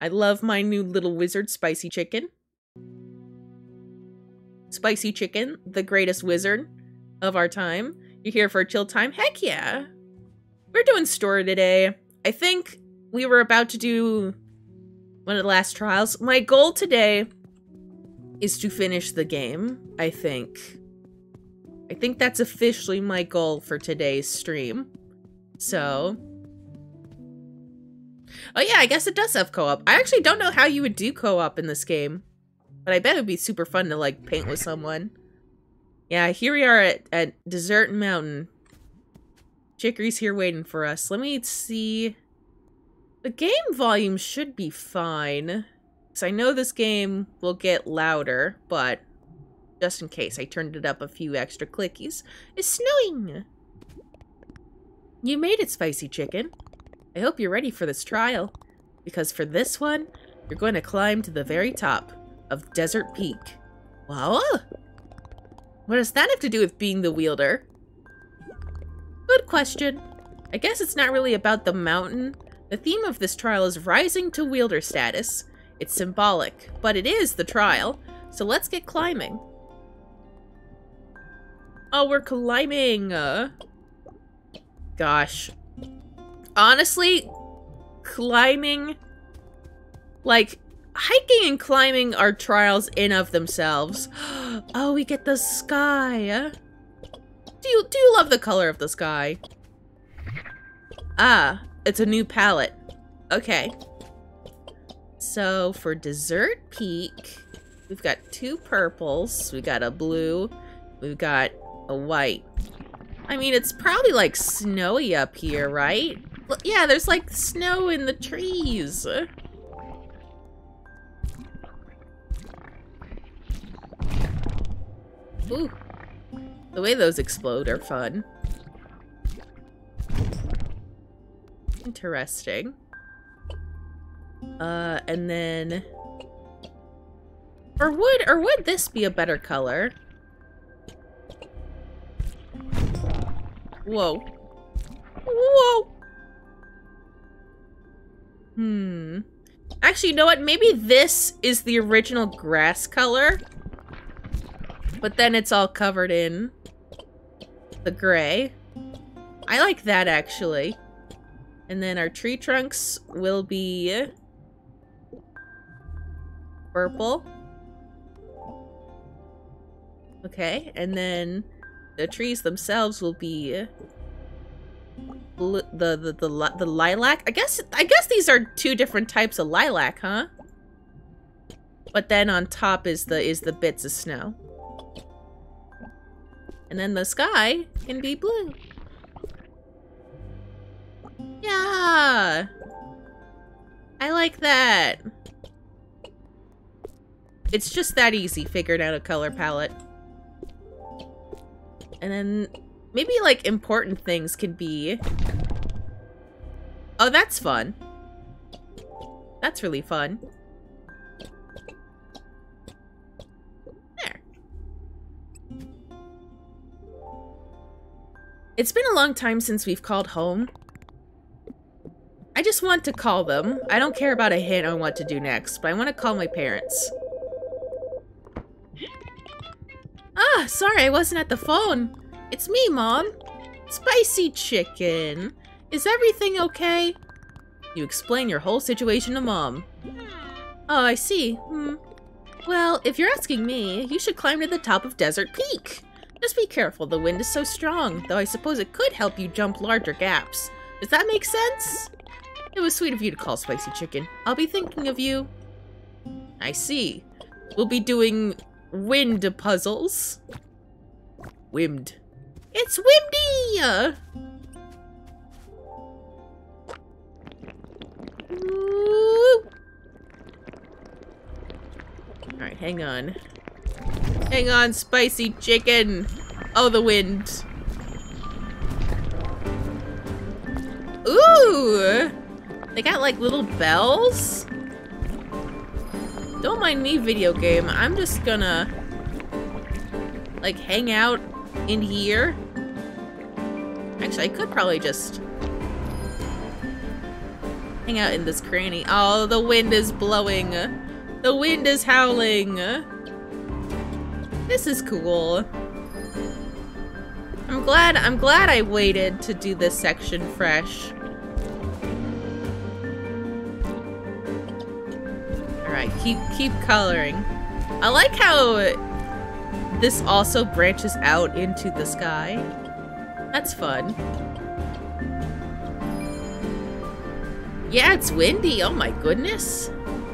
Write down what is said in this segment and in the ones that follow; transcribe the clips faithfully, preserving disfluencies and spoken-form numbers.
I love my new little wizard, Spicy Chkn. Spicy Chkn, the greatest wizard of our time. You're here for a chill time? Heck yeah! We're doing story today. I think we were about to do one of the last trials. My goal today is to finish the game, I think. I think that's officially my goal for today's stream. So... oh yeah, I guess it does have co-op. I actually don't know how you would do co-op in this game. But I bet it would be super fun to, like, paint with someone. Yeah, here we are at, at Desert Mountain. Chicory's here waiting for us. Let me see... the game volume should be fine. Because I know this game will get louder, but... just in case, I turned it up a few extra clickies. It's snowing! You made it, Spicy Chkn. I hope you're ready for this trial. Because for this one, you're going to climb to the very top of Desert Peak. Wow! What does that have to do with being the wielder? Good question. I guess it's not really about the mountain. The theme of this trial is rising to wielder status. It's symbolic, but it is the trial. So let's get climbing. Oh, we're climbing! Uh, gosh. Honestly, climbing... like, hiking and climbing are trials in of themselves. Oh, we get the sky. Do you, do you love the color of the sky? Ah, it's a new palette. Okay. So, for Desert Peak, we've got two purples. We got a blue. We've got a white. I mean, it's probably, like, snowy up here, right? Well, yeah, there's, like, snow in the trees. Ooh. The way those explode are fun. Interesting. Uh, and then... Or would, or would this be a better color? Whoa. Whoa! Hmm. Actually, you know what? Maybe this is the original grass color. But then it's all covered in the gray. I like that, actually. And then our tree trunks will be purple. Okay, and then the trees themselves will be blue, the the the the lilac. I guess I guess these are two different types of lilac, huh? But then on top is the is the bits of snow. And then the sky can be blue. Yeah! I like that. It's just that easy, figuring out a color palette. And then maybe, like, important things can be... oh, that's fun. That's really fun. It's been a long time since we've called home. I just want to call them. I don't care about a hint on what to do next, but I want to call my parents. Ah, sorry, I wasn't at the phone. It's me, Mom. Spicy Chkn. Is everything okay? You explain your whole situation to Mom. Oh, I see. Hmm. Well, if you're asking me, you should climb to the top of Desert Peak. Just be careful, the wind is so strong, though I suppose it could help you jump larger gaps. Does that make sense? It was sweet of you to call, Spicy Chkn. I'll be thinking of you. I see. We'll be doing wind puzzles. Wind. It's windy! Alright, hang on. Hang on, Spicy Chkn! Oh, the wind. Ooh! They got, like, little bells? Don't mind me, video game. I'm just gonna, like, hang out in here. Actually, I could probably just... Hang out in this cranny. Oh, the wind is blowing. The wind is howling. This is cool. I'm glad, I'm glad I waited to do this section fresh. Alright, keep, keep coloring. I like how this also branches out into the sky. That's fun. Yeah, it's windy. Oh my goodness.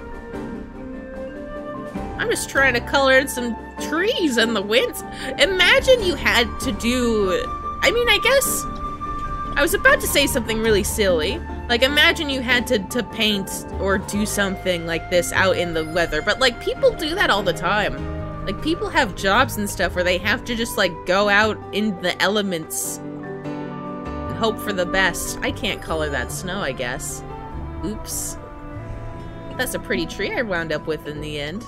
I'm just trying to color in some trees and the winds. Imagine you had to do... I mean, I guess... I was about to say something really silly. Like, imagine you had to, to paint or do something like this out in the weather. But, like, people do that all the time. Like, people have jobs and stuff where they have to just, like, go out in the elements and hope for the best. I can't color that snow, I guess. Oops. That's a pretty tree I wound up with in the end.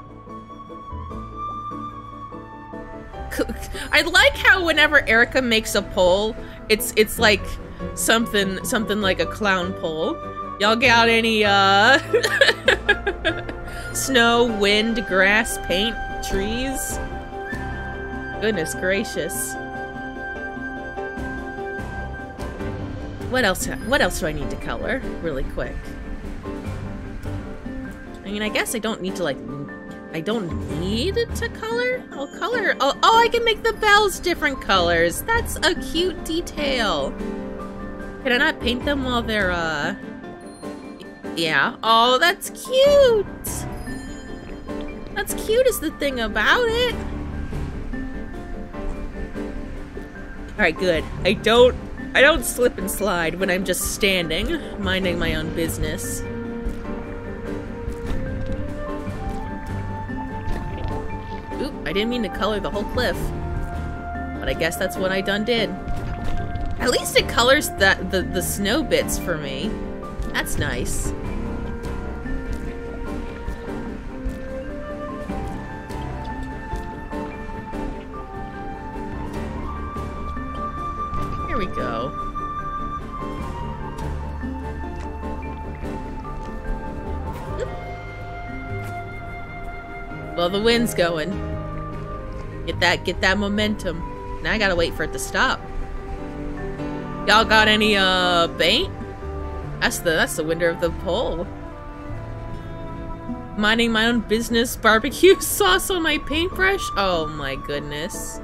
I like how whenever Erica makes a poll, it's it's like something something like a clown poll. Y'all got any uh snow, wind, grass, paint, trees? Goodness gracious. What else what else do I need to color really quick? I mean, I guess I don't need to like I don't need to color? I'll color. Oh, oh, I can make the bells different colors. That's a cute detail. Can I not paint them while they're, uh... yeah. Oh, that's cute. That's cute is the thing about it. Alright, good. I don't... I don't slip and slide when I'm just standing, minding my own business. Oop, I didn't mean to color the whole cliff. But I guess that's what I done did. At least it colors the, the, the snow bits for me. That's nice. Here we go. Well, the wind's going. Get that, get that momentum. Now I gotta wait for it to stop. Y'all got any, uh, paint? That's the, that's the winner of the poll. Minding my own business, barbecue sauce on my paintbrush? Oh my goodness.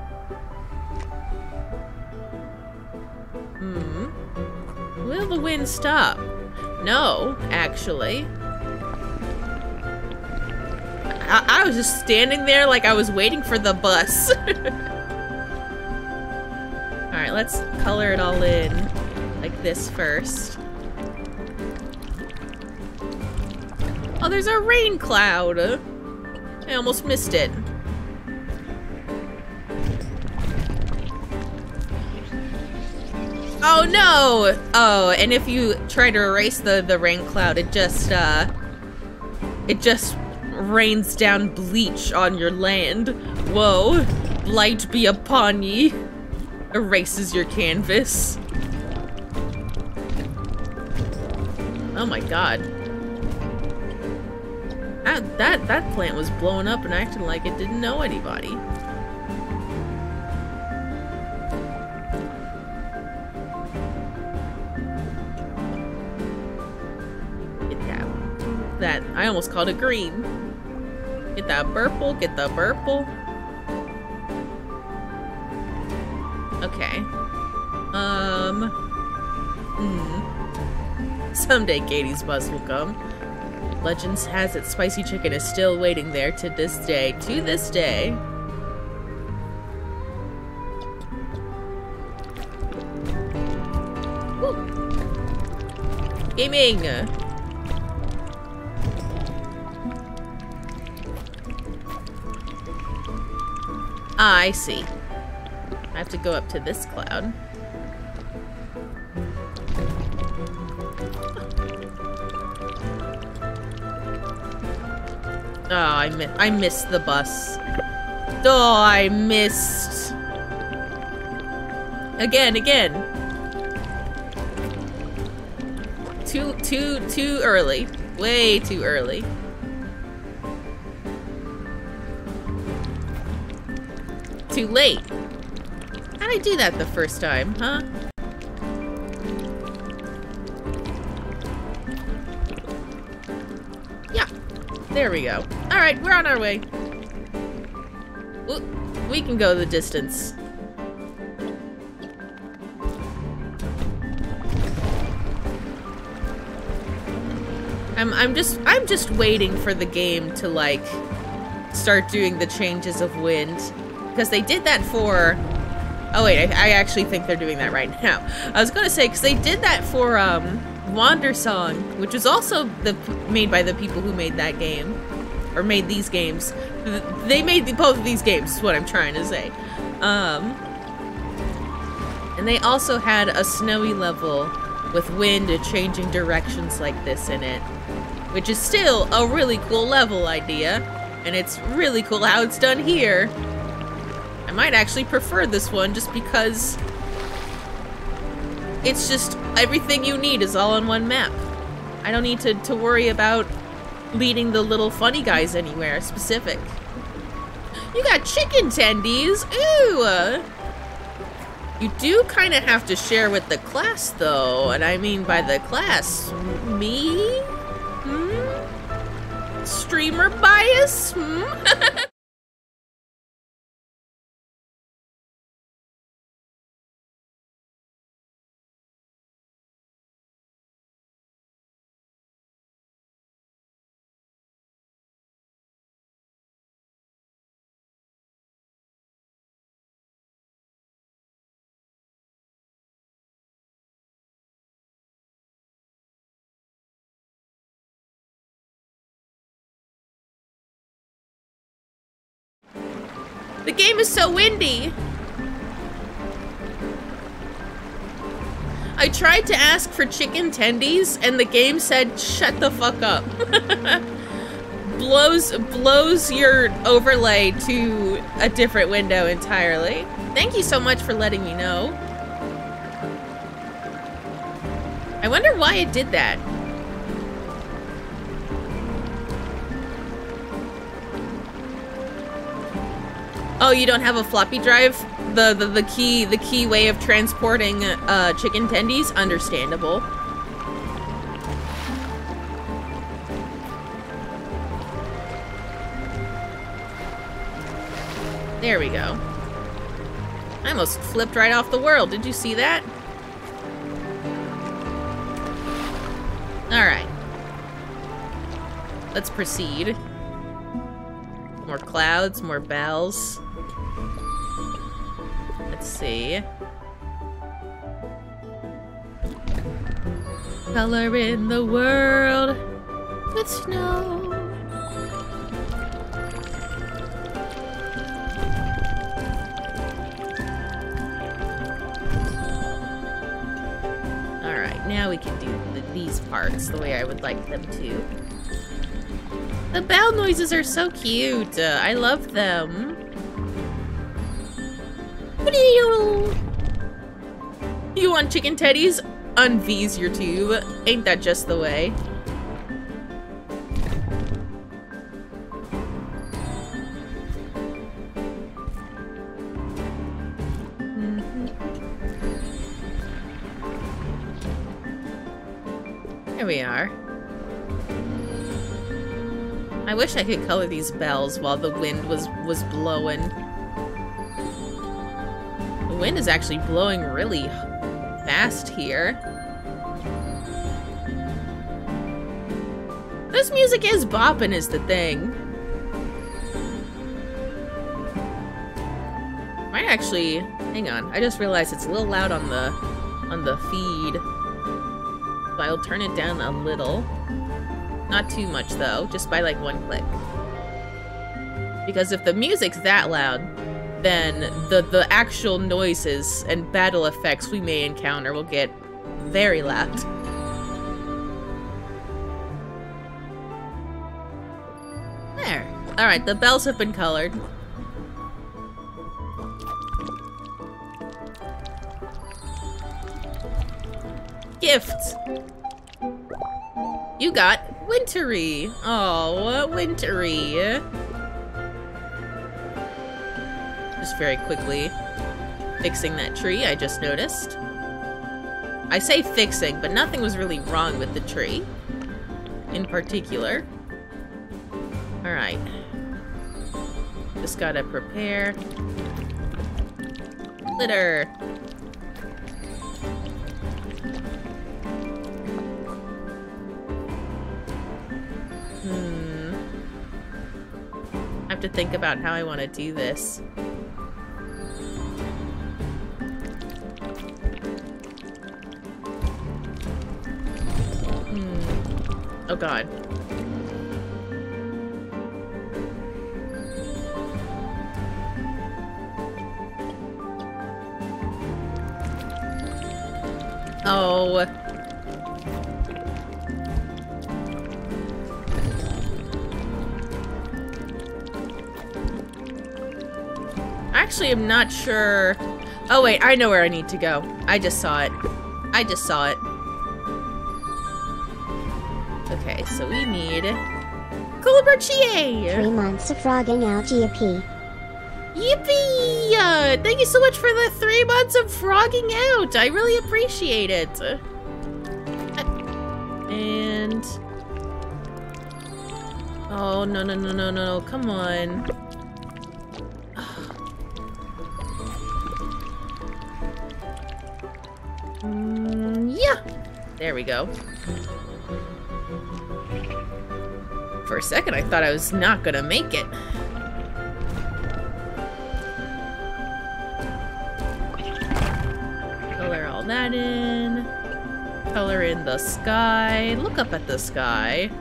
Hmm. Will the wind stop? No, actually. I, I was just standing there like I was waiting for the bus. Alright, let's color it all in like this first. Oh, there's a rain cloud. I almost missed it. Oh no! Oh, and if you try to erase the, the rain cloud, it just, uh, it just rains down bleach on your land. Whoa. Blight be upon ye. Erases your canvas. Oh my god. That, that, that plant was blowing up and acting like it didn't know anybody. Get that. That, I almost called it green. Get that purple, get the purple. Okay. Um. Hmm. Someday Katy's bus will come. Legends has it Spicy Chkn is still waiting there to this day. To this day. Woo. Gaming! Ah, I see. I have to go up to this cloud. Oh, I mi- I missed the bus. Oh, I missed. Again, again. too, too, too early. Way too early. Too late. How'd I do that the first time, huh? Yeah. There we go. Alright, we're on our way. Ooh, we can go the distance. I'm I'm just I'm just waiting for the game to like start doing the changes of wind, because they did that for. Oh wait, I, I actually think they're doing that right now. I was gonna say because they did that for um, Wander Song, which was also the made by the people who made that game, or made these games. They made the, both of these games. Is what I'm trying to say. Um, and they also had a snowy level with wind and changing directions like this in it, which is still a really cool level idea, and it's really cool how it's done here. I might actually prefer this one just because it's just everything you need is all on one map. I don't need to, to worry about leading the little funny guys anywhere specific. You got chicken tendies! Ooh! You do kind of have to share with the class, though, and I mean by the class, me? Hmm? Streamer bias? Hmm? The game is so windy. I tried to ask for chicken tendies and the game said, shut the fuck up. blows, blows your overlay to a different window entirely. Thank you so much for letting me know. I wonder why it did that. Oh, you don't have a floppy drive? The, the the key the key way of transporting uh, chicken tendies? Understandable. There we go. I almost flipped right off the world. Did you see that? Alright. Let's proceed. More clouds, more bells. Let's see. Color in the world with snow. Alright, now we can do the, these parts the way I would like them to. The bell noises are so cute. Uh, I love them. You want chicken teddies? Unv's your tube. Ain't that just the way? Mm-hmm. There we are. I wish I could color these bells while the wind was was blowing. The wind is actually blowing really fast here. This music is bopping is the thing. Might actually, hang on, I just realized it's a little loud on the on the feed. So I'll turn it down a little. Not too much though, just by like one click. Because if the music's that loud, then the, the actual noises and battle effects we may encounter will get very loud. There. Alright, the bells have been colored. Gifts! you got wintry. Oh, wintry. Just very quickly fixing that tree I just noticed. I say fixing, but nothing was really wrong with the tree in particular. Alright. Just gotta prepare. Litter. Hmm. I have to think about how I want to do this. Oh god. Oh. Actually, I'm not sure. Oh wait, I know where I need to go. I just saw it. I just saw it. Okay, so we need Colabertier! Three months of frogging out, yippee. Yippee! Uh, thank you so much for the three months of frogging out! I really appreciate it. Uh, and... Oh, no, no, no, no, no, come on. mm, yeah! There we go. For a second, I thought I was not gonna make it. Color all that in. Color in the sky. Look up at the sky.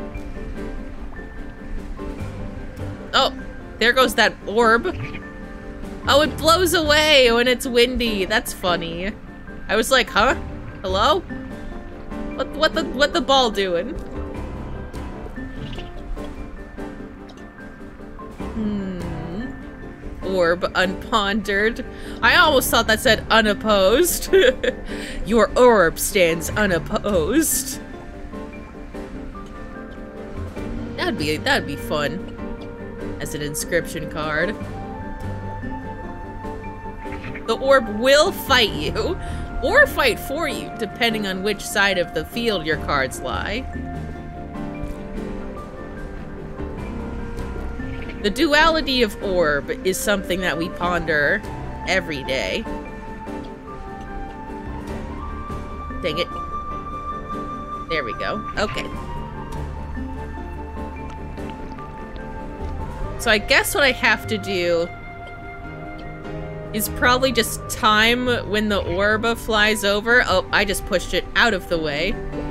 Oh, there goes that orb. Oh, it blows away when it's windy. That's funny. I was like, huh? Hello? What, what the, what the ball doing? Hmm. Orb unpondered. I almost thought that said unopposed. Your orb stands unopposed. That'd be that'd be fun. As an inscription card. The orb will fight you, or fight for you, depending on which side of the field your cards lie. The duality of orb is something that we ponder every day. Dang it. There we go. Okay. So I guess what I have to do is probably just time when the orb flies over. Oh, I just pushed it out of the way.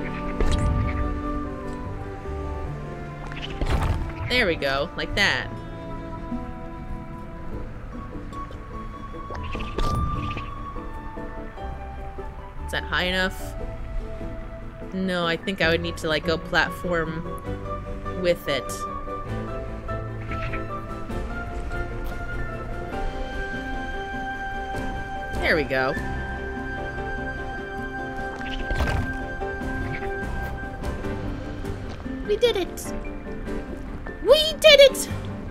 There we go, like that. Is that high enough? No, I think I would need to like go platform with it. There we go. We did it! We did it!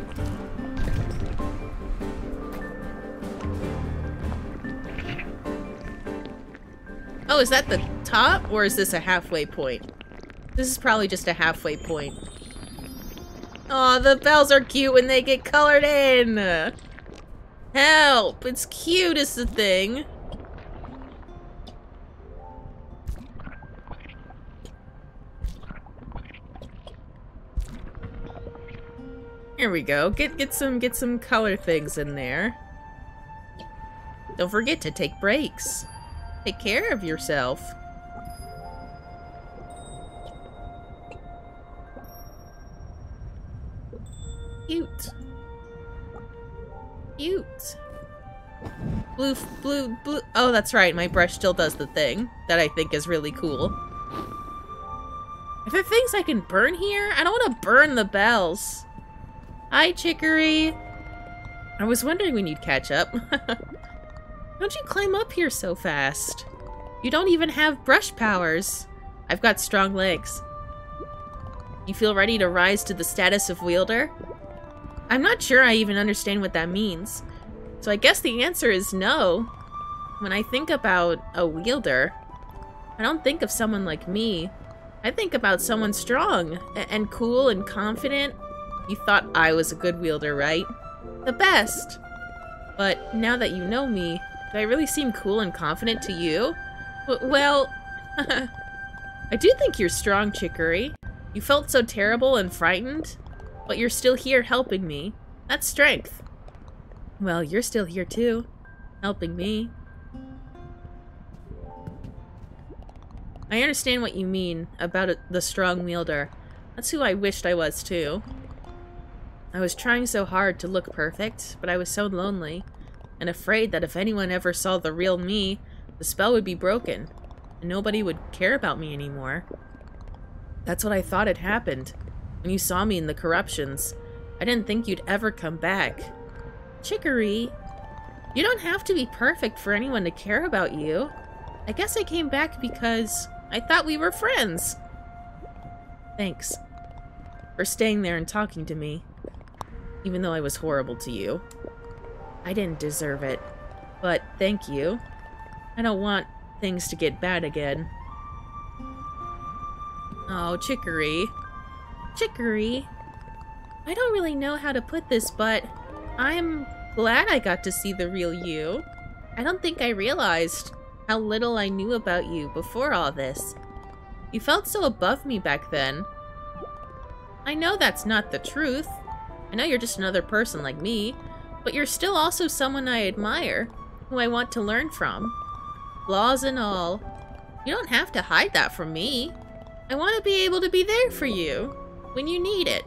Oh, is that the top? Or is this a halfway point? This is probably just a halfway point. Aw, the bells are cute when they get colored in! Help! It's cute is the thing. Here we go. Get get some get some color things in there. Don't forget to take breaks. Take care of yourself. Cute. Cute. Blue, blue, blue. Oh, that's right. My brush still does the thing that I think is really cool. Are there things I can burn here? I don't want to burn the bells. Hi, Chicory. I was wondering when you'd catch up. Don't you climb up here so fast? You don't even have brush powers. I've got strong legs. You feel ready to rise to the status of wielder? I'm not sure I even understand what that means. So I guess the answer is no. When I think about a wielder, I don't think of someone like me. I think about someone strong and cool and confident. You thought I was a good wielder, right? The best. But now that you know me, do I really seem cool and confident to you? W well, I do think you're strong, Chicory. You felt so terrible and frightened, but you're still here helping me. That's strength. Well, you're still here too, helping me. I understand what you mean about a, the strong wielder. That's who I wished I was too. I was trying so hard to look perfect, but I was so lonely, and afraid that if anyone ever saw the real me, the spell would be broken, and nobody would care about me anymore. That's what I thought had happened. When you saw me in the corruptions, I didn't think you'd ever come back. Chicory, you don't have to be perfect for anyone to care about you. I guess I came back because I thought we were friends. Thanks for staying there and talking to me, even though I was horrible to you. I didn't deserve it, but thank you. I don't want things to get bad again. Oh, Chicory. Chicory. I don't really know how to put this, but I'm glad I got to see the real you. I don't think I realized how little I knew about you before all this. You felt so above me back then. I know that's not the truth. I know you're just another person like me, but you're still also someone I admire, who I want to learn from. Flaws and all. You don't have to hide that from me. I want to be able to be there for you when you need it.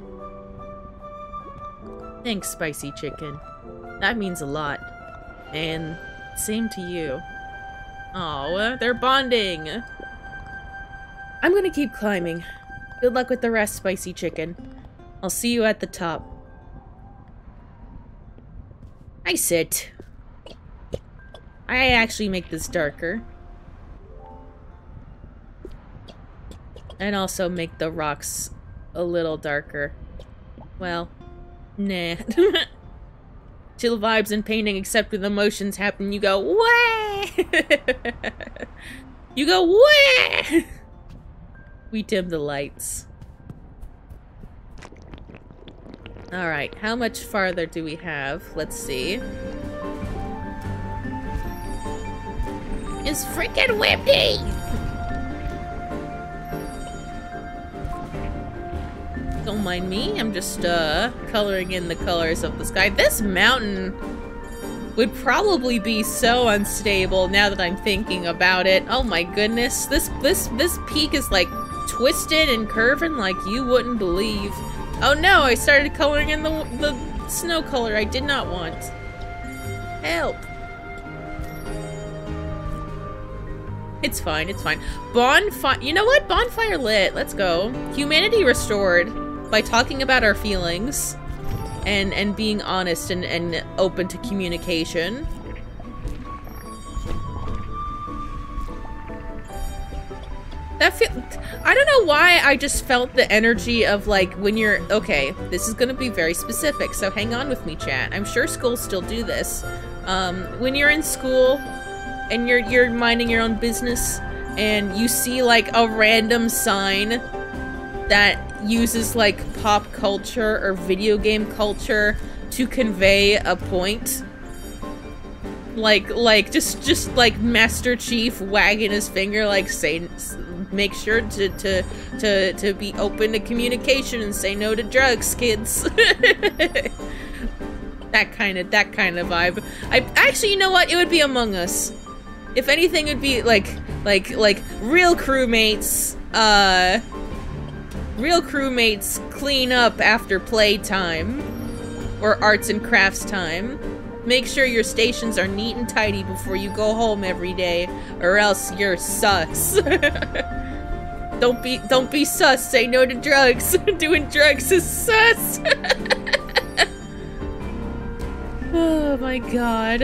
Thanks, Spicy Chkn. That means a lot. And same to you. Oh, they're bonding. I'm gonna keep climbing. Good luck with the rest, Spicy Chkn. I'll see you at the top. I sit. I actually make this darker. And also make the rocks a little darker. Well, nah. Chill vibes and painting, except when the emotions happen, you go, wah! You go, wah! We dim the lights. Alright, how much farther do we have? Let's see. It's freaking windy! Don't mind me, I'm just uh, coloring in the colors of the sky. This mountain would probably be so unstable now that I'm thinking about it. Oh my goodness, this this this peak is like twisted and curving like you wouldn't believe. Oh no, I started coloring in the, the snow color I did not want. Help. It's fine, it's fine. Bonfire, you know what? Bonfire lit, let's go. Humanity restored. By talking about our feelings and and being honest and, and open to communication. That feel I don't know why I just felt the energy of like when you're okay, this is gonna be very specific, so hang on with me, chat. I'm sure schools still do this. Um, when you're in school and you're you're minding your own business and you see like a random sign that uses like pop culture or video game culture to convey a point, like like just just like Master Chief wagging his finger, like say make sure to to to to be open to communication and say no to drugs, kids. that kind of that kind of vibe. I actually, you know what, it would be Among Us. If anything, it would be like like like real crewmates uh Real crewmates clean up after playtime, or arts and crafts time. Make sure your stations are neat and tidy before you go home every day, or else you're sus. don't be don't be sus. Say no to drugs. Doing drugs is sus. Oh my god.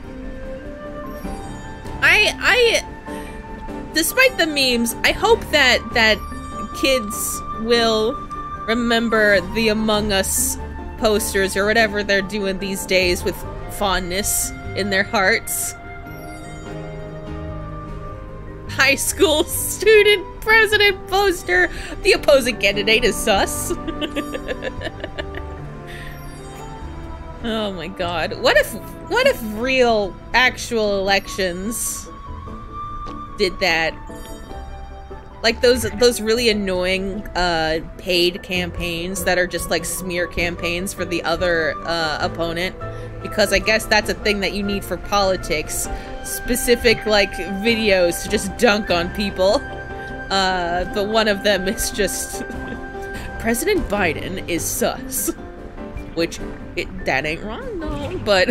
I I despite the memes, I hope that that kids will remember the Among Us posters or whatever they're doing these days with fondness in their hearts. High school student president poster. The opposing candidate is sus. Oh my god. What if what if real actual elections did that? Like those those really annoying uh paid campaigns that are just like smear campaigns for the other uh opponent, because I guess that's a thing that you need for politics. Specific like videos to just dunk on people. Uh but one of them is just President Biden is sus. Which, it, that ain't wrong, no, but...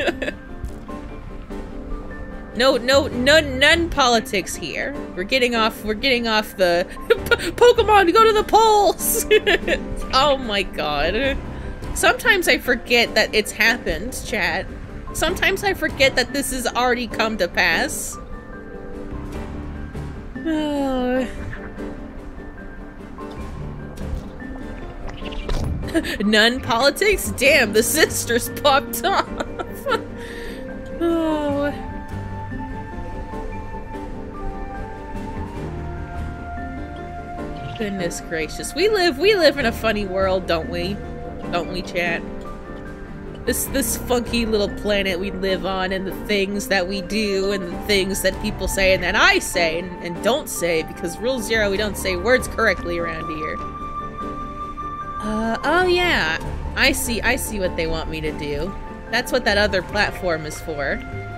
no, no, none, none politics here. We're getting off, we're getting off the... Pokemon, go to the polls! Oh my god. Sometimes I forget that it's happened, chat. Sometimes I forget that this has already come to pass. Oh... None politics? Damn, the sisters popped off. Oh. Goodness gracious. We live we live in a funny world, don't we? Don't we, chat? This this funky little planet we live on, and the things that we do, and the things that people say and that I say and, and don't say, because rule zero, we don't say words correctly around here. Uh, oh yeah, I see, I see what they want me to do. That's what that other platform is for.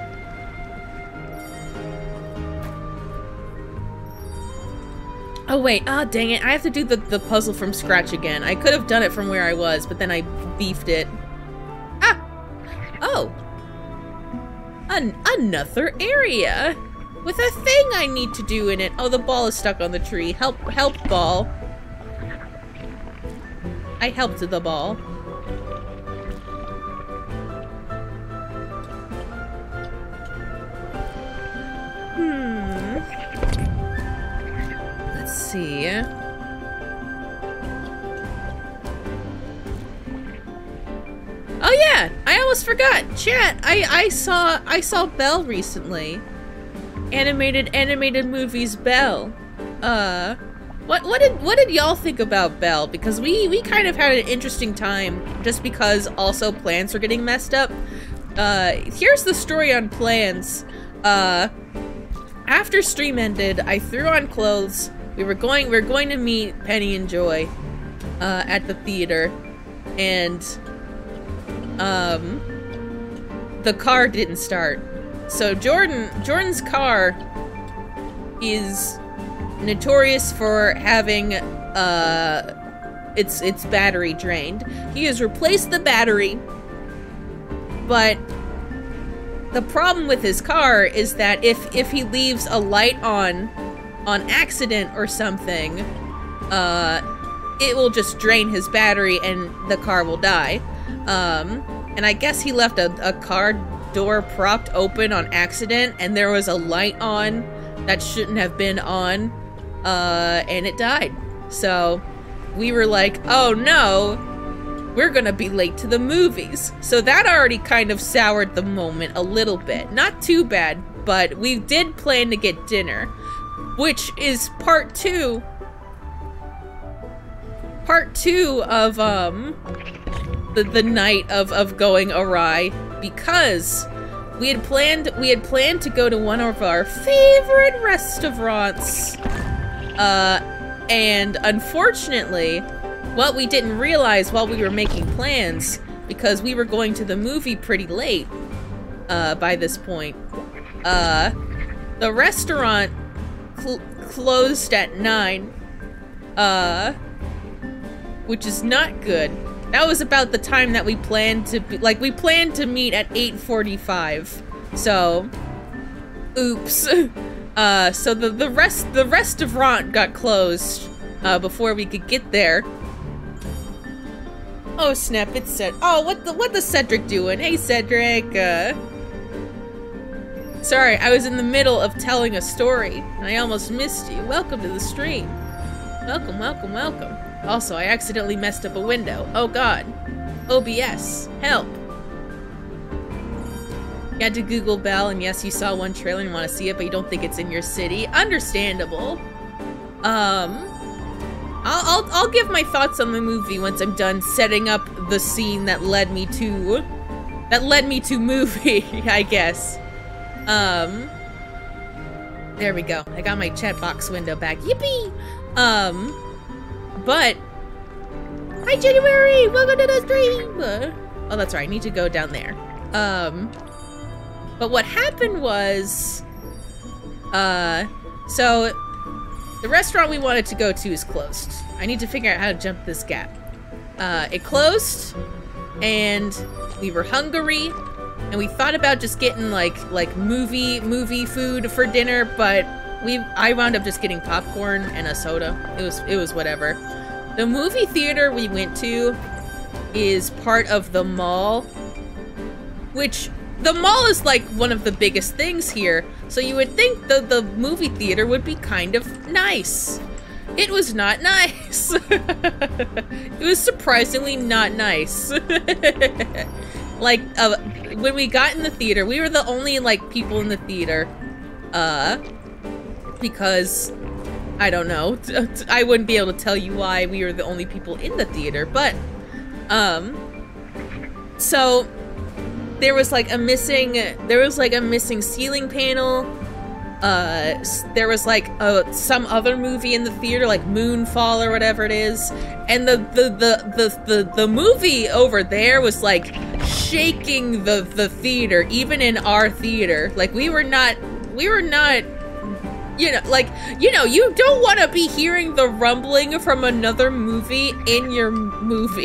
Oh wait, ah, oh, dang it, I have to do the, the puzzle from scratch again. I could have done it from where I was, but then I beefed it. Ah! Oh! An another area! With a thing I need to do in it. Oh, the ball is stuck on the tree. Help, help, ball. I helped the ball. Hmm. Let's see. Oh yeah, I almost forgot. Chat, I I saw I saw Belle recently. Animated animated movies Belle. Uh What what did what did y'all think about Belle? Because we we kind of had an interesting time, just because also plans were getting messed up. Uh, here's the story on plans. Uh, after stream ended, I threw on clothes. We were going we were going to meet Penny and Joy, uh, at the theater, and um, the car didn't start. So Jordan Jordan's car is notorious for having uh its its battery drained. He has replaced the battery, but the problem with his car is that if if he leaves a light on on accident or something, uh it will just drain his battery and the car will die. Um and I guess he left a, a car door propped open on accident, and there was a light on that shouldn't have been on. Uh, and it died. So we were like, oh no, we're gonna be late to the movies. So that already kind of soured the moment a little bit. Not too bad, but we did plan to get dinner, which is part two. Part two of, um, the, the night of, of going awry, because we had planned, we had planned to go to one of our favorite restaurants. Uh, and unfortunately, what we didn't realize while we were making plans, because we were going to the movie pretty late, uh, by this point, uh, the restaurant cl closed at nine, uh, which is not good. That was about the time that we planned to be, like, we planned to meet at eight forty-five, so, oops. Uh, so the, the rest, the restaurant got closed, uh, before we could get there. Oh snap, it's Ced- Oh, what the- what the Cedric doing? Hey Cedric, uh... Sorry, I was in the middle of telling a story, and I almost missed you. Welcome to the stream. Welcome, welcome, welcome. Also, I accidentally messed up a window. Oh god. O B S. Help. You had to Google Belle, and yes, you saw one trailer and want to see it, but you don't think it's in your city. Understandable. Um... I'll, I'll, I'll give my thoughts on the movie once I'm done setting up the scene that led me to... That led me to movie, I guess. Um... There we go. I got my chat box window back. Yippee! Um... But... Hi, January! Welcome to the stream! Oh, that's right. I need to go down there. Um... But what happened was... Uh... So... The restaurant we wanted to go to is closed. I need to figure out how to jump this gap. Uh, it closed, and we were hungry, and we thought about just getting like like movie movie food for dinner, but we I wound up just getting popcorn and a soda. It was it was whatever. The movie theater we went to is part of the mall, which the mall is like one of the biggest things here. So you would think the, the movie theater would be kind of nice. It was not nice. It was surprisingly not nice. Like, uh, when we got in the theater, we were the only, like, people in the theater. Uh, because, I don't know. I wouldn't be able to tell you why we were the only people in the theater, but, um, so... There was like a missing, there was like a missing ceiling panel. Uh, there was like a, some other movie in the theater, like Moonfall or whatever it is. And the, the, the, the, the, the movie over there was like shaking the, the theater, even in our theater. Like we were not, we were not, you know, like, you know, you don't want to be hearing the rumbling from another movie in your movie.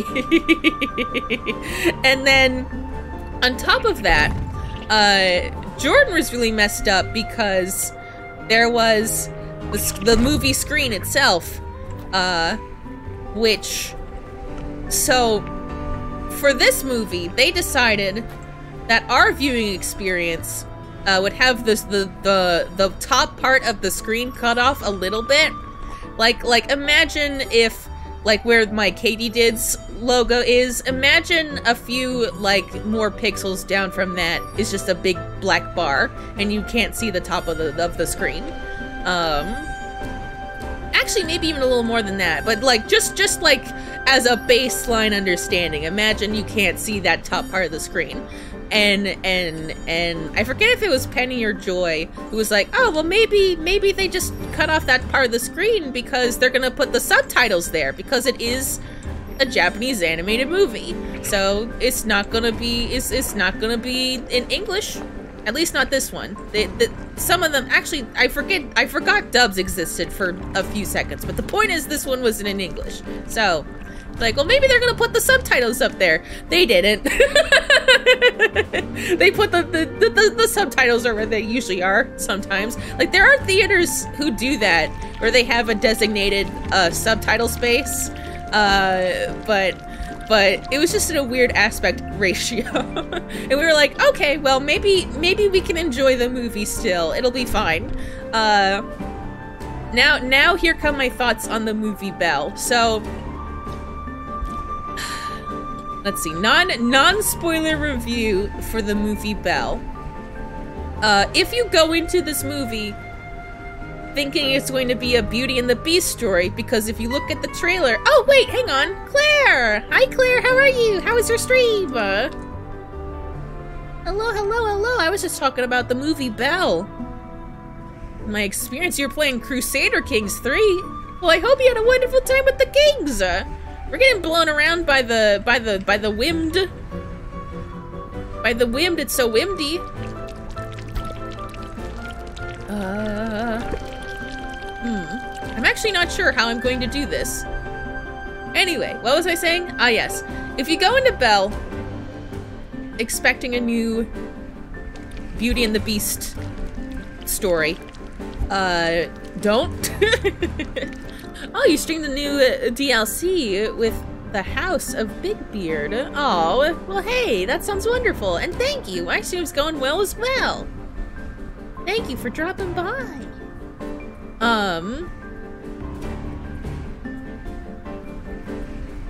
And then, on top of that, uh, Jordan was really messed up because there was the, the movie screen itself, uh, which, so, for this movie, they decided that our viewing experience uh, would have this, the, the, the top part of the screen cut off a little bit. Like, like, imagine if, like, where my katydiids logo is, imagine a few, like, more pixels down from that is just a big black bar, and you can't see the top of the, of the screen. Um, actually, maybe even a little more than that, but, like, just, just, like, as a baseline understanding, imagine you can't see that top part of the screen. And, and, and I forget if it was Penny or Joy who was like, oh, well, maybe, maybe they just cut off that part of the screen because they're gonna put the subtitles there, because it is a Japanese animated movie. So it's not gonna be, it's, it's not gonna be in English. At least not this one. They, the, some of them, actually, I forget, I forgot dubs existed for a few seconds, but the point is this one wasn't in English. So, like, well, maybe they're gonna put the subtitles up there. They didn't. They put the the, the, the the subtitles are where they usually are sometimes. Like, there are theaters who do that, where they have a designated uh, subtitle space. Uh, but, but it was just in a weird aspect ratio. And we were like, okay, well, maybe, maybe we can enjoy the movie still. It'll be fine. Uh, now, now here come my thoughts on the movie Belle. So, let's see, non, non-spoiler review for the movie Belle. Uh, if you go into this movie thinking it's going to be a Beauty and the Beast story, because if you look at the trailer... Oh, wait, hang on. Claire! Hi, Claire, how are you? How was your stream? Uh, hello, hello, hello. I was just talking about the movie Belle. My experience, you're playing Crusader Kings three. Well, I hope you had a wonderful time with the Kings. Uh, we're getting blown around by the, by the, by the wind. By the wind, it's so windy. Uh... Hmm. I'm actually not sure how I'm going to do this. Anyway, what was I saying? Ah, yes. If you go into Belle expecting a new Beauty and the Beast story, uh, don't. Oh, you streamed the new uh, D L C with the House of Big Beard. Oh, well, hey, that sounds wonderful. And thank you. My stream's going well as well. Thank you for dropping by. Um,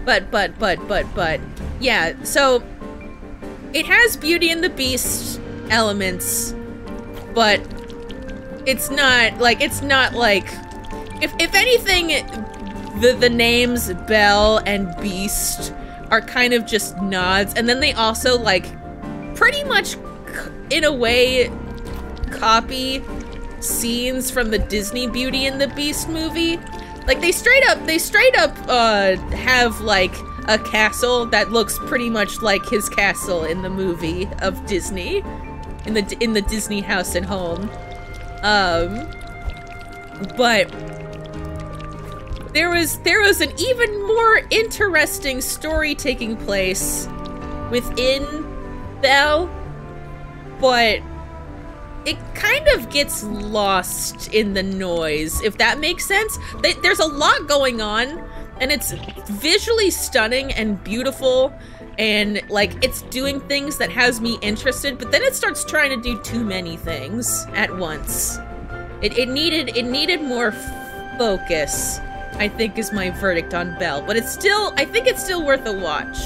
But, but, but, but, but, yeah, so it has Beauty and the Beast elements, but it's not, like, it's not, like, if, if anything, the, the names Belle and Beast are kind of just nods, and then they also, like, pretty much, in a way, copy scenes from the Disney Beauty and the Beast movie. Like, they straight up, they straight up, uh, have, like, a castle that looks pretty much like his castle in the movie of Disney. In the, in the Disney house and home. Um, but there was, there was an even more interesting story taking place within Belle, but it kind of gets lost in the noise, if that makes sense. There's a lot going on, and it's visually stunning and beautiful, and, like, it's doing things that has me interested, but then it starts trying to do too many things at once. It, it needed, it needed more focus, I think, is my verdict on Belle, but it's still, I think it's still worth a watch.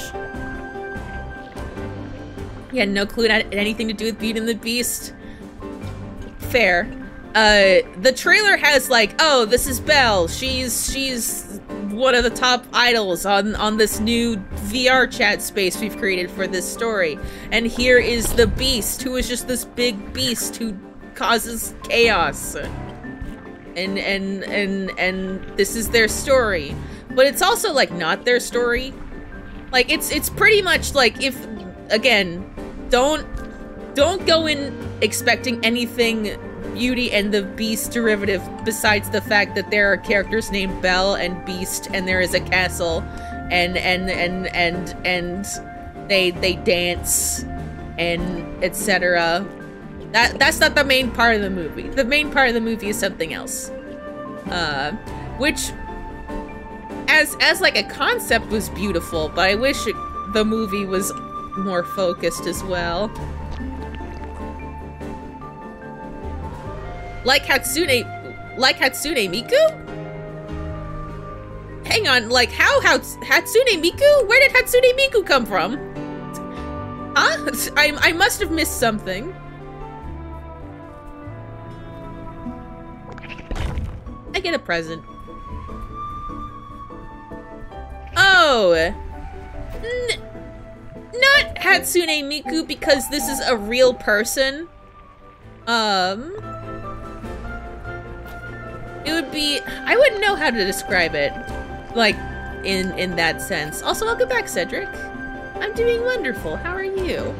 Yeah, no clue it had anything to do with Beauty and the Beast. Fair. Uh, the trailer has, like, oh, this is Belle. She's, she's one of the top idols on, on this new V R chat space we've created for this story. And here is the Beast, who is just this big beast who causes chaos. And, and, and, and this is their story. But it's also, like, not their story. Like, it's, it's pretty much, like, if, again, don't, don't go in expecting anything Beauty and the Beast derivative besides the fact that there are characters named Belle and Beast, and there is a castle, and and and and and they they dance, and et cetera. That that's not the main part of the movie. The main part of the movie is something else, uh, which, as as like a concept, was beautiful, but I wish it, the movie was more focused as well. Like Hatsune, like Hatsune Miku? Hang on, like how, how Hatsune Miku? Where did Hatsune Miku come from? Huh? I, I must have missed something. I get a present. Oh! N not Hatsune Miku, because this is a real person. Um... It would be, I wouldn't know how to describe it, like, in, in that sense. Also, welcome back, Cedric. I'm doing wonderful. How are you?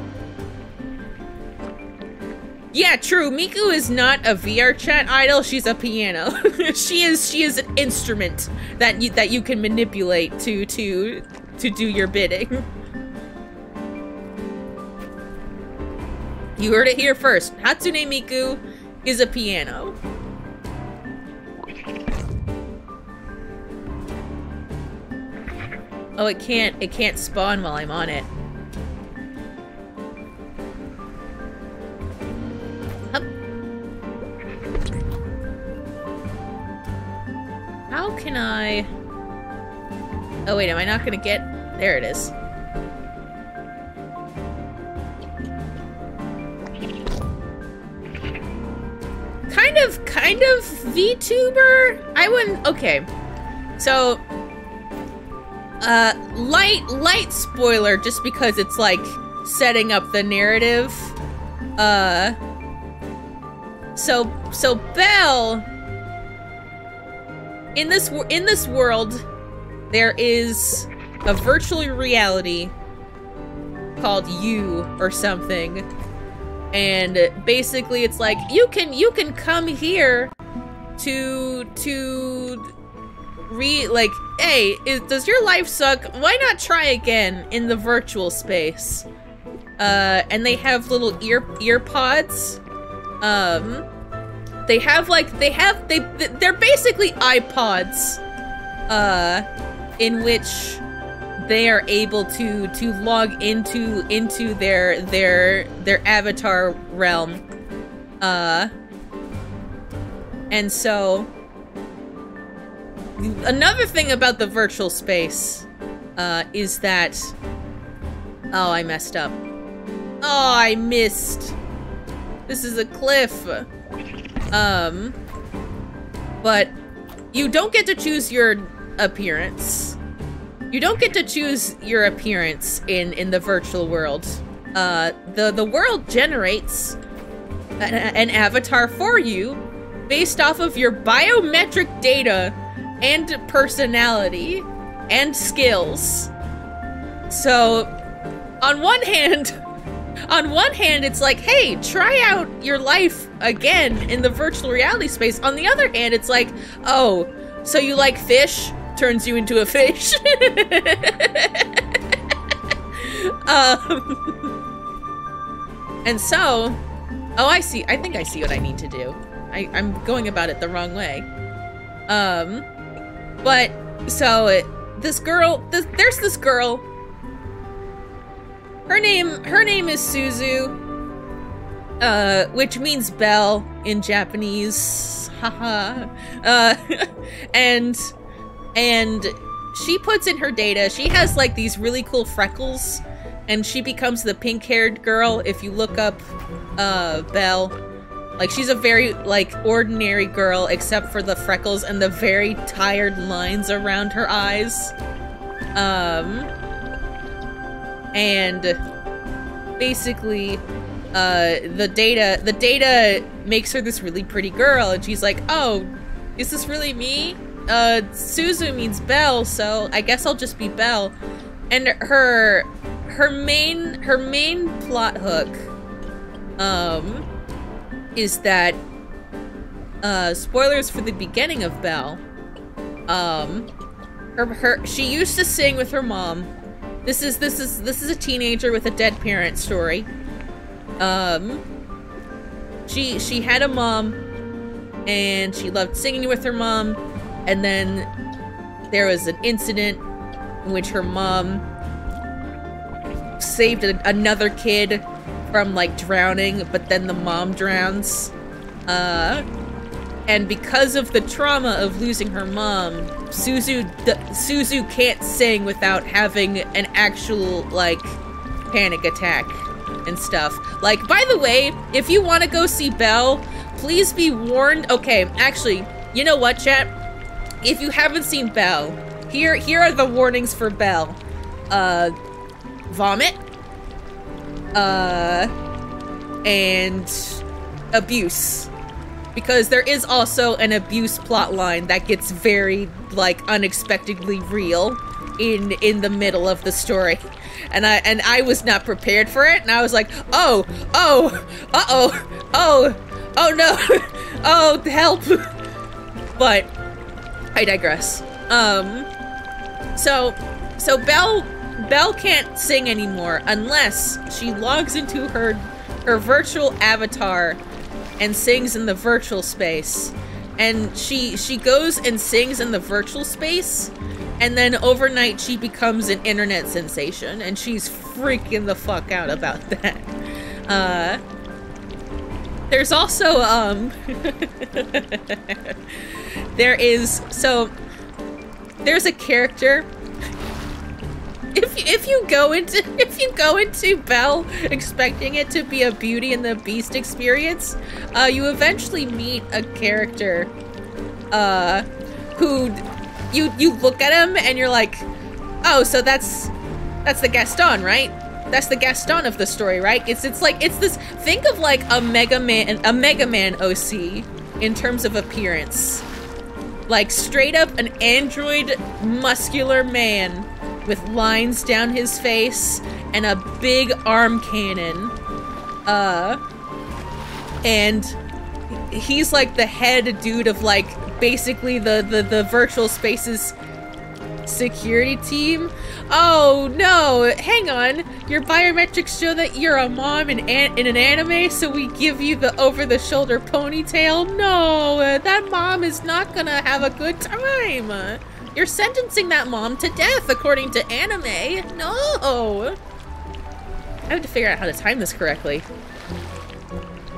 Yeah, true. Miku is not a V R chat idol. She's a piano. she is, she is an instrument that you, that you can manipulate to, to, to do your bidding. You heard it here first. Hatsune Miku is a piano. Oh, it can't, it can't spawn while I'm on it. Up. How can I... Oh wait, am I not gonna get... There it is. Kind of, kind of VTuber? I wouldn't... Okay. So... Uh, light, light spoiler, just because it's, like, setting up the narrative. Uh, so, so Belle, in this, in this world, there is a virtual reality called You or something, and basically it's like, you can, you can come here to, to... Re like, hey, is, does your life suck? Why not try again in the virtual space? Uh, and they have little ear ear pods. Um, they have like they have they they're basically iPods. Uh, in which they are able to to log into into their their their avatar realm. Uh, and so. Another thing about the virtual space uh, is that... Oh, I messed up. Oh, I missed. This is a cliff. Um, but you don't get to choose your appearance. You don't get to choose your appearance in, in the virtual world. Uh, the, the world generates an, an avatar for you based off of your biometric data and personality and skills. So, on one hand, on one hand, it's like, hey, try out your life again in the virtual reality space. On the other hand, it's like, oh, so you like fish? Turns you into a fish. um, and so, oh, I see. I think I see what I need to do. I, I'm going about it the wrong way. Um, but so it, this girl, this, there's this girl. Her name, her name is Suzu, uh, which means bell in Japanese. Haha. uh, and. And she puts in her data, she has like these really cool freckles, and she becomes the pink-haired girl if you look up uh, Belle. Like, she's a very, like, ordinary girl except for the freckles and the very tired lines around her eyes. Um, and basically, uh, the data, the data makes her this really pretty girl, and she's like, oh, is this really me? Uh, Suzu means Belle, so I guess I'll just be Belle. And her, her main, her main plot hook, um, is that, uh, spoilers for the beginning of Belle, um, her, her, she used to sing with her mom. This is, this is, this is a teenager with a dead parent story. Um, she, she had a mom, and she loved singing with her mom. And then there was an incident in which her mom saved a another kid from, like, drowning, but then the mom drowns. Uh, and because of the trauma of losing her mom, Suzu, d Suzu can't sing without having an actual, like, panic attack and stuff. Like, by the way, if you want to go see Belle, please be warned. Okay, actually, you know what, chat? If you haven't seen Belle, here here are the warnings for Belle. Uh, vomit. Uh, and abuse. Because there is also an abuse plotline that gets very, like, unexpectedly real in in the middle of the story. And I and I was not prepared for it, and I was like, oh, oh, uh-oh, oh, oh no, oh, help. But I digress. Um, so, so Belle, Belle can't sing anymore unless she logs into her, her virtual avatar and sings in the virtual space. And she, she goes and sings in the virtual space, and then overnight she becomes an internet sensation, and she's freaking the fuck out about that. Uh, there's also, um... There is, so, there's a character, if, if you go into, if you go into Belle expecting it to be a Beauty and the Beast experience, uh, you eventually meet a character, uh, who, you, you look at him and you're like, oh, so that's, that's the Gaston, right? That's the Gaston of the story, right? It's, it's like, it's this, think of like a Mega Man, a Mega Man O C in terms of appearance. Like, straight up an android muscular man with lines down his face and a big arm cannon. Uh, and he's like the head dude of, like, basically the, the, the virtual spaces security team. Oh no, hang on. Your biometrics show that you're a mom in, an in an anime, so we give you the over-the-shoulder ponytail? No, that mom is not gonna have a good time. You're sentencing that mom to death according to anime. No. I have to figure out how to time this correctly.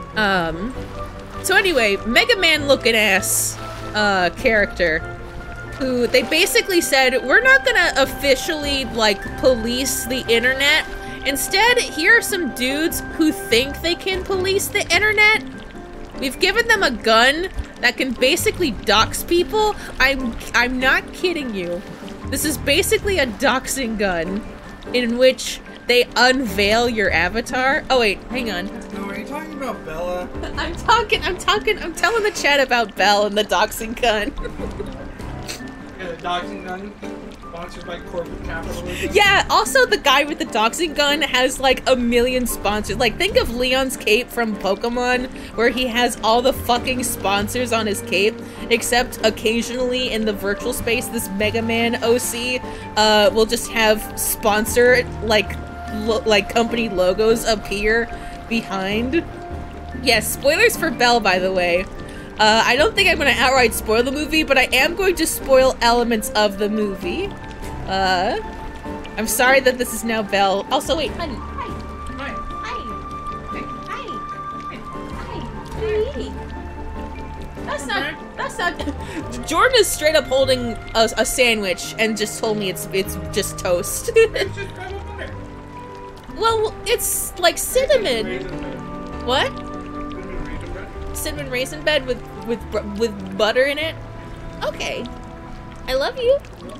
Um, so anyway, Mega Man looking ass uh, character who they basically said, we're not gonna officially, like, police the internet. Instead, here are some dudes who think they can police the internet. We've given them a gun that can basically dox people. I'm, I'm not kidding you. This is basically a doxing gun in which they unveil your avatar. Oh wait, hang on. No, are you talking about Bella? I'm talking, I'm talking, I'm telling the chat about Belle and the doxing gun. Yeah, the doxing gun, sponsored by corporate capitalism. Yeah, also the guy with the doxing gun has like a million sponsors. Like, think of Leon's cape from Pokemon, where he has all the fucking sponsors on his cape, except occasionally in the virtual space, this Mega Man O C uh, will just have sponsor, like, lo like company logos appear behind. Yes, spoilers for Belle, by the way. Uh, I don't think I'm going to outright spoil the movie, but I am going to spoil elements of the movie. Uh, I'm sorry that this is now Belle. Also, wait, honey. Hi. Hi. Hi. Hi. Hi. Hi. That's not, that's not, Jordan is straight up holding a, a sandwich and just told me it's, it's just toast. It's just bread with butter. Well, it's like cinnamon. Raisin bread. What? Cinnamon raisin bread. Cinnamon raisin bread with, with, br- with butter in it? Okay. I love you.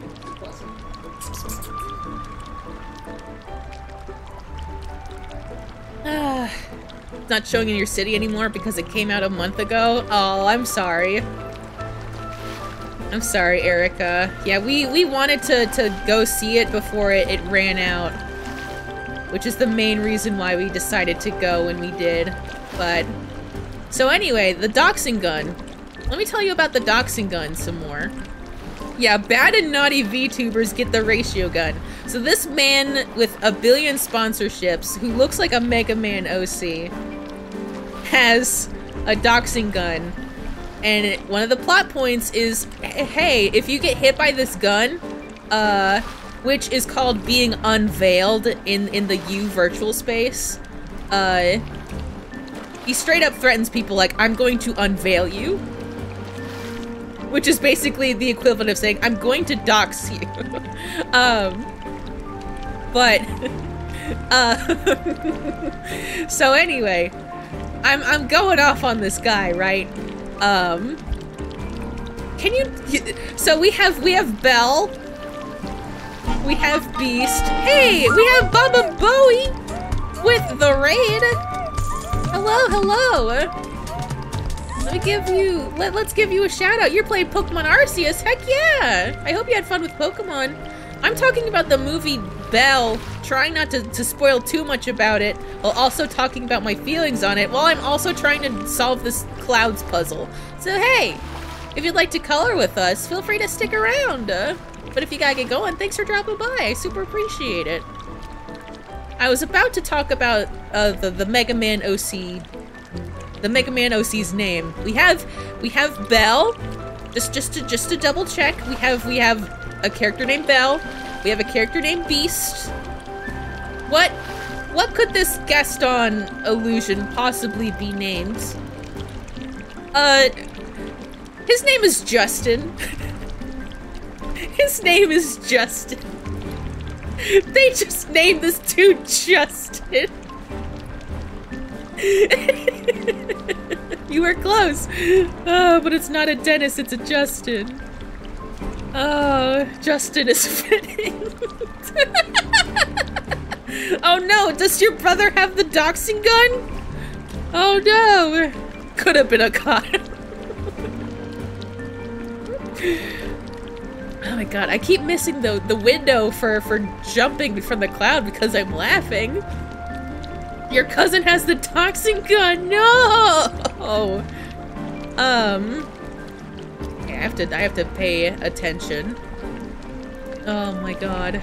It's not showing in your city anymore because it came out a month ago. Oh, I'm sorry. I'm sorry, Erica. Yeah, we, we wanted to, to go see it before it, it ran out. Which is the main reason why we decided to go when we did. But, so anyway, the doxing gun. Let me tell you about the doxing gun some more. Yeah, bad and naughty VTubers get the ratio gun. So this man with a billion sponsorships, who looks like a Mega Man O C, has a doxing gun. And it, one of the plot points is, hey, if you get hit by this gun, uh, which is called being unveiled in, in the U virtual space, uh, he straight up threatens people like, I'm going to unveil you. Which is basically the equivalent of saying, I'm going to dox you. um, but, uh, so anyway, I'm, I'm going off on this guy, right? Um, can you, so we have, we have Belle, we have Beast, hey, we have Baba Bowie with the raid. Hello, hello. Let me give you, let, let's give you a shout out. You're playing Pokemon Arceus, heck yeah! I hope you had fun with Pokemon. I'm talking about the movie Belle, trying not to, to spoil too much about it, while also talking about my feelings on it, while I'm also trying to solve this Clouds puzzle. So hey, if you'd like to color with us, feel free to stick around. Uh, but if you gotta get going, thanks for dropping by, I super appreciate it. I was about to talk about uh, the, the Mega Man O C The Mega Man O C's name. We have we have Belle. Just just to just to double check, we have we have a character named Belle. We have a character named Beast. What what could this Gaston illusion possibly be named? Uh his name is Justin. His name is Justin. They just named this dude Justin. You were close. Oh, but it's not a Dennis, it's a Justin. Oh, Justin is fitting. Oh no, does your brother have the doxing gun? Oh no. Could have been a car. Oh my god, I keep missing the, the window for, for jumping from the cloud because I'm laughing. Your cousin has the doxing gun. No. Um. I have to. I have to pay attention. Oh my god.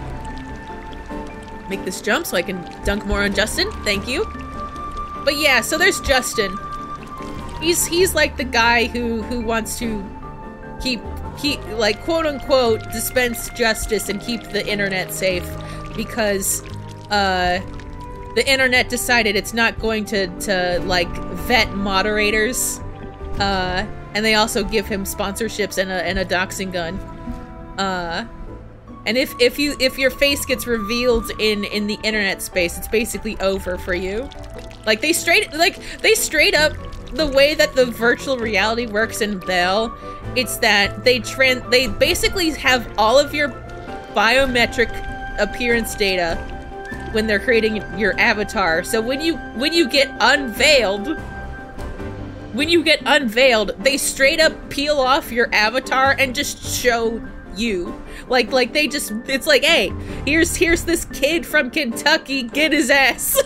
Make this jump so I can dunk more on Justin. Thank you. But yeah, so there's Justin. He's he's like the guy who who wants to keep keep like quote unquote dispense justice and keep the internet safe because uh. the internet decided it's not going to, to like, vet moderators, uh, and they also give him sponsorships and a and a doxing gun. Uh, and if if you if your face gets revealed in in the internet space, it's basically over for you. Like they straight like they straight up the way that the virtual reality works in Bell, it's that they trend they basically have all of your biometric appearance data when they're creating your avatar. So when you when you get unveiled, when you get unveiled, they straight up peel off your avatar and just show you. Like like they just it's like, hey, here's here's this kid from Kentucky, get his ass.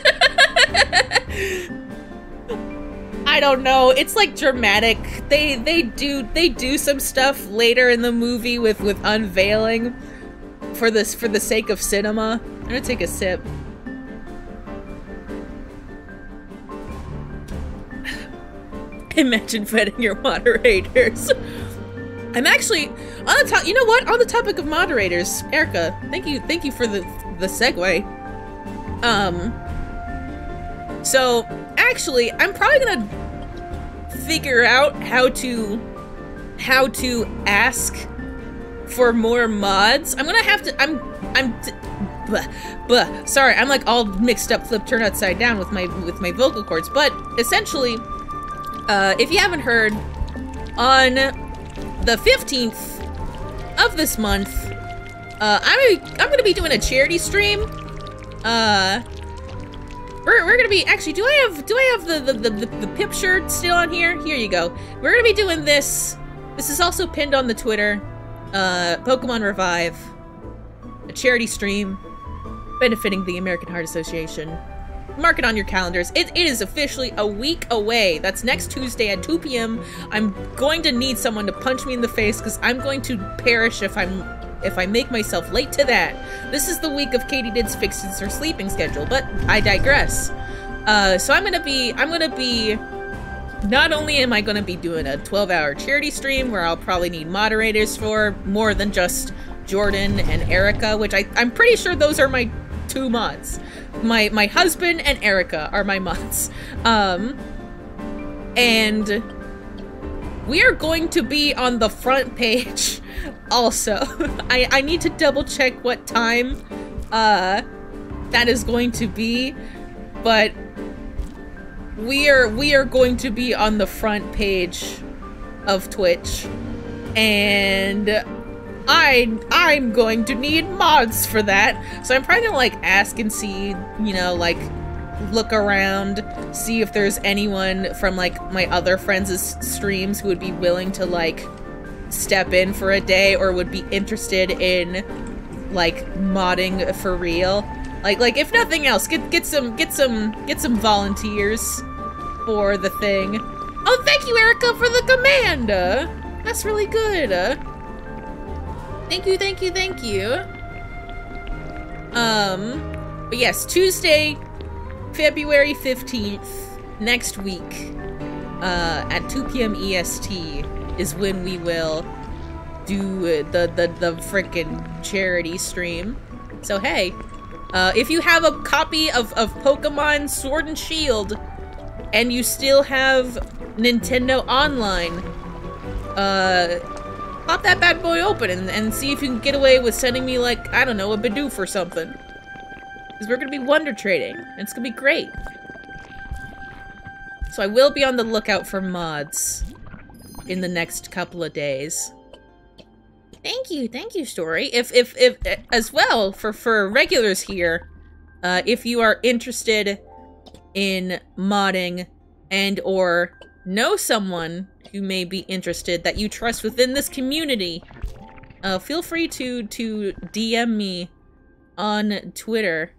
I don't know. It's like dramatic. They they do they do some stuff later in the movie with with unveiling for this for the sake of cinema. I'm gonna take a sip. Imagine vetting your moderators. I'm actually on the top. You know what? On the topic of moderators, Erica, thank you, thank you for the the segue. Um. So actually, I'm probably gonna figure out how to how to ask for more mods. I'm gonna have to. I'm I'm. Blah, blah. Sorry, I'm like all mixed up, flipped, turned upside down with my with my vocal cords. But essentially, uh, if you haven't heard, on the fifteenth of this month, uh, I'm I'm gonna be doing a charity stream. Uh. We're, we're gonna be actually. Do I have do I have the the, the the pip shirt still on here? Here you go. We're gonna be doing this. This is also pinned on the Twitter. Uh, Pokemon Revive, a charity stream benefiting the American Heart Association. Mark it on your calendars. It it is officially a week away. That's next Tuesday at two P M I'm going to need someone to punch me in the face because I'm going to perish if I'm. if I make myself late to that. This is the week of Katydiids fixes her sleeping schedule, but I digress. Uh, so I'm gonna be, I'm gonna be, not only am I gonna be doing a twelve hour charity stream where I'll probably need moderators for more than just Jordan and Erica, which I, I'm pretty sure those are my two mods. My, my husband and Erica are my mods. Um, and we are going to be on the front page also. I, I need to double check what time uh, that is going to be, but we are we are going to be on the front page of Twitch, and I I'm going to need mods for that. So I'm probably gonna like ask and see, you know, like look around, see if there's anyone from like my other friends' streams who would be willing to like step in for a day or would be interested in like modding for real. Like like if nothing else, get get some get some get some volunteers for the thing. Oh, thank you, Erica, for the command. Uh, that's really good. Uh, thank you, thank you, thank you. Um, but yes, Tuesday, February fifteenth, next week, uh, at two P M E S T is when we will do the the the frickin' charity stream. So hey, uh, if you have a copy of of Pokemon Sword and Shield, and you still have Nintendo Online, uh, pop that bad boy open and, and see if you can get away with sending me, like, I don't know, a Bidoof or something. Because we're gonna be wonder trading, and it's gonna be great. So I will be on the lookout for mods in the next couple of days. Thank you, thank you, Story. If, if, if, as well, for, for regulars here, uh, if you are interested in modding and or know someone who may be interested that you trust within this community, uh, feel free to, to D M me on Twitter.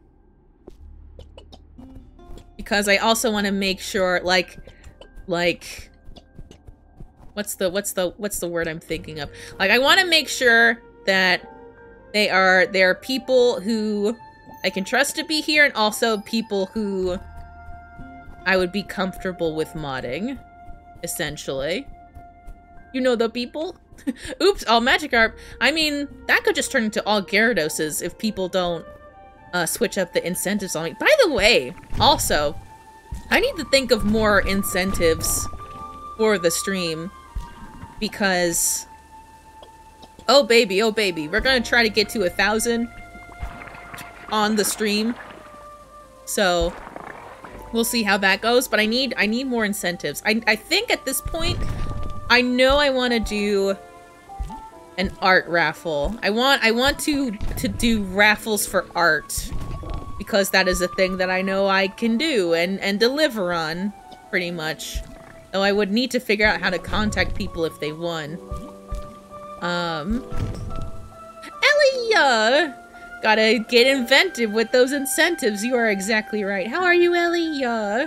Because I also want to make sure, like, like, what's the, what's the, what's the word I'm thinking of? Like, I want to make sure that they are, they are people who I can trust to be here and also people who I would be comfortable with modding, essentially. You know the people? Oops, all Magikarp. I mean, that could just turn into all Gyarados if people don't uh, switch up the incentives on me. By the way, also, I need to think of more incentives for the stream. because... Oh baby, oh baby, we're gonna try to get to a thousand on the stream. So, we'll see how that goes, but I need I need more incentives. I, I think at this point, I know I want to do an art raffle. I want I want to to do raffles for art because that is a thing that I know I can do and and deliver on pretty much. Though I would need to figure out how to contact people if they won. Um, Ellie, uh, gotta get inventive with those incentives. You are exactly right. How are you, Ellie? Uh,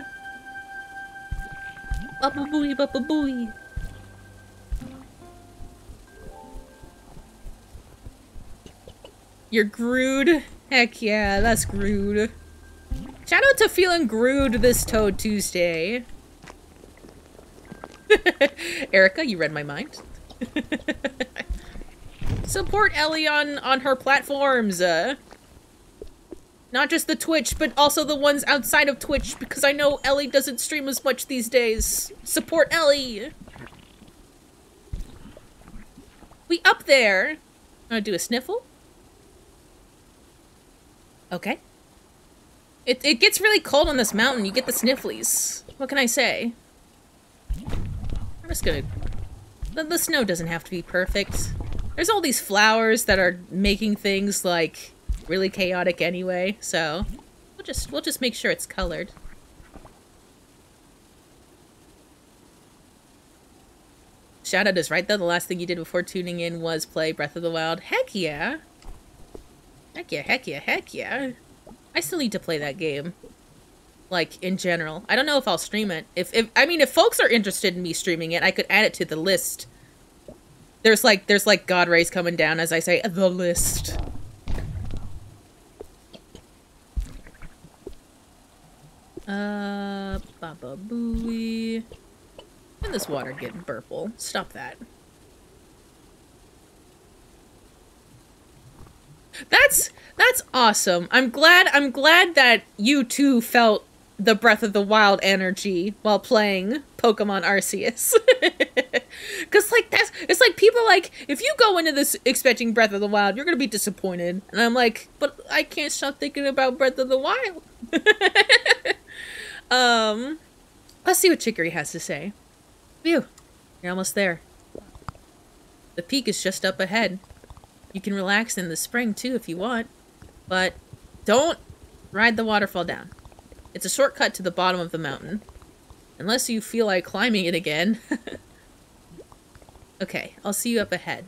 bubba booey, bubba booey. You're Grood? Heck yeah, that's Grood. Shout out to feeling Grood this Toad Tuesday. Erica, you read my mind. Support Ellie on, on her platforms. Uh, not just the Twitch, but also the ones outside of Twitch, because I know Ellie doesn't stream as much these days. Support Ellie! We up there! Wanna do a sniffle? Okay. It, it gets really cold on this mountain. You get the snifflies. What can I say? I'm just gonna... The, the snow doesn't have to be perfect. There's all these flowers that are making things, like, really chaotic anyway, so... We'll just, we'll just make sure it's colored. Shoutout is right, though. The last thing you did before tuning in was play Breath of the Wild. Heck yeah! Heck yeah, heck yeah, heck yeah. I still need to play that game. Like, in general. I don't know if I'll stream it. If, if I mean, if folks are interested in me streaming it, I could add it to the list. There's like, there's like God rays coming down as I say, the list. Uh, Baba Booey. And this water getting purple. Stop that. That's, that's awesome. I'm glad, I'm glad that you too felt the Breath of the Wild energy while playing Pokemon Arceus. Cause like that's, it's like people like, if you go into this expecting Breath of the Wild, you're gonna be disappointed. And I'm like, but I can't stop thinking about Breath of the Wild. um, let's see what Chicory has to say. Phew, you're almost there. The peak is just up ahead. You can relax in the spring too if you want, but don't ride the waterfall down. It's a shortcut to the bottom of the mountain. Unless you feel like climbing it again. Okay, I'll see you up ahead.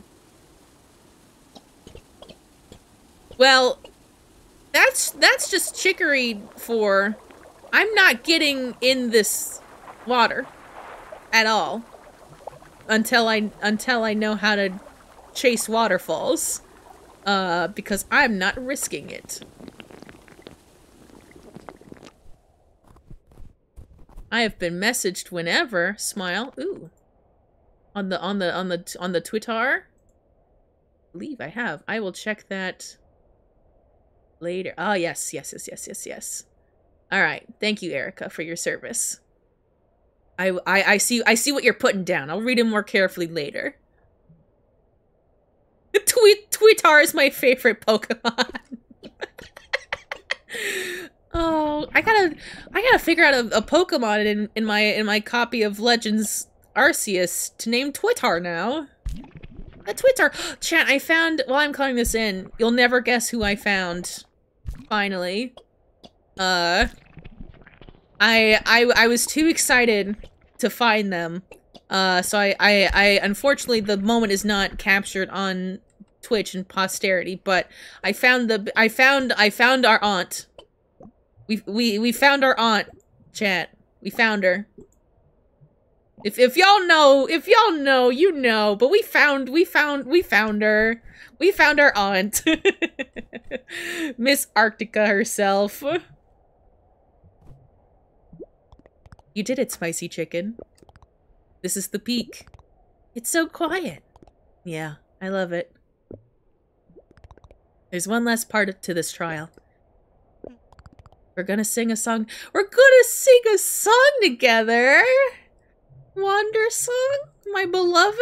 Well, that's that's just Chicory for I'm not getting in this water at all until I until I know how to chase waterfalls. Uh, because I'm not risking it. I have been messaged whenever. Smile. Ooh. On the on the on the on the Twitter. I believe I have. I will check that later. Oh yes, yes, yes, yes, yes, yes. All right. Thank you, Erica, for your service. I I I see I see what you're putting down. I'll read it more carefully later. Tweet Twitter is my favorite Pokemon. Oh, I gotta, I gotta figure out a, a Pokemon in in my in my copy of Legends Arceus to name Twitter now. A Twitter, chat. I found while I'm calling this in. You'll never guess who I found. Finally, uh, I I I was too excited to find them. Uh, so I I I unfortunately the moment is not captured on Twitch and posterity, but I found the I found I found our aunt. We we we found our aunt, chat. We found her. If if y'all know, if y'all know, you know. But we found we found we found her. We found our aunt, Miss Arctica herself. You did it, Spicy Chkn. This is the peak. It's so quiet. Yeah, I love it. There's one last part to this trial. We're gonna sing a song. We're gonna sing a song together. Wander song? My beloved?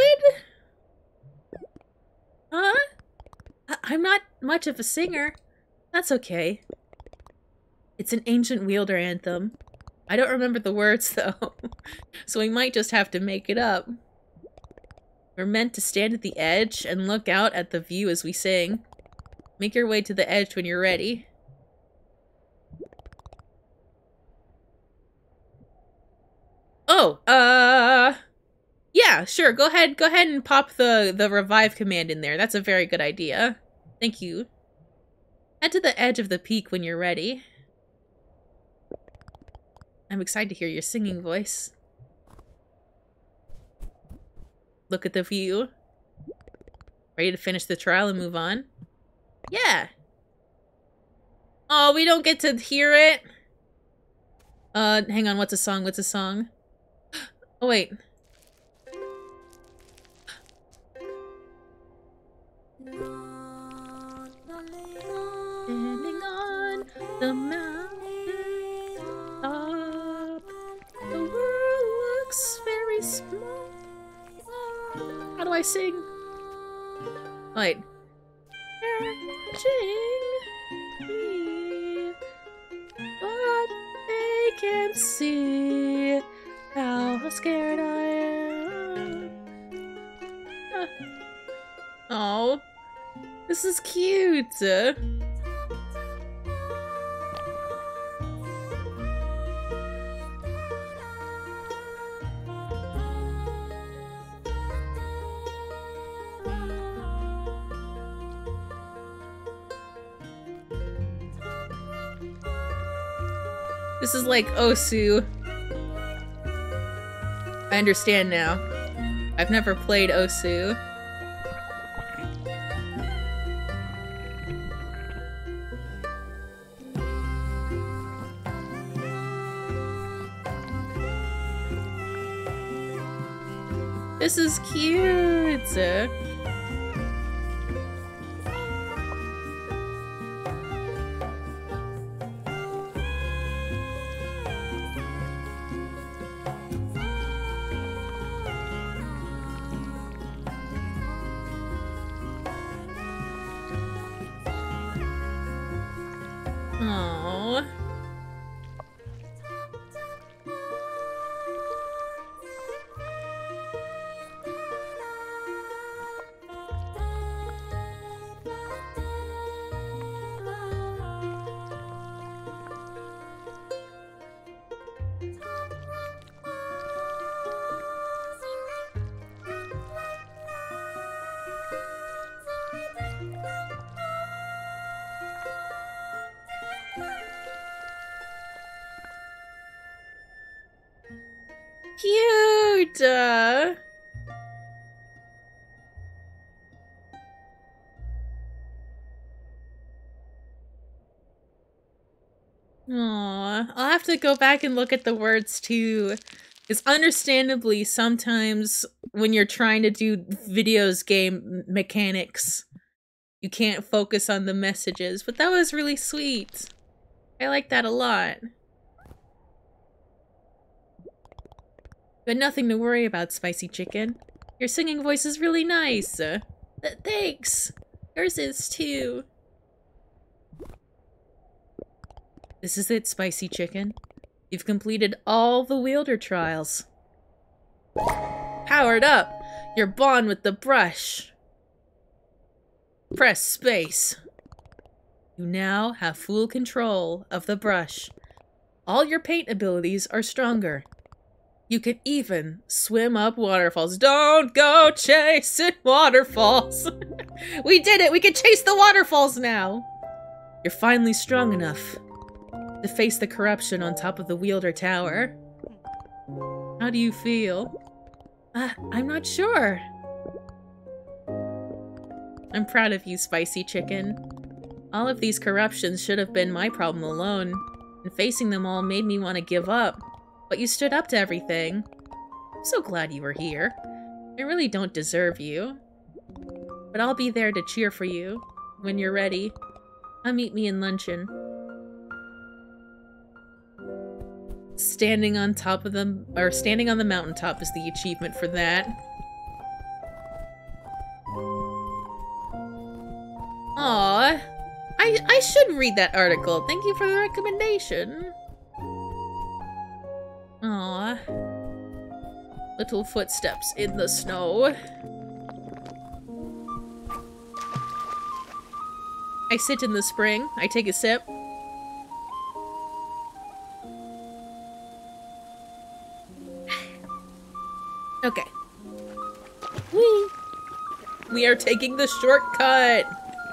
Huh? I I'm not much of a singer. That's okay. It's an ancient wielder anthem. I don't remember the words, though, so we might just have to make it up. We're meant to stand at the edge and look out at the view as we sing. Make your way to the edge when you're ready. Oh, uh... yeah, sure, go ahead, go ahead and pop the, the revive command in there. That's a very good idea. Thank you. Head to the edge of the peak when you're ready. I'm excited to hear your singing voice. Look at the view. Ready to finish the trial and move on? Yeah. Oh, we don't get to hear it. Uh, hang on, what's a song? What's a song? Oh, wait. Standing on the mountain top, the world looks very small. How do I sing? Wait. They're watching me, but they can't see how scared I am. Uh. Oh, this is cute. This is like Osu. I understand now. I've never played Osu. This is cute. Aww. Cute! Uh... Aww. I'll have to go back and look at the words too. Because understandably, sometimes when you're trying to do videos game mechanics, you can't focus on the messages. But that was really sweet. I like that a lot. But nothing to worry about, Spicy Chkn. Your singing voice is really nice. Uh, th thanks. Yours is too. This is it, Spicy Chkn. You've completed all the wielder trials. Powered up! You're bond with the brush. Press space. You now have full control of the brush. All your paint abilities are stronger. You can even swim up waterfalls. Don't go chasing waterfalls. We did it! We can chase the waterfalls now! You're finally strong enough to face the corruption on top of the wielder tower. How do you feel? Uh, I'm not sure. I'm proud of you, Spicy Chkn. All of these corruptions should have been my problem alone, and facing them all made me want to give up. But you stood up to everything. I'm so glad you were here. I really don't deserve you. But I'll be there to cheer for you when you're ready. Come meet me in luncheon. Standing on top of them, or standing on the mountaintop is the achievement for that. read that article. Thank you for the recommendation. Aww. Little footsteps in the snow. I sit in the spring. I take a sip. Okay. Whee! We are taking the shortcut!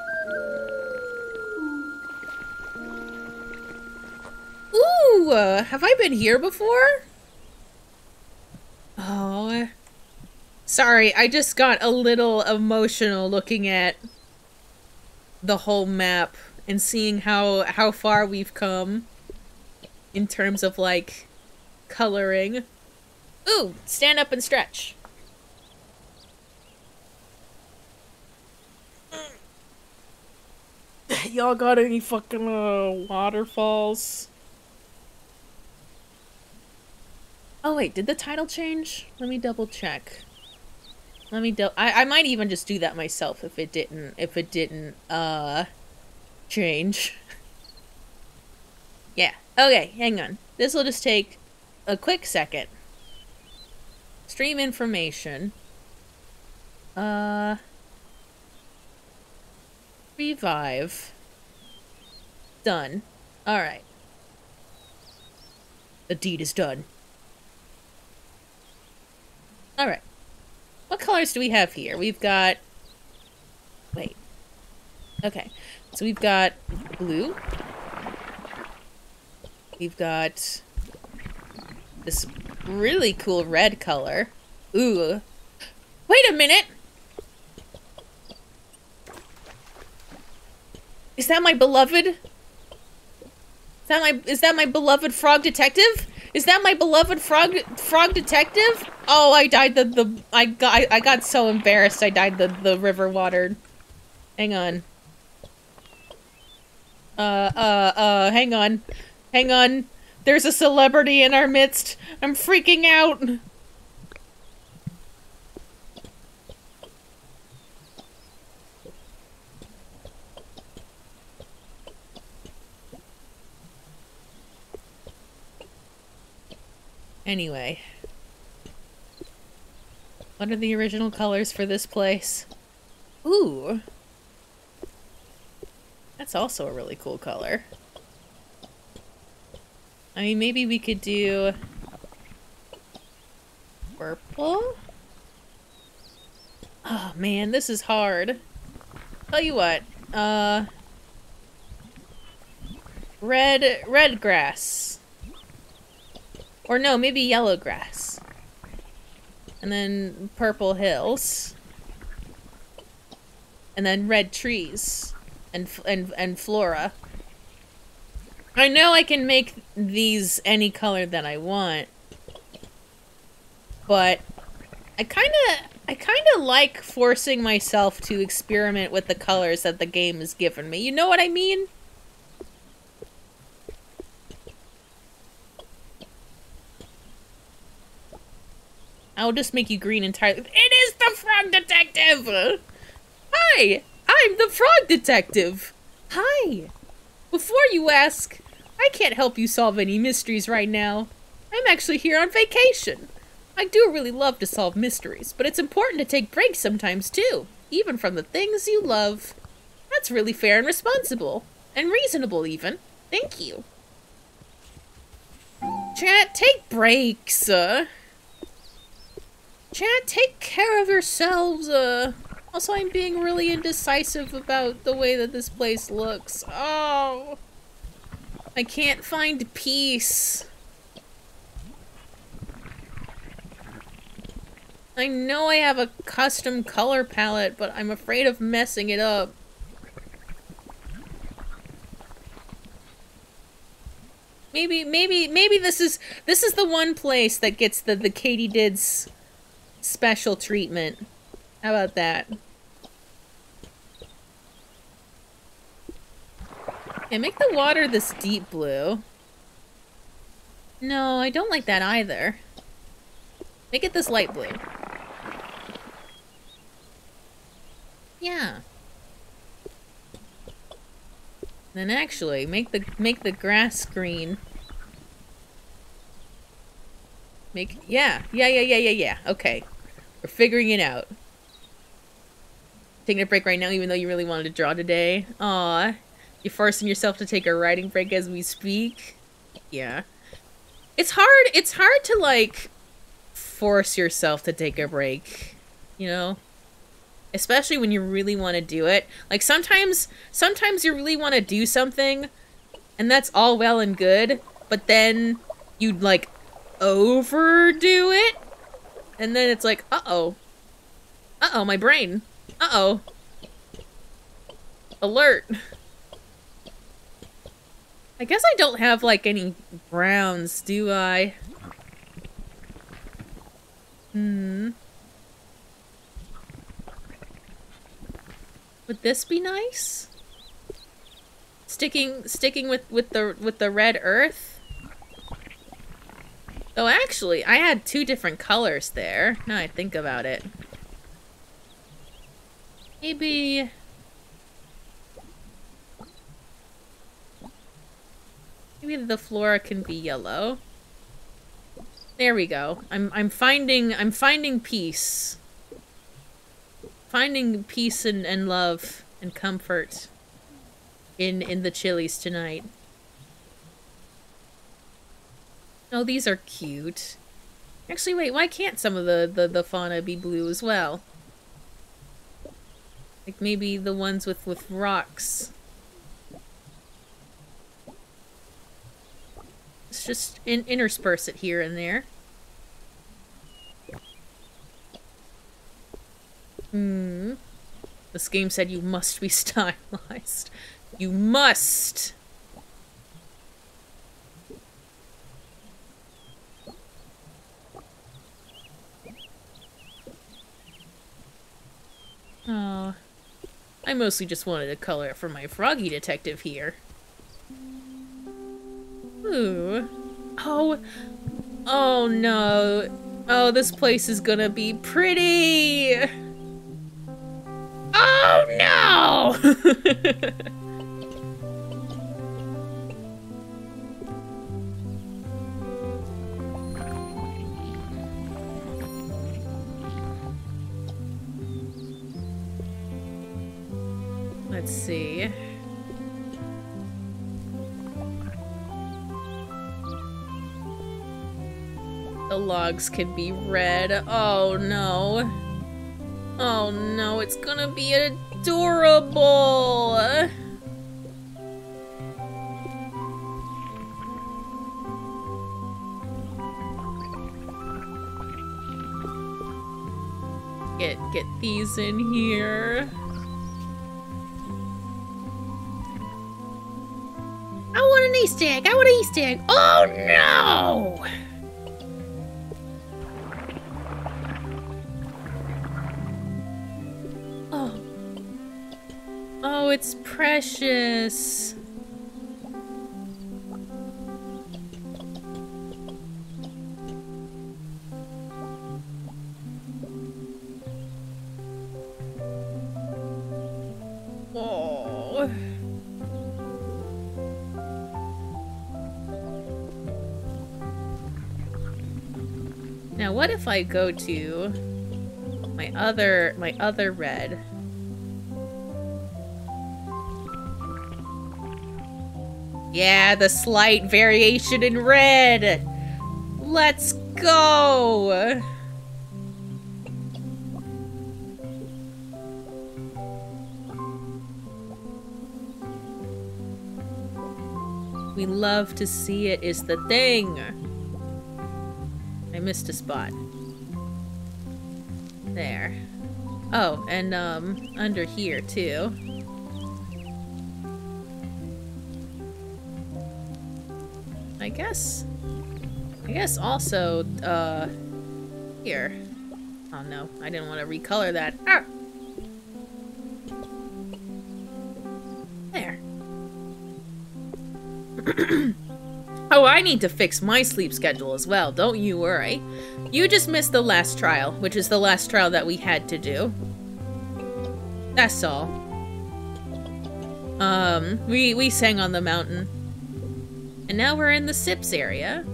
Ooh! Uh, have I been here before? Oh. Sorry, I just got a little emotional looking at the whole map and seeing how, how far we've come in terms of, like, coloring. Ooh! Stand up and stretch. Y'all got any fucking uh, waterfalls? Oh wait, did the title change? Let me double check. Let me do- I, I might even just do that myself if it didn't- if it didn't, uh, change. Yeah. Okay, hang on. This will just take a quick second. Stream information. Uh... Revive. Done. Alright. The deed is done. Alright. What colors do we have here? We've got... Wait. Okay. So we've got blue. We've got this really cool red color. Ooh. Wait a minute! Is that my beloved? Is that my- is that my beloved frog detective? Is that my beloved frog- frog detective? Oh, I died the- the- I got- I, I got so embarrassed I died the- the river watered. Hang on. Uh, uh, uh, hang on. Hang on. There's a celebrity in our midst. I'm freaking out. Anyway. What are the original colors for this place? Ooh. That's also a really cool color. I mean, maybe we could do purple? Oh man, this is hard. Tell you what, uh... red, red grass. Or no, maybe yellow grass. And then purple hills. And then red trees. And, and, and flora. I know I can make these any color that I want. But I kinda, I kinda like forcing myself to experiment with the colors that the game has given me. You know what I mean? I'll just make you green entirely. It is the Frog Detective! Hi! I'm the Frog Detective! Hi! Before you ask, I can't help you solve any mysteries right now. I'm actually here on vacation. I do really love to solve mysteries, but it's important to take breaks sometimes too, even from the things you love. That's really fair and responsible. And reasonable even. Thank you. Chat, take breaks, uh... Chat, take care of yourselves, uh... Also, I'm being really indecisive about the way that this place looks. Oh! I can't find peace. I know I have a custom color palette, but I'm afraid of messing it up. Maybe, maybe, maybe this is, this is the one place that gets the, the katydiids special treatment. How about that? Okay, make the water this deep blue. No, I don't like that either. Make it this light blue. Yeah. Then actually, make the make the grass green. Make yeah, yeah, yeah, yeah, yeah, yeah. Okay. We're figuring it out. Taking a break right now, even though you really wanted to draw today. Aw. You're forcing yourself to take a writing break as we speak. Yeah. It's hard, it's hard to, like, force yourself to take a break. You know? Especially when you really want to do it. Like, sometimes, sometimes you really want to do something, and that's all well and good, but then you'd, like, overdo it, and then it's like, uh-oh. Uh-oh, my brain. Uh-oh. Alert. I guess I don't have, like, any browns, do I? Hmm. Would this be nice? Sticking sticking with, with the with the red earth? Oh, actually, I had two different colors there. Now I think about it. Maybe... Maybe the flora can be yellow. There we go. I'm I'm finding I'm finding peace. Finding peace and, and love and comfort in in the chilies tonight. Oh, these are cute. Actually, wait, why can't some of the, the, the fauna be blue as well? Like maybe the ones with, with rocks. Let's just in intersperse it here and there. Hmm. This game said you must be stylized. You must! Oh. I mostly just wanted to color it for my froggy detective here. Ooh. Oh. Oh no. Oh, this place is gonna be pretty! Oh no! Let's see. The logs can be red. Oh no. Oh no, it's gonna be adorable! Get, get these in here. I want an Easter egg! I want an Easter egg! Oh no! Oh. Oh, it's precious. Oh. Now, what if I go to my other my other red? Yeah, the slight variation in red. Let's go. We love to see it is the thing. I missed a spot. There. Oh, and um, under here too. I guess. I guess also, uh, here. Oh no, I didn't want to recolor that. Ah! There. Oh, I need to fix my sleep schedule as well, don't you worry. You just missed the last trial, which is the last trial that we had to do. That's all. Um, we, we sang on the mountain. And now we're in the Sips area.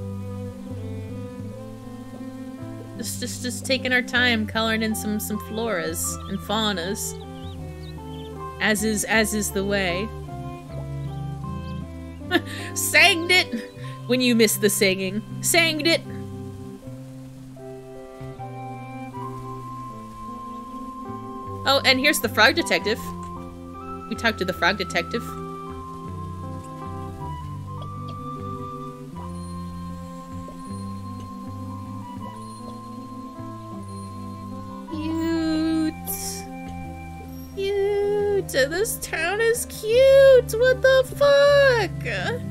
Just, just, just taking our time coloring in some, some floras and faunas. As is, as is the way. Sanged it! When you miss the singing. Sanged it! Oh, and here's the frog detective. We talked to the frog detective. Cute. Cute. This town is cute. What the fuck?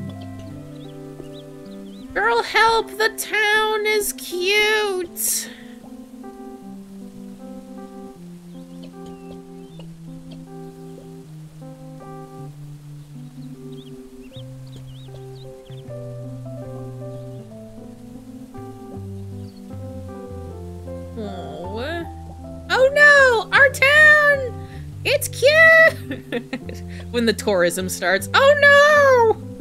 Girl, help. The town is cute. Oh no! Our town! It's cute! When the tourism starts. Oh no!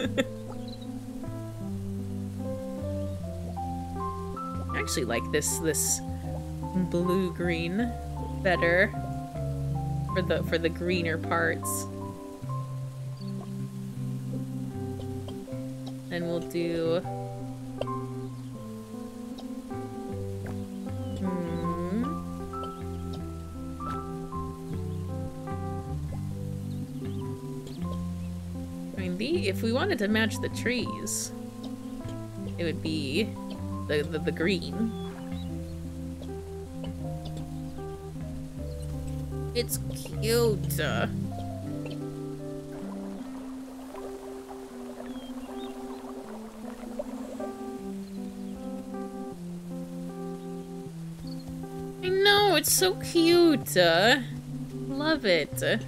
I actually like this this blue-green better for the for the greener parts. And we'll do if we wanted to match the trees, it would be the, the, the green. It's cute. Uh, I know, it's so cute. Uh, love it. Uh,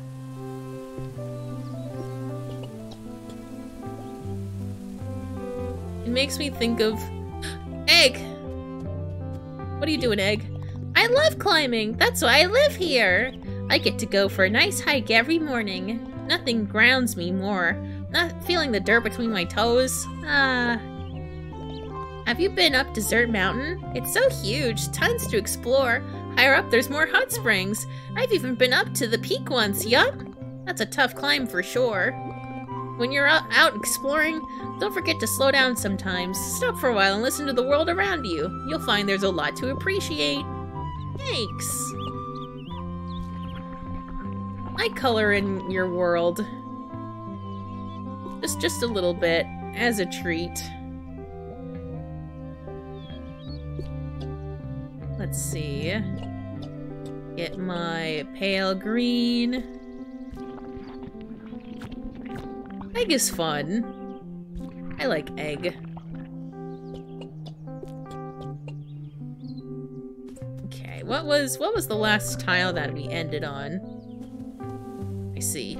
It makes me think of... Egg! What are you doing, Egg? I love climbing! That's why I live here! I get to go for a nice hike every morning. Nothing grounds me more. Not feeling the dirt between my toes. Ah. Have you been up Desert Mountain? It's so huge. Tons to explore. Higher up, there's more hot springs. I've even been up to the peak once, yup. That's a tough climb for sure. When you're out exploring, don't forget to slow down sometimes. Stop for a while and listen to the world around you. You'll find there's a lot to appreciate. Thanks. I color in your world. Just, just a little bit, as a treat. Let's see. Get my pale green. Egg is fun. I like egg. Okay, what was what was the last tile that we ended on? I see.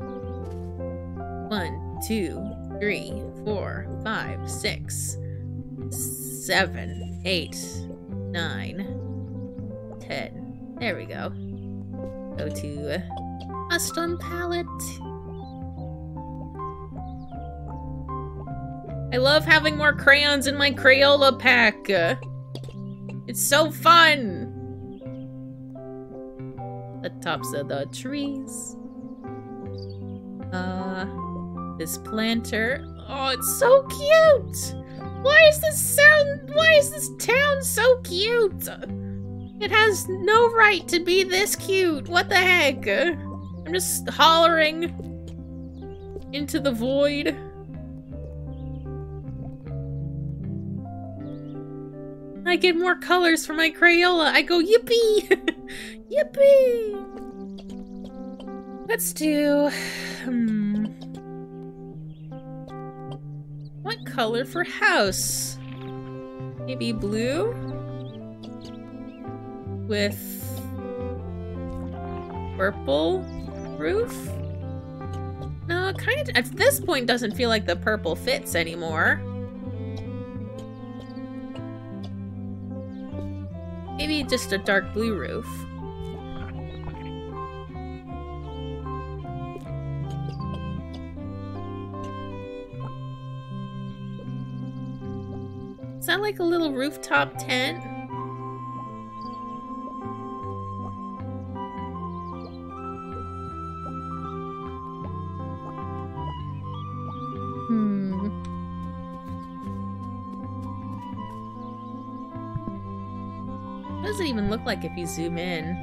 One, two, three, four, five, six, seven, eight, nine, ten. There we go. Go to custom palette. I love having more crayons in my Crayola pack. It's so fun. The tops of the trees. Uh, this planter. Oh, it's so cute. Why is this sound? Why is this town so cute? It has no right to be this cute. What the heck? I'm just hollering into the void. I get more colors for my Crayola. I go, yippee! Yippee! Let's do... Hmm... What color for house? Maybe blue? With... purple roof? No, it kind of... At this point, doesn't feel like the purple fits anymore. Maybe just a dark blue roof. Is that like a little rooftop tent? Hmm. What does it even look like if you zoom in?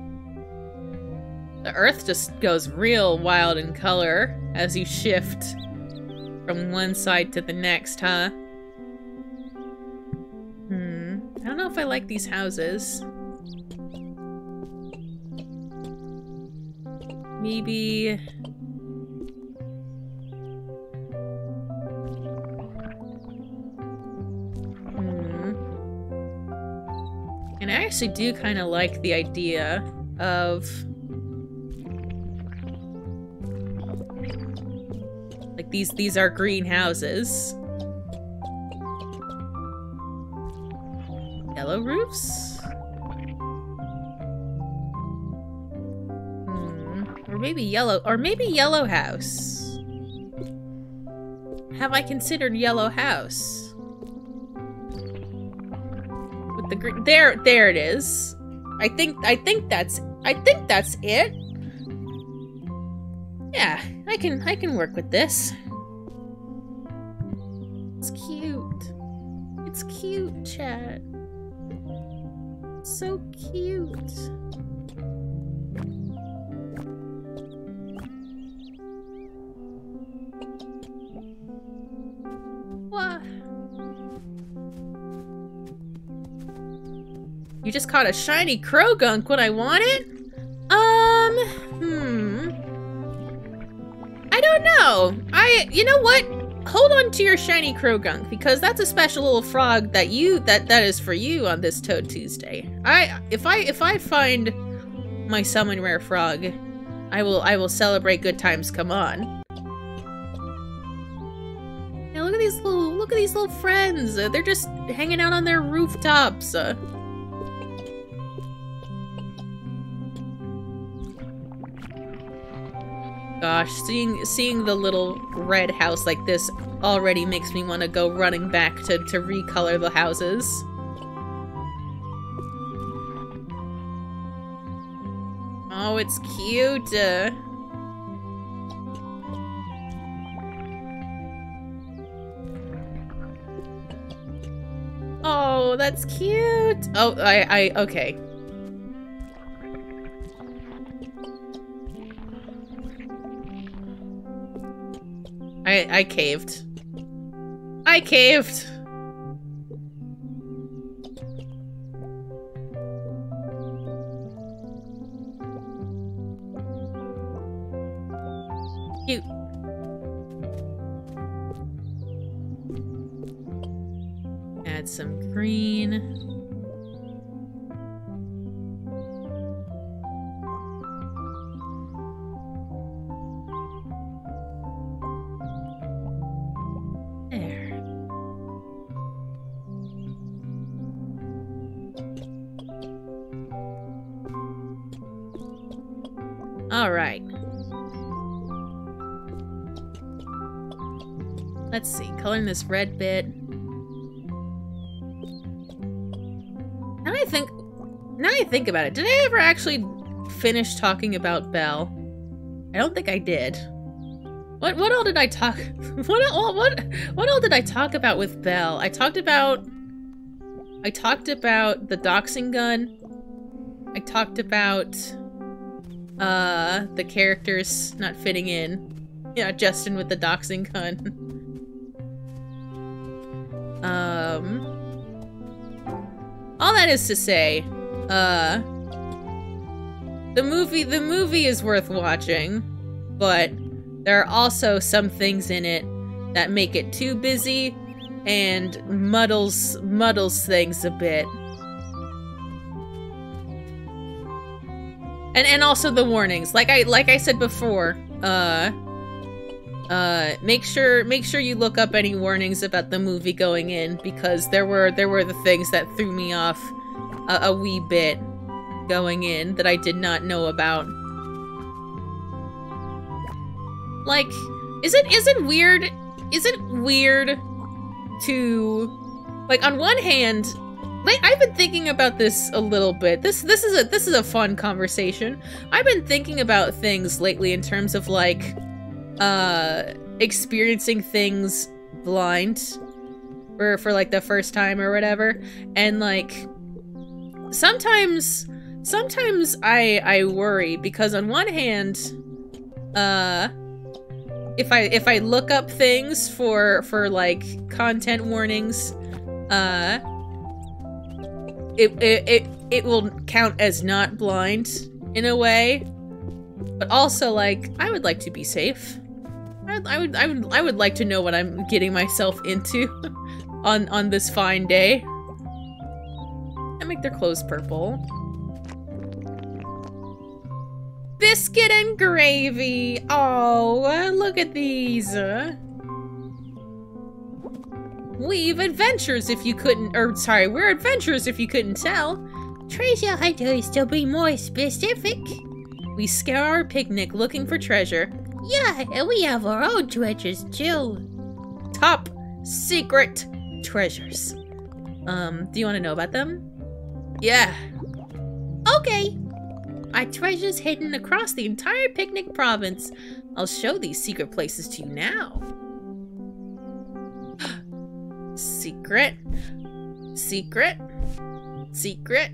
The earth just goes real wild in color as you shift from one side to the next, huh? Hmm. I don't know if I like these houses. Maybe... Hmm. And I actually do kind of like the idea of... Like, these, these are greenhouses. Yellow roofs? Hmm. Or maybe yellow, or maybe yellow house. Have I considered yellow house? With the green, there, there it is. I think, I think that's, I think that's it. Yeah, I can, I can work with this. It's cute. It's cute, chat. So cute. What? You just caught a shiny crow gunk when I want it? Um, hmm. I don't know. I, you know what? Hold on to your shiny crow gunk, because that's a special little frog that you, that, that is for you on this Toad Tuesday. I, if I, if I find my summon rare frog, I will, I will celebrate good times come on. Now look at these little, look at these little friends. Uh, they're just hanging out on their rooftops. Uh, Gosh, seeing seeing the little red house like this already makes me want to go running back to, to recolor the houses. Oh, it's cute. Uh, oh, that's cute. Oh, I, I, okay. I, I caved. I caved! Cute. Add some green. Alright. Let's see, coloring this red bit. Now I think now I think about it, did I ever actually finish talking about Belle? I don't think I did. What what all did I talk what all what what all did I talk about with Belle? I talked about I talked about the doxing gun. I talked about Uh, the characters not fitting in. Yeah, Justin with the doxing gun. um, all that is to say, uh, the movie, the movie is worth watching, but there are also some things in it that make it too busy and muddles, muddles things a bit. And and also the warnings. Like I like I said before, uh uh make sure make sure you look up any warnings about the movie going in, because there were there were the things that threw me off a, a wee bit going in that I did not know about. Like, is it is it weird is it weird to Like, on one hand, like, I've been thinking about this a little bit. This this is a this is a fun conversation. I've been thinking about things lately in terms of like uh experiencing things blind for for like the first time or whatever. And like sometimes sometimes I I worry because on one hand, uh if I if I look up things for for like content warnings, uh It, it it it will count as not blind in a way, but also like I would like to be safe. I, I would I would I would like to know what I'm getting myself into on on this fine day. I make their clothes purple. Biscuit and gravy. Oh, look at these. We've adventures if you couldn't, or sorry, we're adventurers if you couldn't tell. Treasure hunters to be more specific. We scour our picnic looking for treasure. Yeah, and we have our own treasures too. Top secret treasures. Um, do you want to know about them? Yeah. Okay. Our treasures hidden across the entire picnic province. I'll show these secret places to you now. Secret. Secret. Secret.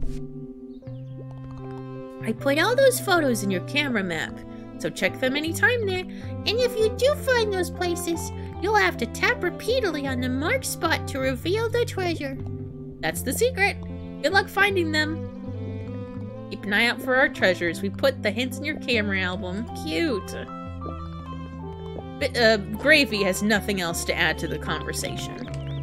I put all those photos in your camera map, so check them anytime there. And if you do find those places, you'll have to tap repeatedly on the marked spot to reveal the treasure. That's the secret. Good luck finding them. Keep an eye out for our treasures. We put the hints in your camera album. Cute. But, uh, Gravy has nothing else to add to the conversation.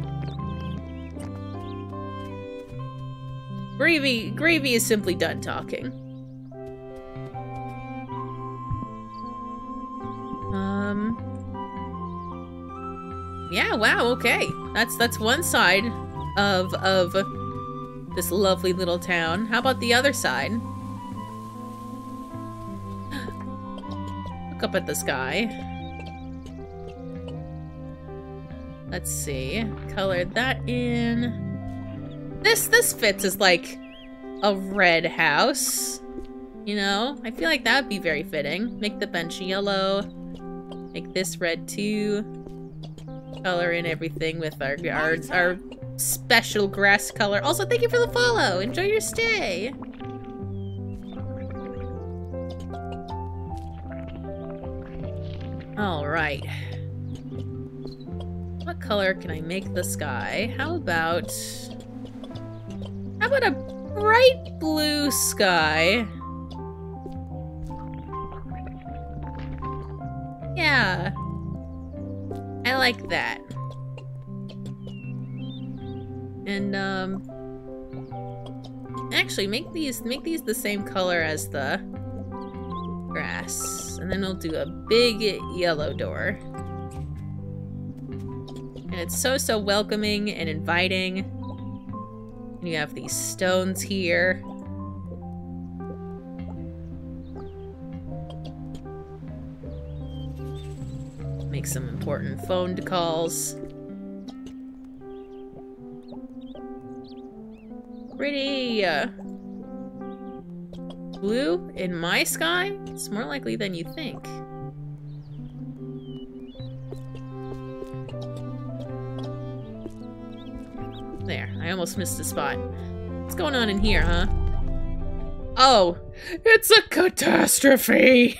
Gravy, Gravy is simply done talking. Um. Yeah. Wow. Okay. That's that's one side of of this lovely little town. How about the other side? Look up at the sky. Let's see. Color that in. This this fits as like a red house. You know? I feel like that would be very fitting. Make the bench yellow. Make this red too. Color in everything with our our, our special grass color. Also, thank you for the follow. Enjoy your stay. All right. What color can I make the sky? How about... How about a bright blue sky? Yeah. I like that. And, um... actually, make these, make these the same color as the grass. And then we'll do a big yellow door. And it's so, so welcoming and inviting. And you have these stones here. Make some important phone calls. Pretty, uh, blue in my sky? It's more likely than you think. There, I almost missed a spot. What's going on in here, huh? Oh, it's a catastrophe!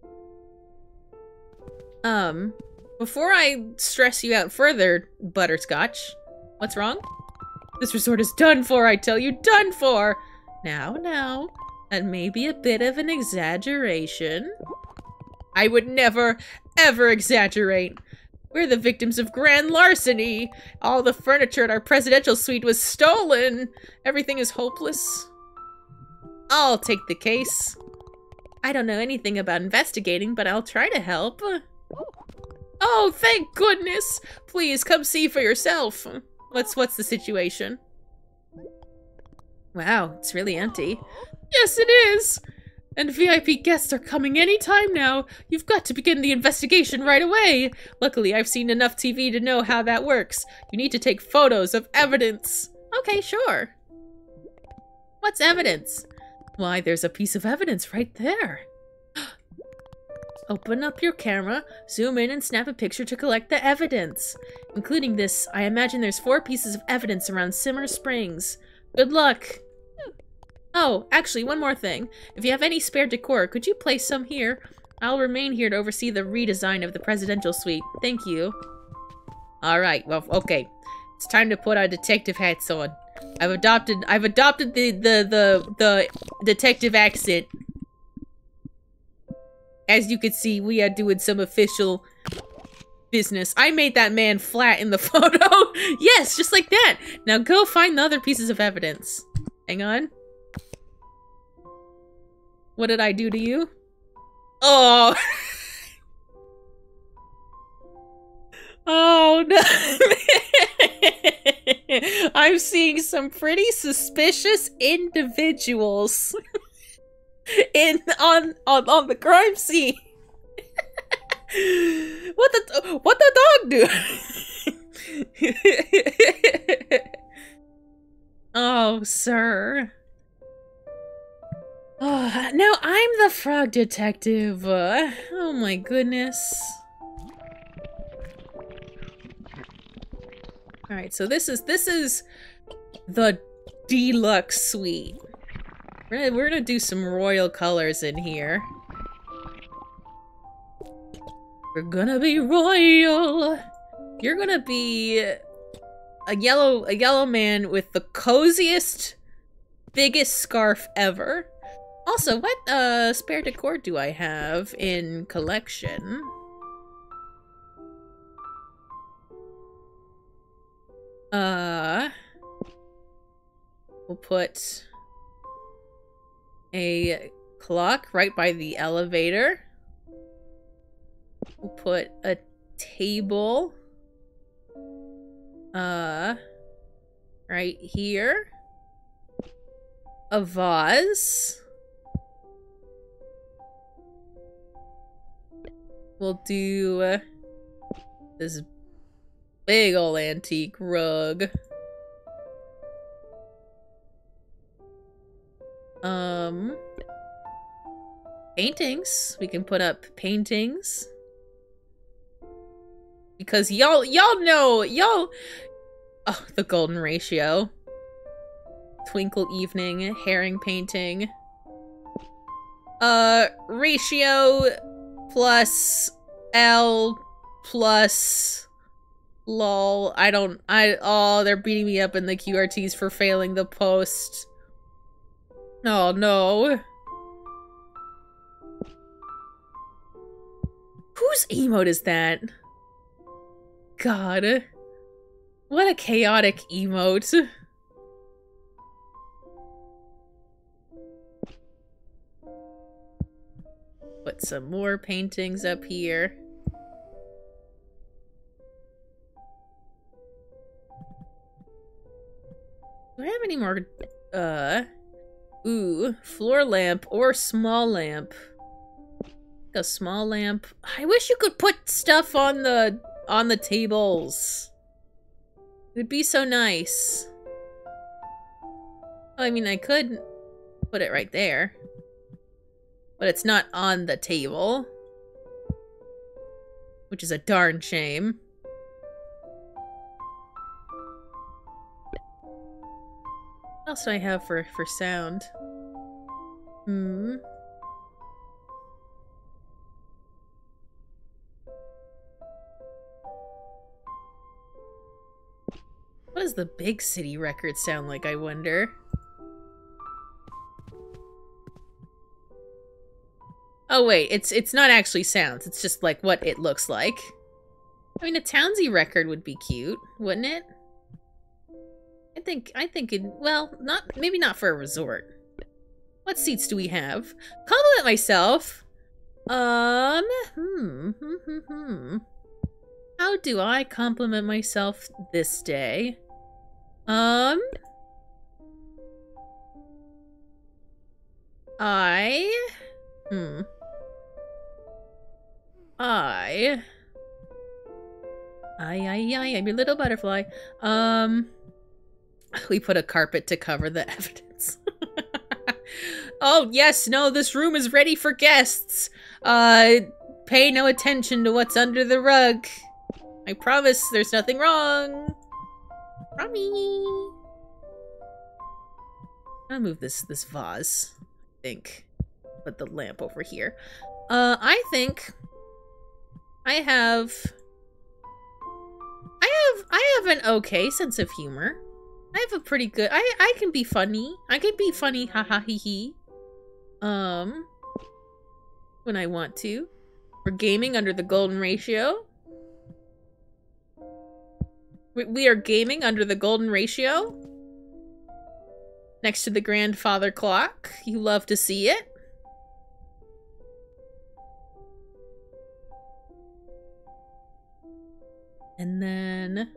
Um, before I stress you out further, Butterscotch, what's wrong? This resort is done for, I tell you, done for! Now, now, that may be a bit of an exaggeration. I would never, ever exaggerate. We're the victims of grand larceny. All the furniture at our presidential suite was stolen. Everything is hopeless. I'll take the case. I don't know anything about investigating, but I'll try to help. Oh, thank goodness! Please come see for yourself. What's what's the situation? Wow, it's really empty. Yes, it is. And V I P guests are coming anytime now. You've got to begin the investigation right away. Luckily, I've seen enough T V to know how that works. You need to take photos of evidence. Okay, sure. What's evidence? Why, there's a piece of evidence right there. Open up your camera, zoom in, and snap a picture to collect the evidence. Including this, I imagine there's four pieces of evidence around Simmer Springs. Good luck. Oh, actually, one more thing. If you have any spare decor, could you place some here? I'll remain here to oversee the redesign of the presidential suite. Thank you. Alright, well, okay. It's time to put our detective hats on. I've adopted- I've adopted the- the- the- the detective accent. As you can see, we are doing some official business. I made that man flat in the photo. Yes, just like that. Now go find the other pieces of evidence. Hang on. What did I do to you? Oh. Oh no. I'm seeing some pretty suspicious individuals. In on on on the crime scene. What the what the dog do? Oh, sir. Oh, now I'm the frog detective. Uh, oh my goodness. All right, so this is this is the deluxe suite. We're gonna, we're gonna do some royal colors in here. We're gonna be royal. You're gonna be a yellow a yellow man with the coziest, biggest scarf ever. Also, what uh spare decor do I have in collection? Uh, we'll put a clock right by the elevator. We'll put a table uh right here. A vase. We'll do uh, this big old antique rug. Um, paintings. We can put up paintings. Because y'all, y'all know, y'all... Oh, the golden ratio. Twinkle evening, herring painting. Uh, ratio plus L plus lol. I don't, I, oh, they're beating me up in the Q R Ts for failing the post. Oh, no. Whose emote is that? God. What a chaotic emote. Put some more paintings up here. Do I have any more, uh... Ooh, floor lamp or small lamp. A small lamp. I wish you could put stuff on the on the tables. It would be so nice. I mean, I could put it right there, but it's not on the table, which is a darn shame. What else do I have for for sound? Hmm. What does the big city record sound like, I wonder? Oh wait, it's it's not actually sounds, it's just like what it looks like. I mean, a Townsy record would be cute, wouldn't it? I think, I think it, well, not, maybe not for a resort. What seats do we have? Compliment myself. Um, hmm, hmm, hmm, hmm. How do I compliment myself this day? Um, I Hmm. I... I, I, I, I'm your little butterfly. Um... We put a carpet to cover the evidence. Oh, yes, no, this room is ready for guests. Uh, pay no attention to what's under the rug. I promise there's nothing wrong. Promise. I'll move this, this vase, I think. Put the lamp over here. Uh, I think I have... I have, I have an okay sense of humor. I have a pretty good... I, I can be funny. I can be funny, haha hee hee. Um... When I want to. We're gaming under the golden ratio. We, we are gaming under the golden ratio. Next to the grandfather clock. You love to see it. And then...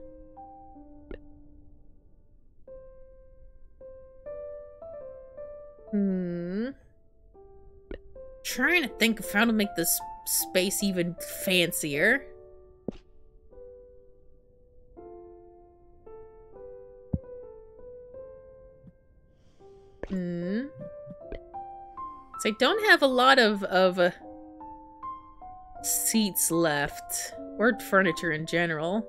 Hmm. Trying to think of how to make this space even fancier. Hmm. So I don't have a lot of of uh, seats left, or furniture in general.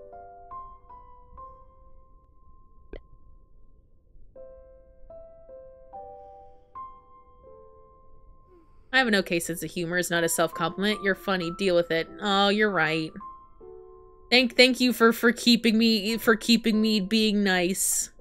I have an okay sense of humor. It's not a self-compliment. You're funny. Deal with it. Oh, you're right. Thank thank you for for keeping me for keeping me being nice.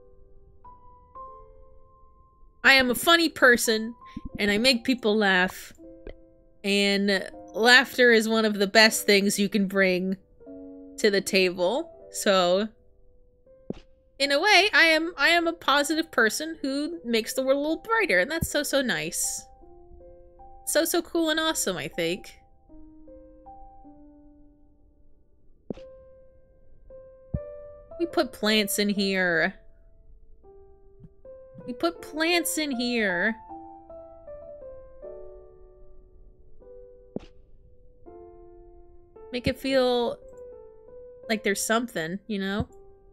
I am a funny person and I make people laugh. And laughter is one of the best things you can bring to the table. So in a way, I am I am a positive person who makes the world a little brighter, and that's so so nice. So, so cool and awesome, I think. We put plants in here. We put plants in here. Make it feel like there's something, you know?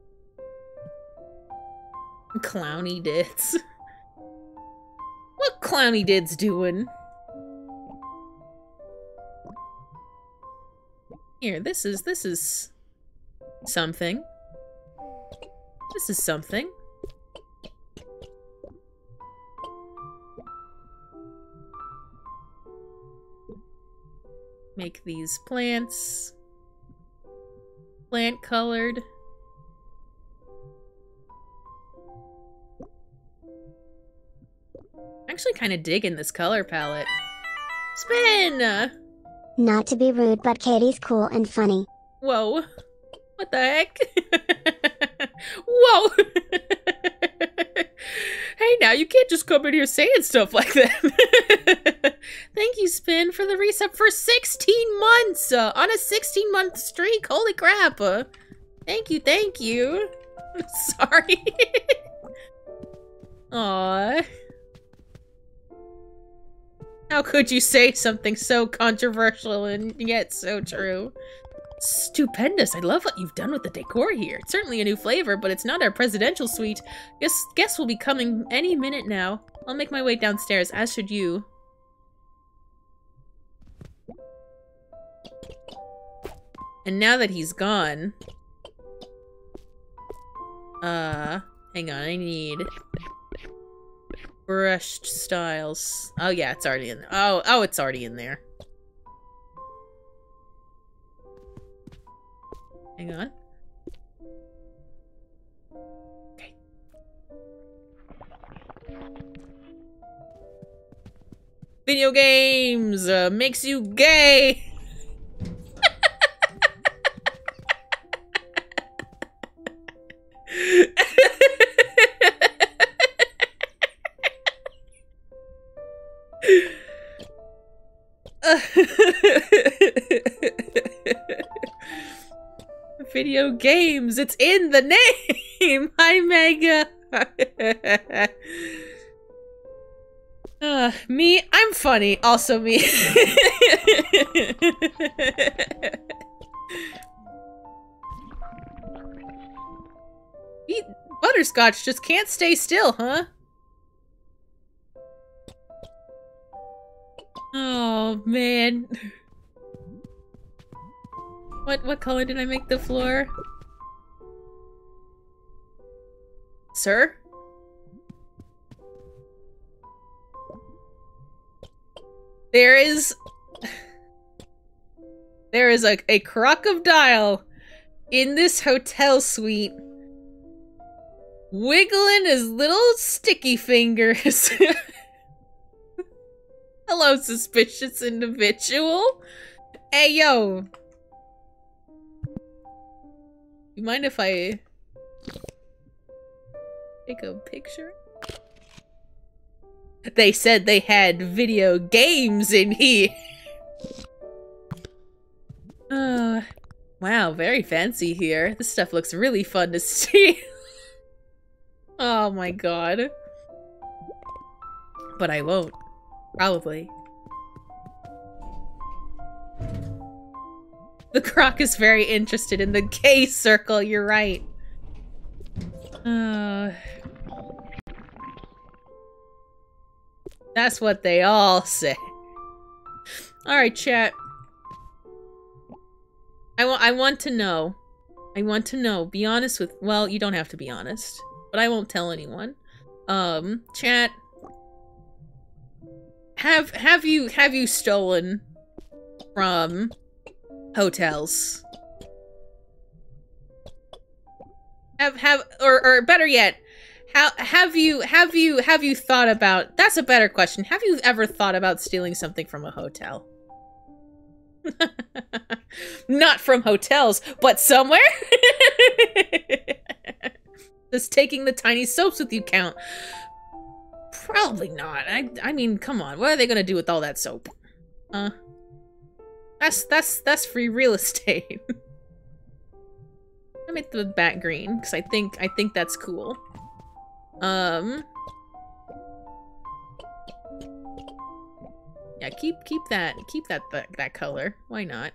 Clowny Dids. What Clowny Dids doing? Here, this is, this is something. This is something. Make these plants plant colored. I'm actually kind of digging this color palette. Spin! Not to be rude, but Katy's cool and funny. Whoa. What the heck? Whoa! Hey now, you can't just come in here saying stuff like that. Thank you, Spin, for the resub for sixteen months! Uh, on a sixteen month streak, holy crap! Uh, thank you, thank you. Sorry. Aww. How could you say something so controversial and yet so true? Stupendous. I love what you've done with the decor here. It's certainly a new flavor, but it's not our presidential suite. Guess guests will be coming any minute now. I'll make my way downstairs, as should you. And now that he's gone... Uh, hang on, I need... brushed styles. Oh yeah, it's already in there. Oh, oh, it's already in there. Hang on. Okay. Video games uh, makes you gay. Video games, it's in the name. Hi, Mega. Uh, me? I'm funny. Also me. Eat butterscotch just can't stay still, huh? Oh, man. What what color did I make the floor? Sir? There is... There is a, a crocodile in this hotel suite wiggling his little sticky fingers. Hello, suspicious individual. Hey, yo. You mind if I take a picture? They said they had video games in here. Oh, wow, very fancy here. This stuff looks really fun to see. Oh my god. But I won't. Probably. The croc is very interested in the gay circle, you're right. Uh, that's what they all say. Alright, chat. I want I want to know. I want to know. Be honest with well, you don't have to be honest. But I won't tell anyone. Um, chat. Have have you have you stolen from hotels? Have have or or better yet, how have you have you have you thought about that's a better question. Have you ever thought about stealing something from a hotel? Not from hotels, but somewhere? Does taking the tiny soaps with you count? Probably not. I I mean, come on. What are they gonna do with all that soap? Uh That's that's that's free real estate. I make the bat green because I think I think that's cool. Um Yeah, keep keep that keep that that, that color. Why not?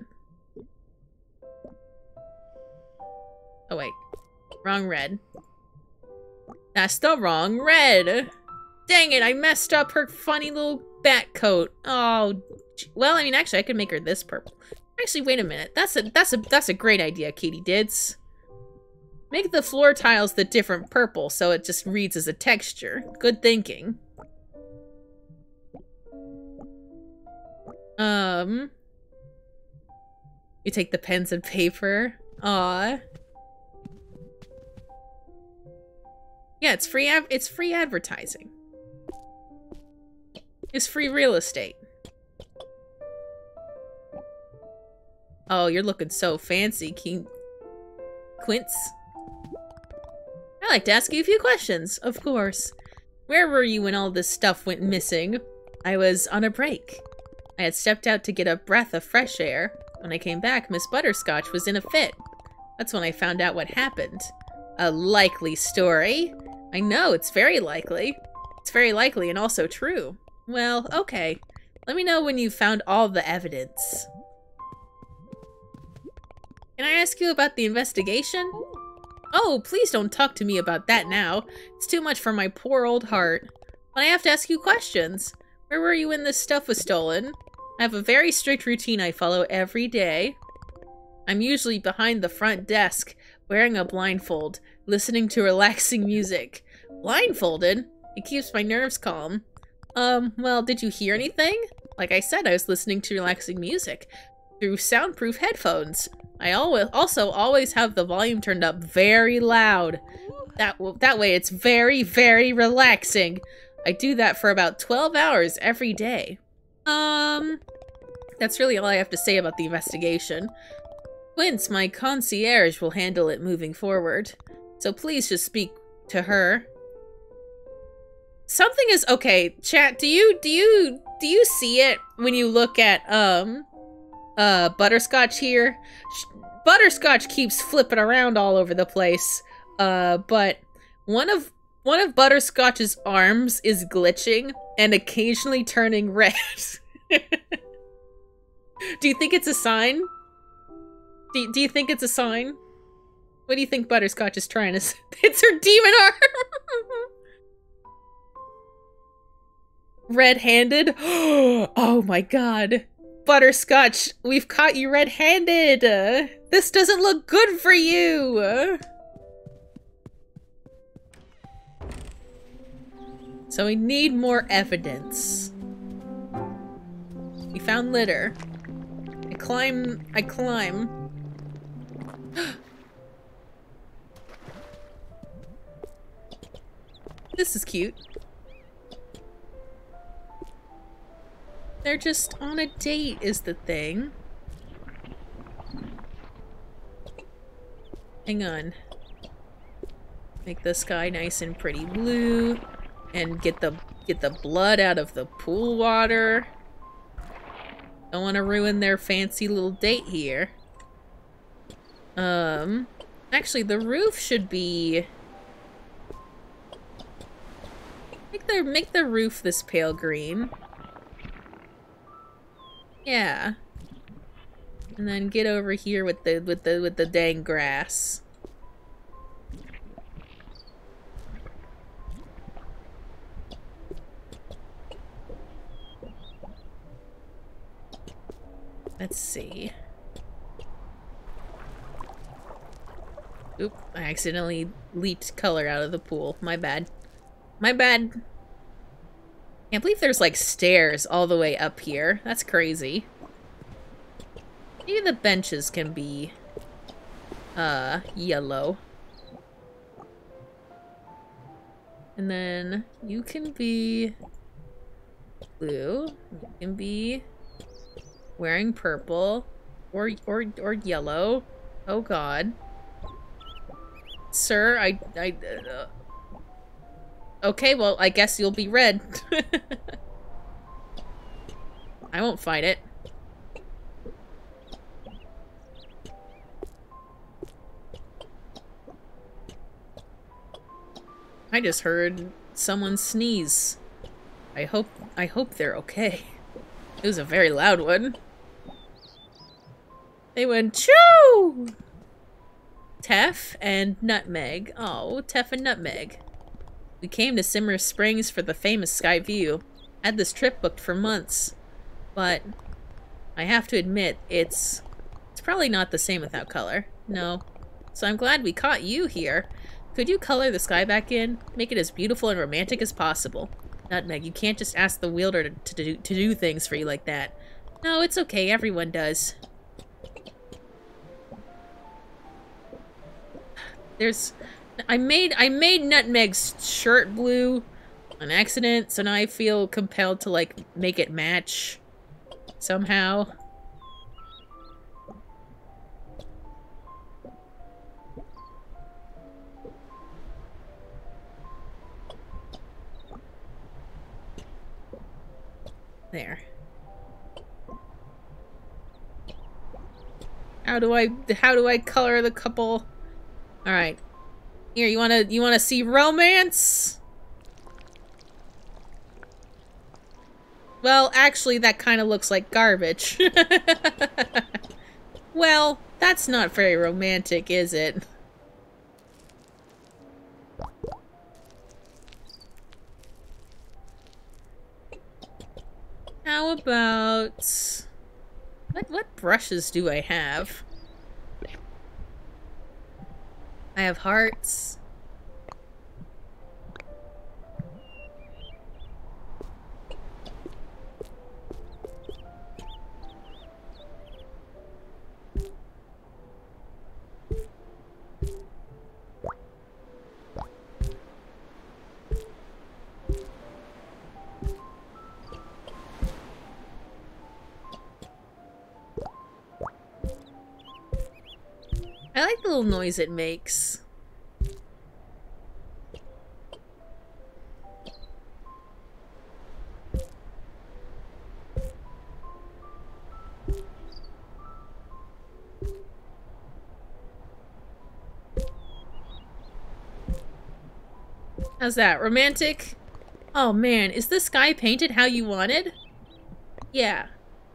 Oh wait. Wrong red. That's the wrong red. Dang it, I messed up her funny little bat coat. Oh, well, I mean, actually, I could make her this purple. Actually, wait a minute. That's a that's a that's a great idea, katydiids. Make the floor tiles the different purple so it just reads as a texture. Good thinking. Um, you take the pens and paper. Aw. Yeah, it's free. Av it's free advertising. It's free real estate. Oh, you're looking so fancy, King Quince. I'd like to ask you a few questions, of course. Where were you when all this stuff went missing? I was on a break. I had stepped out to get a breath of fresh air. When I came back, Miss Butterscotch was in a fit. That's when I found out what happened. A likely story. I know, it's very likely. It's very likely and also true. Well, okay. Let me know when you've found all the evidence. Can I ask you about the investigation? Oh, please don't talk to me about that now. It's too much for my poor old heart. But I have to ask you questions. Where were you when this stuff was stolen? I have a very strict routine I follow every day. I'm usually behind the front desk, wearing a blindfold, listening to relaxing music. Blindfolded? It keeps my nerves calm. Um, well, did you hear anything? Like I said, I was listening to relaxing music through soundproof headphones. I always also always have the volume turned up very loud. That, that way it's very, very relaxing. I do that for about twelve hours every day. Um, that's really all I have to say about the investigation. Quince, my concierge, will handle it moving forward. So please just speak to her. Something is okay, chat, do you do you do you see it when you look at um uh Butterscotch here? Sh Butterscotch keeps flipping around all over the place. Uh but one of One of Butterscotch's arms is glitching and occasionally turning red. Do you think it's a sign? Do, do you think it's a sign? What do you think Butterscotch is trying to say? It's her demon arm! Red-handed? Oh my god. Butterscotch, we've caught you red-handed! Uh, this doesn't look good for you! Uh, so we need more evidence. We found litter. I climb- I climb. This is cute. They're just on a date is the thing. Hang on. Make the sky nice and pretty blue. And get the get the blood out of the pool water. Don't want to ruin their fancy little date here. Um, actually the roof should be... Make the, make the roof this pale green. Yeah. And then get over here with the with the with the dang grass. Let's see. Oop, I accidentally leaked color out of the pool. My bad. My bad. Can't believe there's like stairs all the way up here. That's crazy. Maybe the benches can be uh yellow. And then you can be blue. You can be wearing purple or or or yellow. Oh god. Sir, I I uh, okay, well, I guess you'll be red. I won't fight it. I just heard someone sneeze. I hope I hope they're okay. It was a very loud one. They went choo! Teff and Nutmeg. Oh, Teff and Nutmeg. We came to Simmer Springs for the famous sky view. Had this trip booked for months. But I have to admit, it's it's probably not the same without color. No. So I'm glad we caught you here. Could you color the sky back in? Make it as beautiful and romantic as possible. Nutmeg, you can't just ask the wielder to, to, do, to do things for you like that. No, it's okay. Everyone does. There's... I made I made Nutmeg's shirt blue on accident, so now I feel compelled to, like, make it match somehow. There. How do I how do I color the couple? All right. Here, you want to you want to see romance? Well, actually that kind of looks like garbage. Well, that's not very romantic, is it? How about... What, what brushes do I have? I have hearts. I like the little noise it makes. How's that? Romantic? Oh man, is the sky painted how you wanted? Yeah.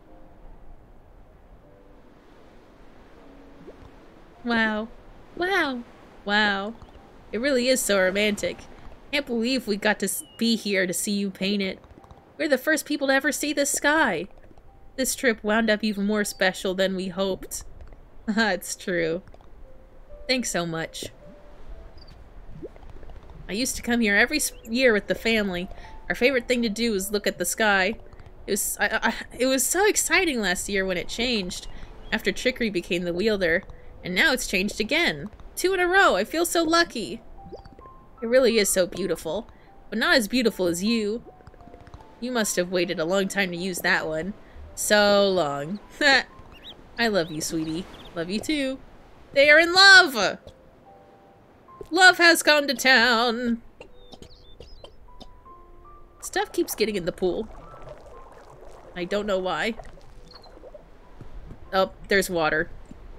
Wow. Wow. Wow. It really is so romantic. Can't believe we got to be here to see you paint it. We're the first people to ever see the sky. This trip wound up even more special than we hoped. Haha, it's true. Thanks so much. I used to come here every year with the family. Our favorite thing to do was look at the sky. It was I, I, it was so exciting last year when it changed, after Chicory became the wielder, and now it's changed again. Two in a row. I feel so lucky. It really is so beautiful, but not as beautiful as you. You must have waited a long time to use that one. So long. I love you, sweetie. Love you too. They are in love! Love has come to town. Stuff keeps getting in the pool. I don't know why. Oh, there's water.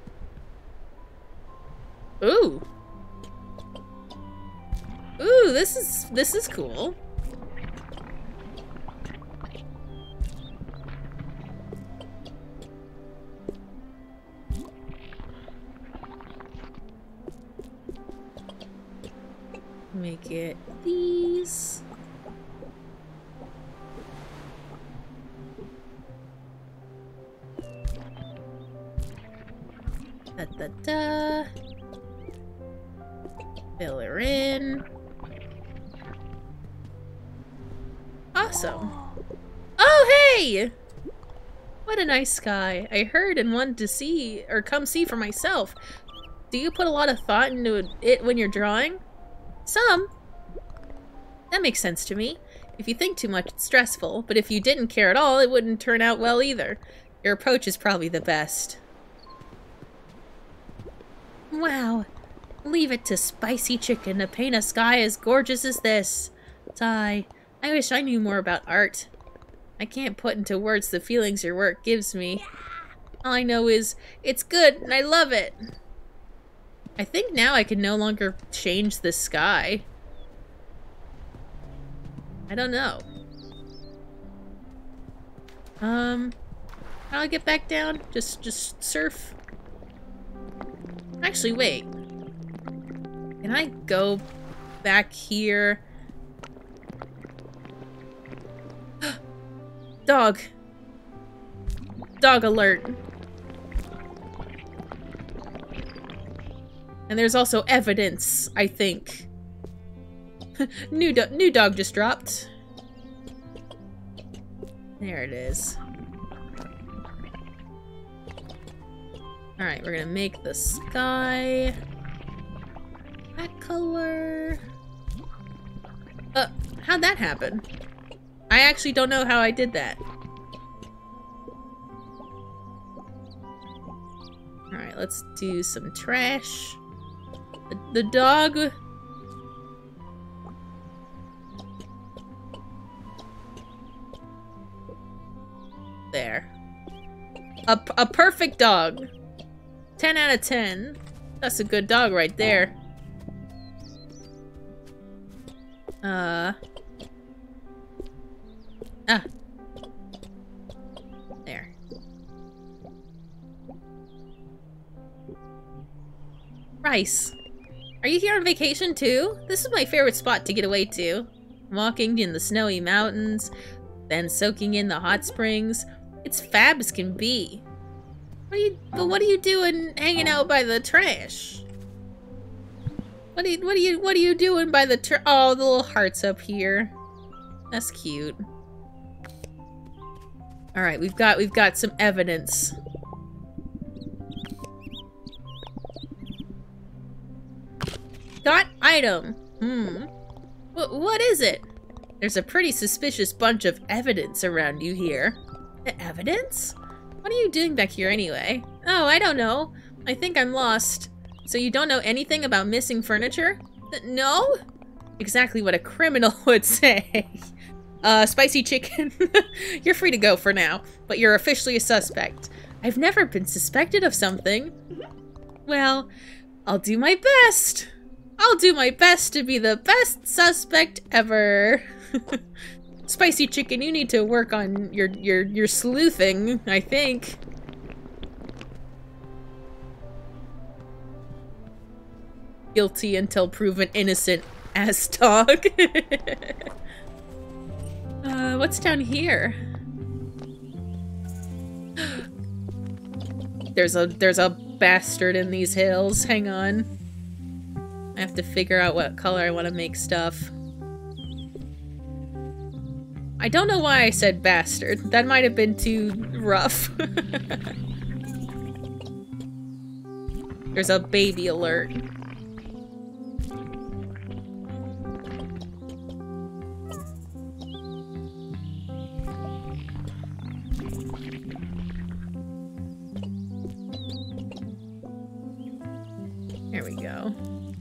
Ooh. Ooh, this is this is cool. Make it these. Da da da. Fill her in. Awesome. Oh, hey! What a nice sky. I heard and wanted to see, or come see for myself. Do you put a lot of thought into it when you're drawing? Some. That makes sense to me. If you think too much, it's stressful, but if you didn't care at all, it wouldn't turn out well either. Your approach is probably the best. Wow. Leave it to Spicy Chkn to paint a sky as gorgeous as this. Sigh. I wish I knew more about art. I can't put into words the feelings your work gives me. All I know is, it's good and I love it. I think now I can no longer change the sky. I don't know. Um, how do I get back down? Just, just surf? Actually, wait. Can I go back here? Dog. Dog alert. And there's also evidence, I think. new, do new dog just dropped. There it is. Alright, we're gonna make the sky that color. Uh, how'd that happen? I actually don't know how I did that. Alright, let's do some trash. The, the dog. There. A, a perfect dog. ten out of ten. That's a good dog right there. Uh. Ah. There. Rice. Are you here on vacation too? This is my favorite spot to get away to. Walking in the snowy mountains, then soaking in the hot springs. It's fab as can be. What are you, but what are you doing hanging out by the trash? What are you, what are you, what are you doing by the tra- oh, the little hearts up here. That's cute. All right, we've got, we've got some evidence. Got item. Hmm. What, what is it? There's a pretty suspicious bunch of evidence around you here. Evidence? What are you doing back here anyway? Oh, I don't know. I think I'm lost. So you don't know anything about missing furniture? Th- no? Exactly what a criminal would say. Uh, Spicy Chkn, you're free to go for now, but you're officially a suspect. I've never been suspected of something. Well, I'll do my best. I'll do my best to be the best suspect ever. Spicy Chkn, you need to work on your your your sleuthing, I think. Guilty until proven innocent, ass dog. uh, what's down here? There's a there's a bastard in these hills. Hang on. I have to figure out what color I want to make stuff. I don't know why I said bastard. That might have been too rough. There's a baby alert. There we go.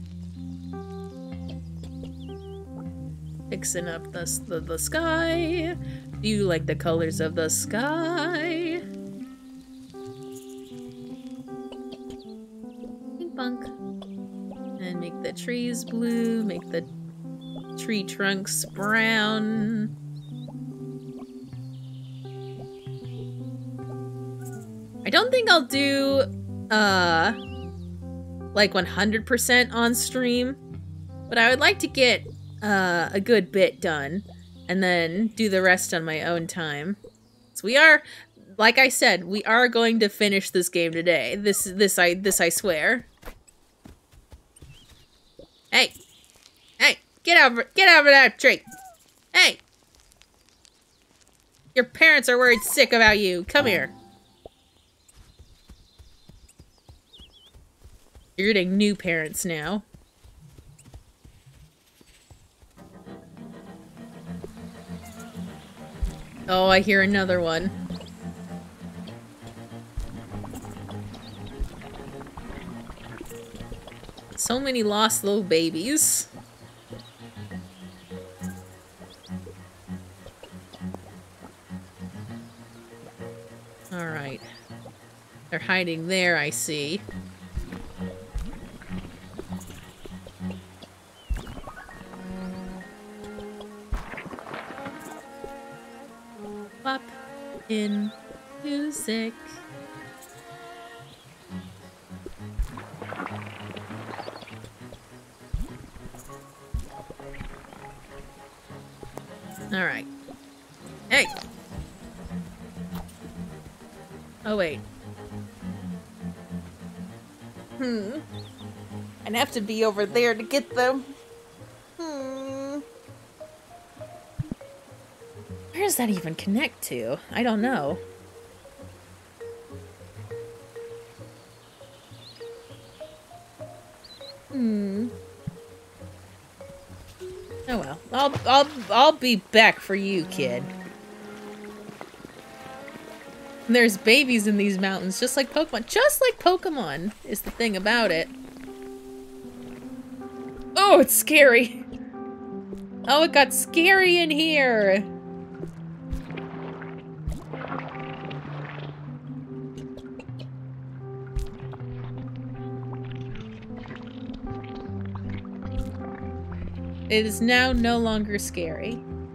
Fixing up the, the, the sky. Do you like the colors of the sky? Pink bunk. And make the trees blue, make the tree trunks brown. I don't think I'll do, uh... like one hundred percent on stream, but I would like to get uh, a good bit done and then do the rest on my own time. So we are, like I said, we are going to finish this game today. This, this I, this I swear. Hey, hey, get over, get over that tree. Hey, your parents are worried sick about you. Come here. You're getting new parents now. Oh, I hear another one. So many lost little babies. Alright. They're hiding there, I see. Pop in music. All right. Hey. Oh wait. Hmm. I'd have to be over there to get them. Hmm. Where does that even connect to? I don't know. Hmm. Oh well. I'll I'll I'll be back for you, kid. There's babies in these mountains, just like Pokemon. Just like Pokemon is the thing about it. Oh, it's scary. Oh, it got scary in here. It is now no longer scary.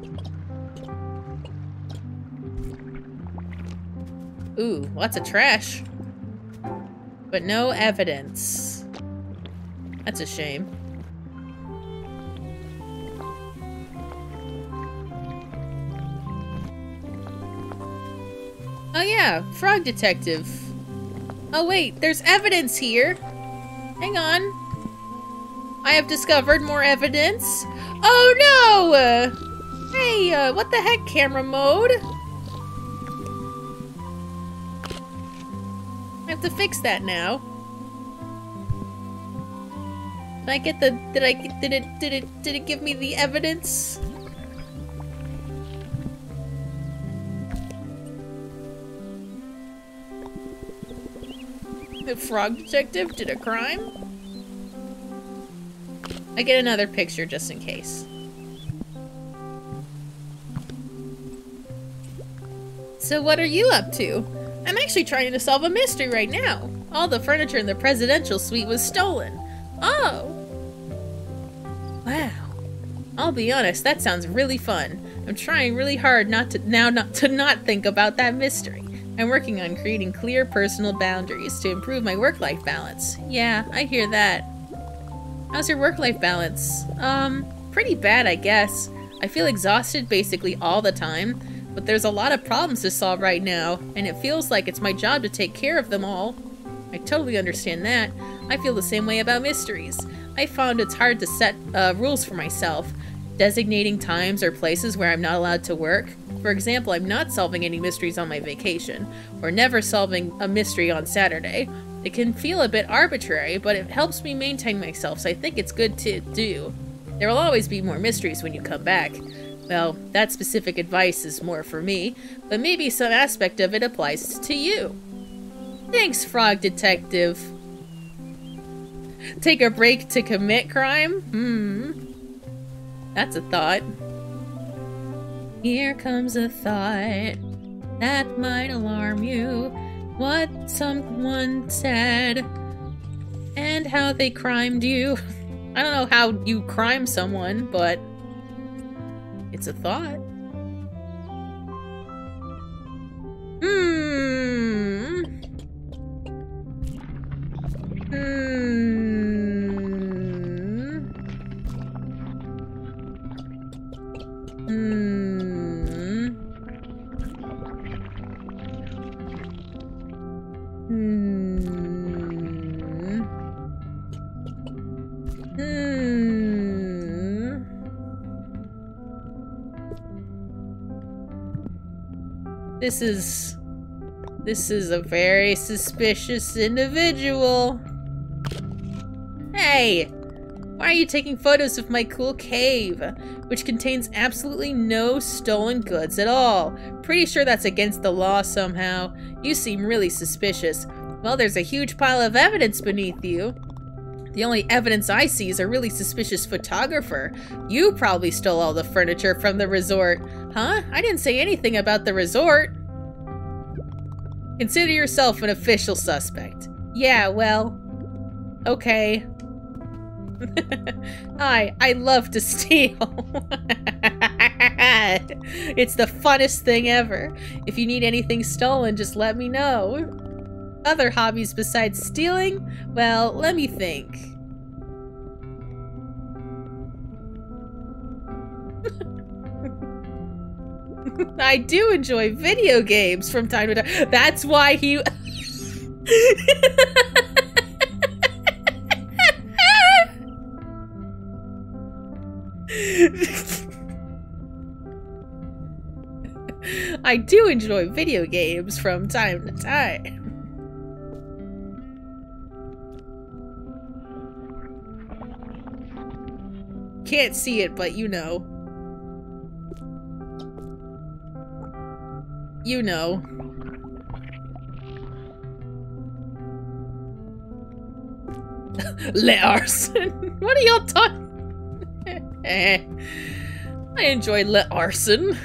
Ooh, lots of trash. But no evidence. That's a shame. Oh yeah, frog detective. Oh wait, there's evidence here. Hang on. I have discovered more evidence. Oh no! Uh, hey, uh, what the heck, camera mode? I have to fix that now. Did I get the? Did I? Did it? Did it? Did it give me the evidence? The frog detective did a crime? I get another picture just in case. So what are you up to? I'm actually trying to solve a mystery right now. All the furniture in the presidential suite was stolen. Oh! I'll be honest, that sounds really fun. I'm trying really hard not to now not to not think about that mystery. I'm working on creating clear personal boundaries to improve my work-life balance. Yeah, I hear that. How's your work-life balance? Um, pretty bad, I guess. I feel exhausted basically all the time, but there's a lot of problems to solve right now, and it feels like it's my job to take care of them all. I totally understand that. I feel the same way about mysteries. I found it's hard to set uh, rules for myself, designating times or places where I'm not allowed to work. For example, I'm not solving any mysteries on my vacation, or never solving a mystery on Saturday. It can feel a bit arbitrary, but it helps me maintain myself, so I think it's good to do. There will always be more mysteries when you come back. Well, that specific advice is more for me, but maybe some aspect of it applies to you. Thanks, Frog Detective. Take a break to commit crime? Hmm. That's a thought. Here comes a thought that might alarm you. What someone said and how they crimed you. I don't know how you crime someone, but it's a thought. Hmm. Hmm. Hmm. Hmm. Hmm. This is... This is a very suspicious individual. Hey! Why are you taking photos of my cool cave, which contains absolutely no stolen goods at all? Pretty sure that's against the law somehow. You seem really suspicious. Well, there's a huge pile of evidence beneath you. The only evidence I see is a really suspicious photographer. You probably stole all the furniture from the resort. Huh? I didn't say anything about the resort. Consider yourself an official suspect. Yeah, well, okay. I, I love to steal. It's the funnest thing ever. If you need anything stolen, just let me know. Other hobbies besides stealing? Well, let me think. I do enjoy video games from time to time. That's why he... I do enjoy video games from time to time. Can't see it, but you know. You know. Le arson. What are y'all talking? I enjoy le arson.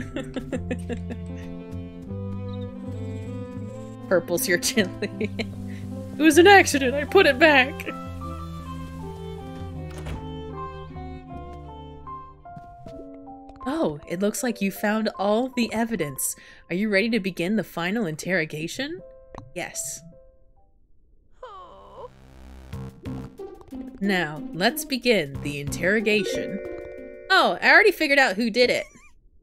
Purple's your chili. It was an accident. I put it back. Oh, it looks like you found all the evidence. Are you ready to begin the final interrogation? Yes. Now, let's begin the interrogation. Oh, I already figured out who did it.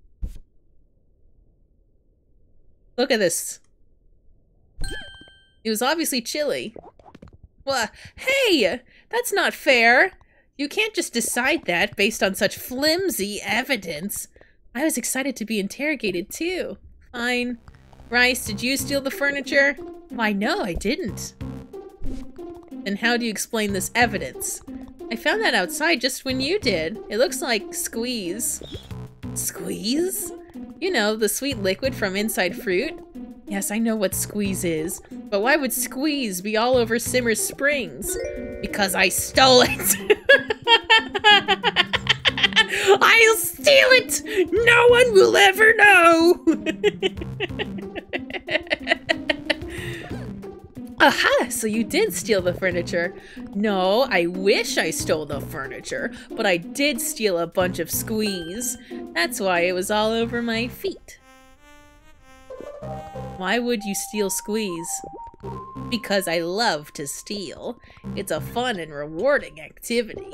Look at this. It was obviously Chili. Well, hey! That's not fair! You can't just decide that based on such flimsy evidence. I was excited to be interrogated too. Fine. Bryce, did you steal the furniture? Why, no, I didn't. Then how do you explain this evidence? I found that outside just when you did. It looks like Squeeze. Squeeze? You know, the sweet liquid from Inside Fruit? Yes, I know what Squeeze is. But why would Squeeze be all over Simmer Springs? Because I stole it! I'll steal it! No one will ever know! Aha! so you did steal the furniture. No, I wish I stole the furniture, but I did steal a bunch of squeeze. That's why it was all over my feet. Why would you steal squeeze? Because I love to steal. It's a fun and rewarding activity.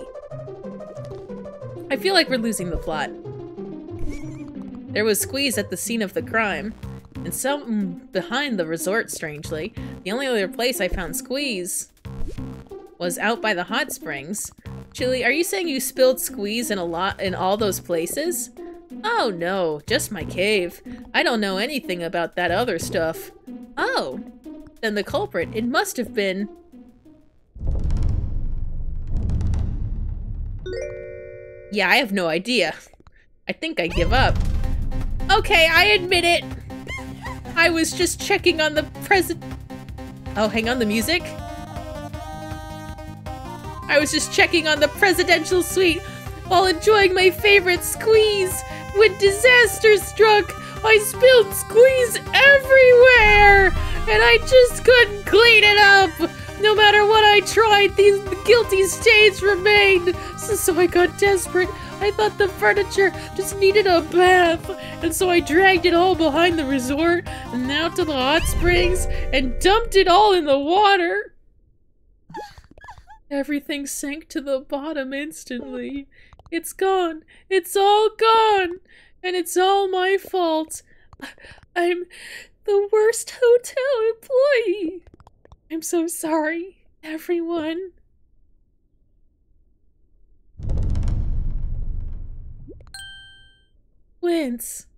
I feel like we're losing the plot. There was squeeze at the scene of the crime, and something behind the resort, strangely. The only other place I found squeeze was out by the hot springs. Chili, are you saying you spilled squeeze in a lot in all those places? Oh no, just my cave. I don't know anything about that other stuff. Oh, then the culprit, it must have been... Yeah, I have no idea. I think I give up. Okay, I admit it. I was just checking on the president. Oh, hang on, the music? I was just checking on the presidential suite while enjoying my favorite squeeze. When disaster struck, I spilled squeeze everywhere, and I just couldn't clean it up. No matter what I tried, these guilty stains remained. So, so I got desperate. I thought the furniture just needed a bath, and so I dragged it all behind the resort and out to the hot springs and dumped it all in the water. Everything sank to the bottom instantly. It's gone. It's all gone. And it's all my fault. I'm the worst hotel employee. I'm so sorry, everyone. Wince.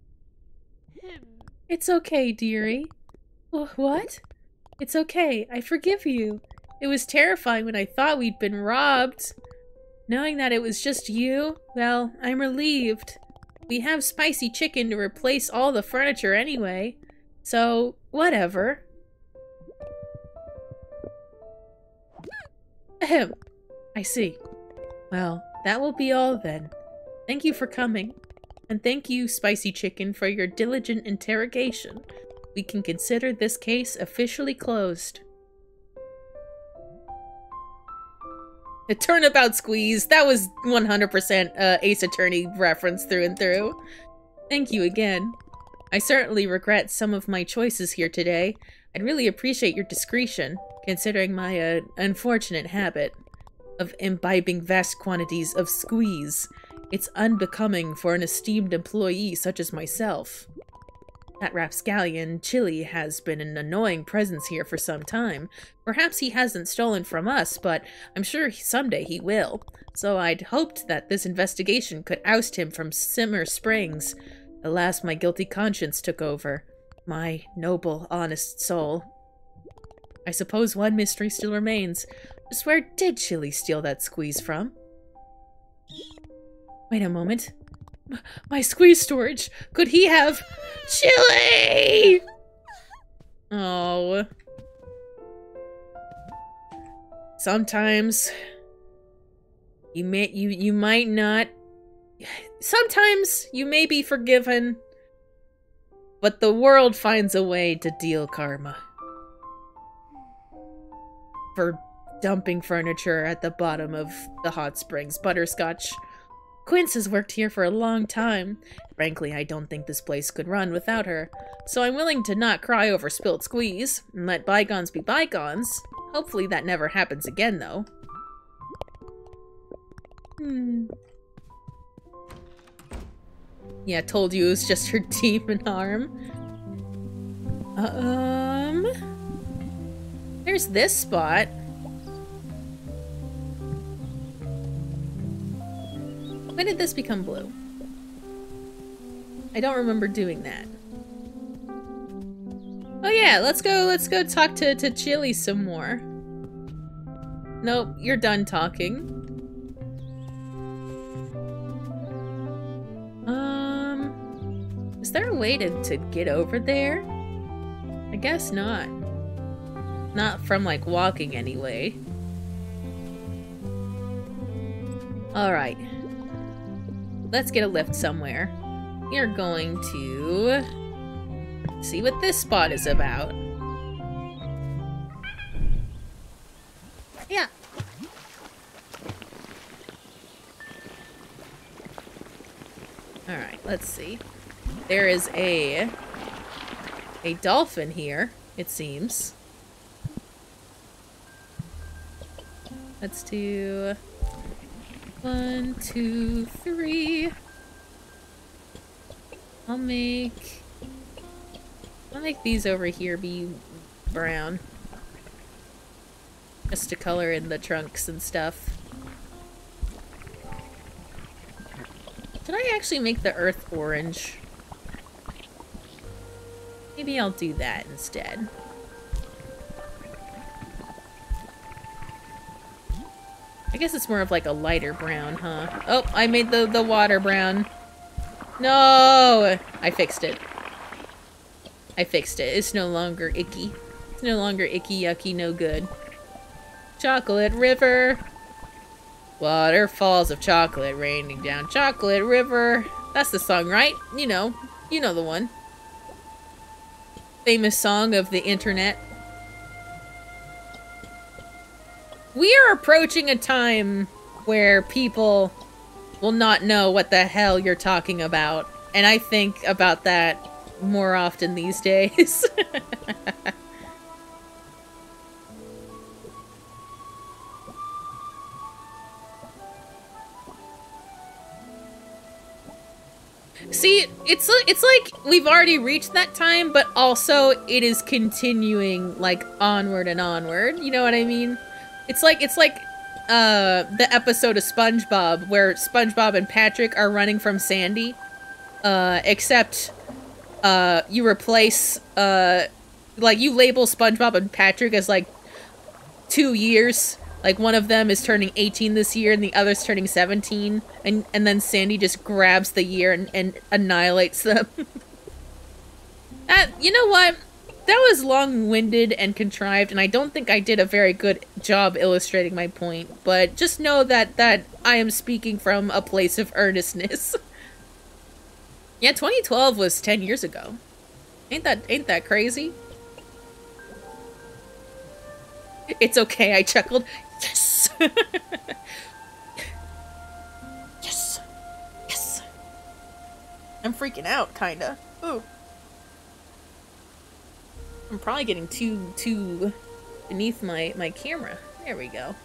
It's okay, dearie. Oh, what? It's okay. I forgive you. It was terrifying when I thought we'd been robbed. Knowing that it was just you, well, I'm relieved. We have Spicy Chkn to replace all the furniture anyway. So, whatever. Ahem. I see. Well, that will be all then. Thank you for coming. And thank you, Spicy Chkn, for your diligent interrogation. We can consider this case officially closed. A turnabout squeeze. That was one hundred percent uh, Ace Attorney reference through and through. Thank you again. I certainly regret some of my choices here today. I'd really appreciate your discretion, considering my uh, unfortunate habit of imbibing vast quantities of squeeze. It's unbecoming for an esteemed employee such as myself. That rapscallion, Chili, has been an annoying presence here for some time. Perhaps he hasn't stolen from us, but I'm sure someday he will. So I'd hoped that this investigation could oust him from Simmer Springs. Alas, my guilty conscience took over. My noble, honest soul. I suppose one mystery still remains. Just where did Chili steal that squeeze from? Wait a moment. My squeeze storage! Could he have... Chili! Oh. Sometimes... You may... You, you might not... Sometimes you may be forgiven, but the world finds a way to deal karma. For dumping furniture at the bottom of the hot springs. Butterscotch. Quince has worked here for a long time. Frankly, I don't think this place could run without her. So I'm willing to not cry over spilled squeeze, and let bygones be bygones. Hopefully that never happens again, though. Hmm. Yeah, told you it was just her demon arm. Um... There's this spot. When did this become blue? I don't remember doing that. Oh yeah, let's go, let's go talk to, to Chili some more. Nope, you're done talking. Um, is there a way to, to get over there? I guess not. Not from, like, walking anyway. Alright. Let's get a lift somewhere. We are going to see what this spot is about. Yeah. Alright, let's see. There is a... a dolphin here, it seems. Let's do... One, two, three. I'll make... I'll make these over here be brown. Just to color in the trunks and stuff. Did I actually make the earth orange? Maybe I'll do that instead. I guess it's more of like a lighter brown, huh? Oh, I made the, the water brown. No! I fixed it. I fixed it. It's no longer icky. It's no longer icky, yucky, no good. Chocolate river. Waterfalls of chocolate raining down chocolate river. That's the song, right? You know. You know the one. Famous song of the internet. We are approaching a time where people will not know what the hell you're talking about. And I think about that more often these days. See, it's it's like we've already reached that time, but also it is continuing like onward and onward. You know what I mean? It's like it's like uh, the episode of SpongeBob where SpongeBob and Patrick are running from Sandy, uh, except uh, you replace uh, like you label SpongeBob and Patrick as like two years. Like, one of them is turning eighteen this year, and the other's turning seventeen, and, and then Sandy just grabs the year and, and annihilates them. That, you know what? That was long-winded and contrived, and I don't think I did a very good job illustrating my point, but just know that, that I am speaking from a place of earnestness. Yeah, twenty twelve was ten years ago. Ain't that, ain't that crazy? It's okay, I chuckled. Yes! Yes! Yes! I'm freaking out, kinda. Ooh. I'm probably getting too, too beneath my, my camera. There we go.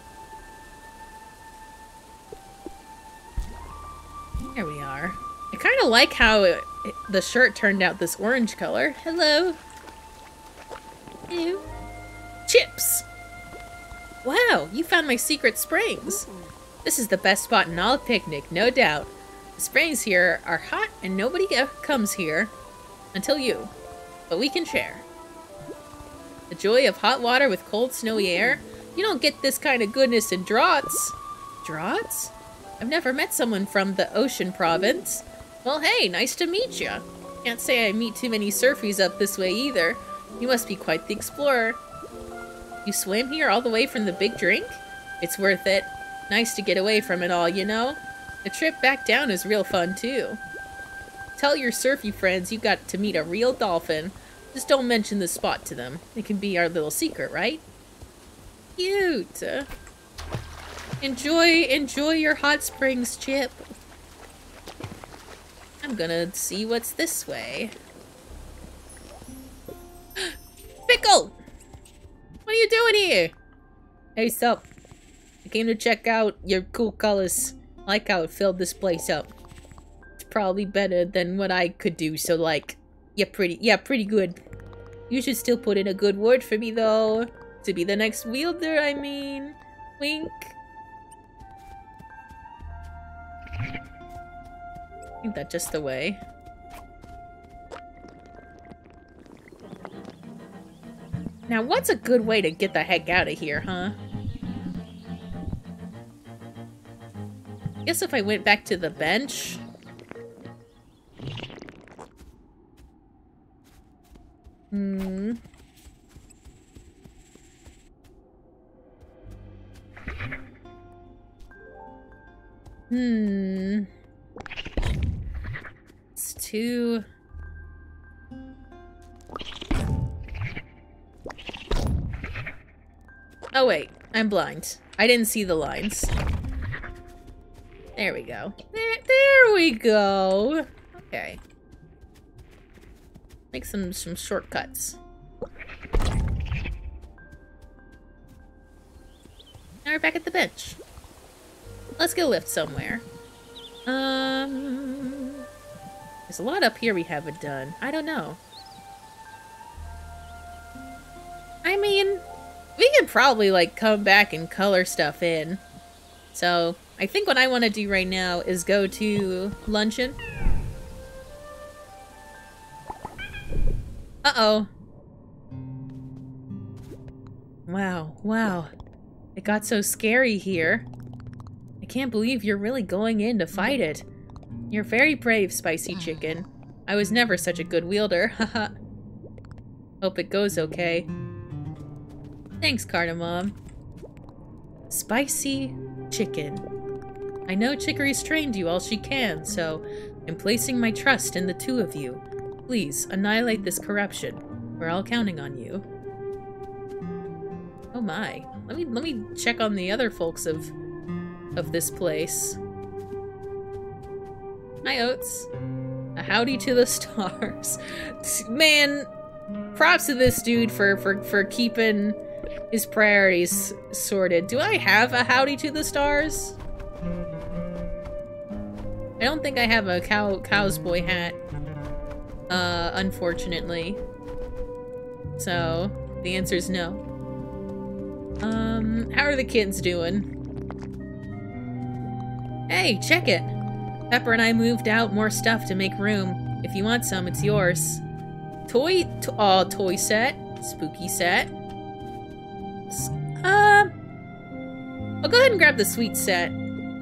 There we are. I kinda like how it, it, the shirt turned out this orange color. Hello! Hello! Chips! Wow, you found my secret springs. This is the best spot in all of Picnic, no doubt. The springs here are hot and nobody comes here until you. But we can share. The joy of hot water with cold, snowy air. You don't get this kind of goodness in draughts. Draughts? I've never met someone from the ocean province. Well, hey, nice to meet ya. Can't say I meet too many surfies up this way either. You must be quite the explorer. You swam here all the way from the big drink? It's worth it. Nice to get away from it all, you know? The trip back down is real fun, too. Tell your surfy friends you got to meet a real dolphin. Just don't mention the spot to them. It can be our little secret, right? Cute! Enjoy, enjoy your hot springs, Chip. I'm gonna see what's this way. Pickle! What are you doing here? Hey, sup. I came to check out your cool colors. I like how it filled this place up. It's probably better than what I could do, so like, yeah, pretty, yeah, pretty good. You should still put in a good word for me, though. To be the next wielder, I mean. Wink. Ain't that just the way? Now, what's a good way to get the heck out of here, huh? I guess if I went back to the bench... Hmm... Hmm... It's too... Oh, wait. I'm blind. I didn't see the lines. There we go. There, there we go. Okay. Make some, some shortcuts. Now we're back at the bench. Let's get a lift somewhere. Um, there's a lot up here we haven't done. I don't know. I mean, we could probably, like, come back and color stuff in. So, I think what I want to do right now is go to luncheon. Uh-oh. Wow, wow. It got so scary here. I can't believe you're really going in to fight it. You're very brave, Spicy Chkn. I was never such a good wielder, haha. Hope it goes okay. Thanks, Cardamom. Spicy Chkn. I know Chicory's trained you all she can, so I'm placing my trust in the two of you. Please, annihilate this corruption. We're all counting on you. Oh my. Let me let me check on the other folks of of this place. Hi, Oats. A howdy to the stars. Man, props to this dude for for for keeping his priorities sorted. Do I have a howdy to the stars? I don't think I have a cow cow's boy hat. Uh, unfortunately. So, the answer is no. Um, how are the kids doing? Hey, check it! Pepper and I moved out more stuff to make room. If you want some, it's yours. Toy, to oh, toy set. Spooky set. S uh, I'll go ahead and grab the sweet set.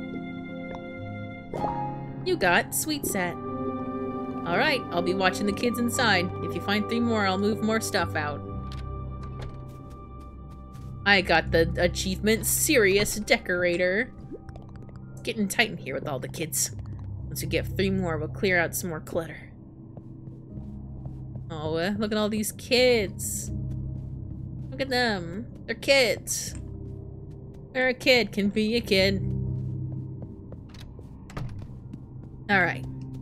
You got sweet set. Alright, I'll be watching the kids inside. If you find three more, I'll move more stuff out. I got the achievement Serious Decorator. It's getting tight in here with all the kids. Once we get three more, we'll clear out some more clutter. Oh, uh, look at all these kids. Look at them. They're kids. They're a kid can be a kid. Alright.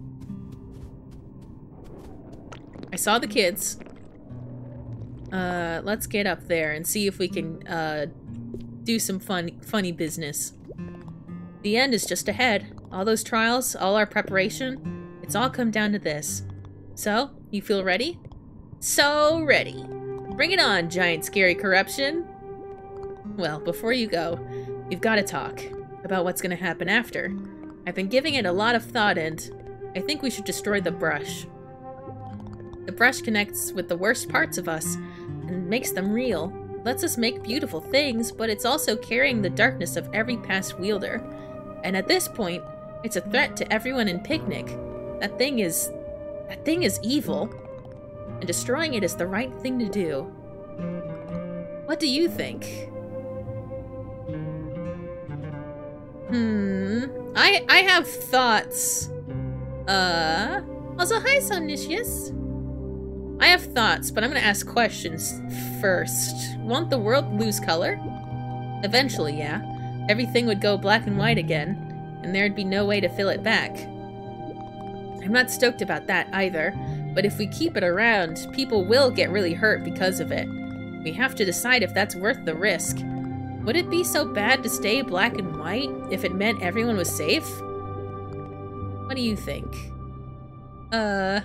I saw the kids. Uh, let's get up there and see if we can, uh, do some fun, funny business. The end is just ahead. All those trials, all our preparation, it's all come down to this. So, you feel ready? So ready. Bring it on, giant scary corruption. Well, before you go, we've got to talk about what's going to happen after. I've been giving it a lot of thought and I think we should destroy the brush. The brush connects with the worst parts of us and makes them real. It lets us make beautiful things, but it's also carrying the darkness of every past wielder. And at this point, it's a threat to everyone in Picnic. That thing is... that thing is evil. And destroying it is the right thing to do. What do you think? Hmm... I, I have thoughts. Uh... Also, hi, Sonicius. I have thoughts, but I'm gonna ask questions first. Won't the world lose color? Eventually, yeah. Everything would go black and white again, and there'd be no way to fill it back. I'm not stoked about that either, but if we keep it around, people will get really hurt because of it. We have to decide if that's worth the risk. Would it be so bad to stay black and white if it meant everyone was safe? What do you think? Uh...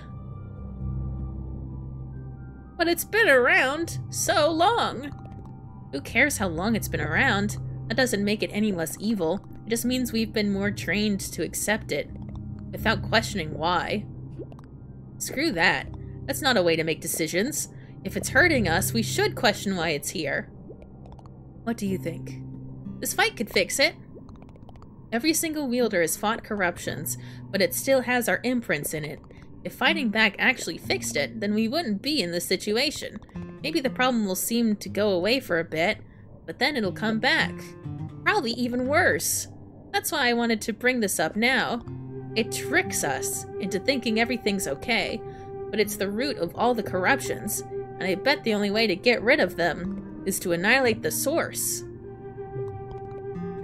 But it's been around so long. Who cares how long it's been around? That doesn't make it any less evil. It just means we've been more trained to accept it, without questioning why. Screw that. That's not a way to make decisions. If it's hurting us, we should question why it's here. What do you think? This fight could fix it. Every single wielder has fought corruptions, but it still has our imprints in it. If fighting back actually fixed it, then we wouldn't be in this situation. Maybe the problem will seem to go away for a bit, but then it'll come back. Probably even worse. That's why I wanted to bring this up now. It tricks us into thinking everything's okay, but it's the root of all the corruptions, and I bet the only way to get rid of them is to annihilate the source.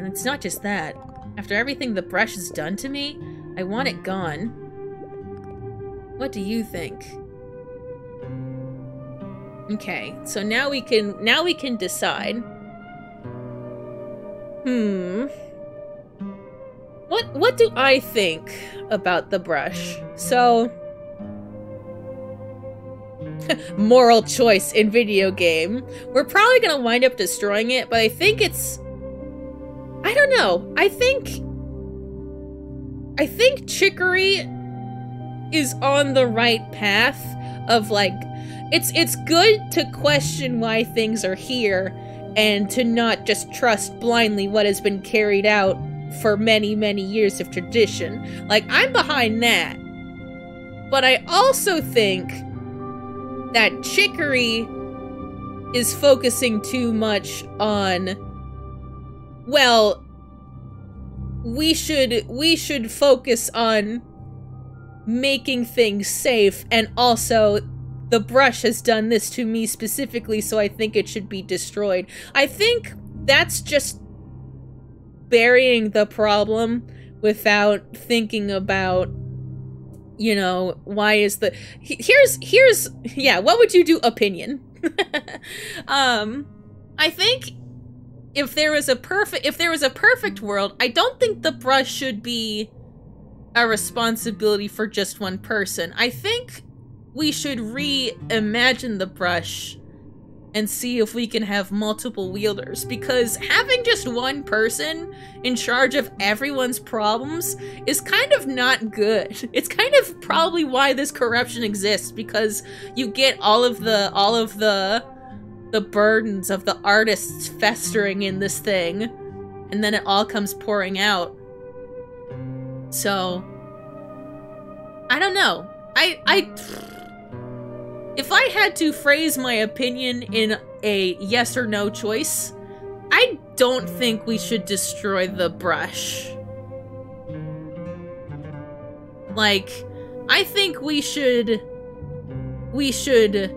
And it's not just that. After everything the brush has done to me, I want it gone. What do you think? Okay, so now we can now we can decide. Hmm. What what do I think about the brush? So moral choice in video game. We're probably gonna wind up destroying it, but I think it's I don't know. I think I think Chicory is on the right path of like it's it's good to question why things are here and to not just trust blindly what has been carried out for many, many years of tradition. Like, I'm behind that. But I also think that Chicory is focusing too much on, well, we should we should focus on making things safe, and also the brush has done this to me specifically, so I think it should be destroyed. I think that's just burying the problem without thinking about, you know, why is the here's here's yeah, what would you do opinion? um I think if there was a perfect if there was a perfect world, I don't think the brush should be a responsibility for just one person. I think we should reimagine the brush and see if we can have multiple wielders, because having just one person in charge of everyone's problems is kind of not good. It's kind of probably why this corruption exists, because you get all of the all of the the burdens of the artists festering in this thing, and then it all comes pouring out. So I don't know. I I If I had to phrase my opinion in a yes or no choice, I don't think we should destroy the brush. Like, I think we should... We should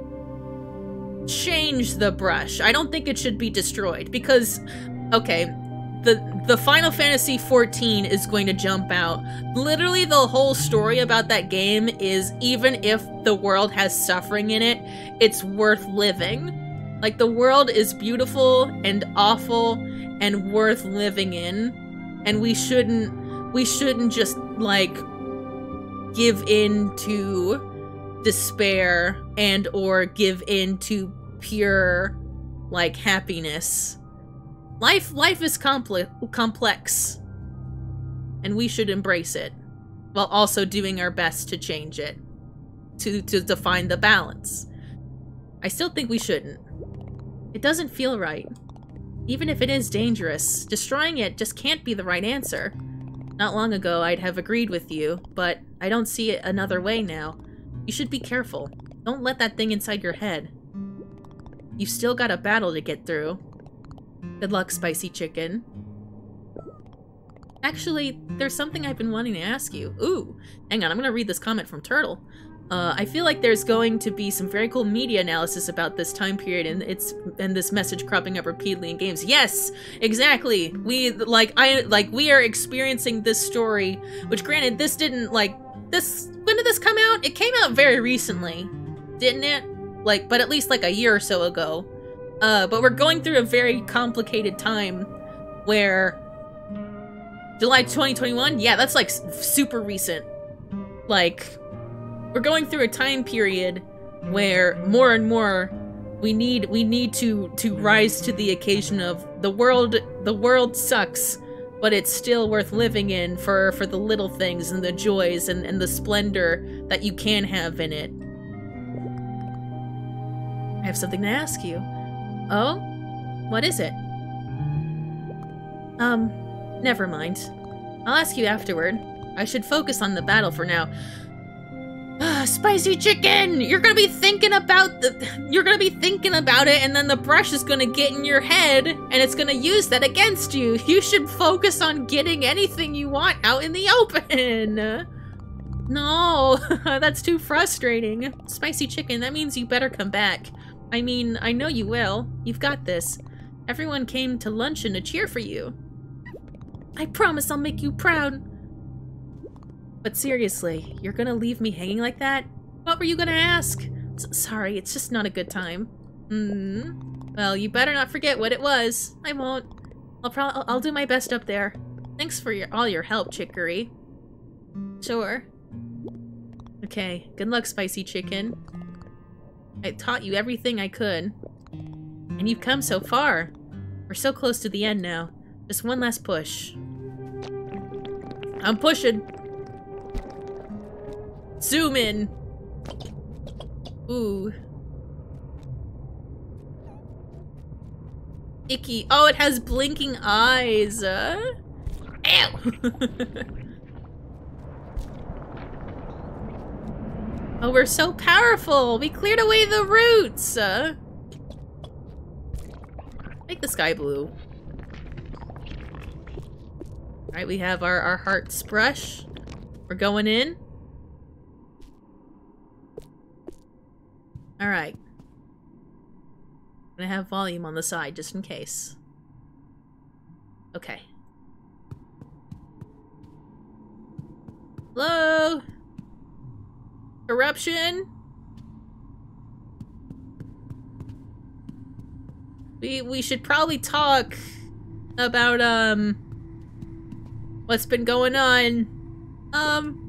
change the brush. I don't think it should be destroyed, because... Okay, the, the Final Fantasy fourteen is going to jump out. Literally the whole story about that game is, even if the world has suffering in it, it's worth living. Like, the world is beautiful and awful and worth living in, and we shouldn't we shouldn't just like give in to despair and or give in to pure like happiness. Life life is compli complex, and we should embrace it, while also doing our best to change it, to, to define the balance. I still think we shouldn't. It doesn't feel right. Even if it is dangerous, destroying it just can't be the right answer. Not long ago, I'd have agreed with you, but I don't see it another way now. You should be careful. Don't let that thing inside your head. You've still got a battle to get through. Good luck, Spicy Chkn. Actually, there's something I've been wanting to ask you. Ooh, hang on, I'm gonna read this comment from Turtle. Uh, I feel like there's going to be some very cool media analysis about this time period, and it's and this message cropping up repeatedly in games. Yes, exactly. We like I like we are experiencing this story, which granted, this didn't like this. When did this come out? It came out very recently, didn't it? Like, but at least like a year or so ago. Uh, but we're going through a very complicated time where July twenty twenty-one? Yeah, that's like super recent. Like, we're going through a time period where more and more we need we need to to rise to the occasion of the world the world sucks, but it's still worth living in for for the little things and the joys and, and the splendor that you can have in it. I have something to ask you. Oh? What is it? Um, never mind. I'll ask you afterward. I should focus on the battle for now. Ah, Spicy Chkn! You're gonna be thinking about the- You're gonna be thinking about it, and then the brush is gonna get in your head, and it's gonna use that against you. You should focus on getting anything you want out in the open! No, that's too frustrating. Spicy Chkn, that means you better come back. I mean, I know you will. You've got this. Everyone came to luncheon to cheer for you. I promise I'll make you proud. But seriously, you're gonna leave me hanging like that? What were you gonna ask? S sorry, it's just not a good time. Hmm. Well, you better not forget what it was. I won't. I'll pro- I'll, I'll do my best up there. Thanks for your all your help, Chicory. Sure. Okay, good luck, Spicy Chkn. I taught you everything I could. And you've come so far. We're so close to the end now. Just one last push. I'm pushing. Zoom in. Ooh. Icky. Oh, it has blinking eyes. Uh? Ow! Oh, we're so powerful! We cleared away the roots! Uh, make the sky blue. Alright, we have our, our heart's brush. We're going in. Alright. I'm gonna have volume on the side, just in case. Okay. Hello? Corruption? We we should probably talk about um what's been going on. Um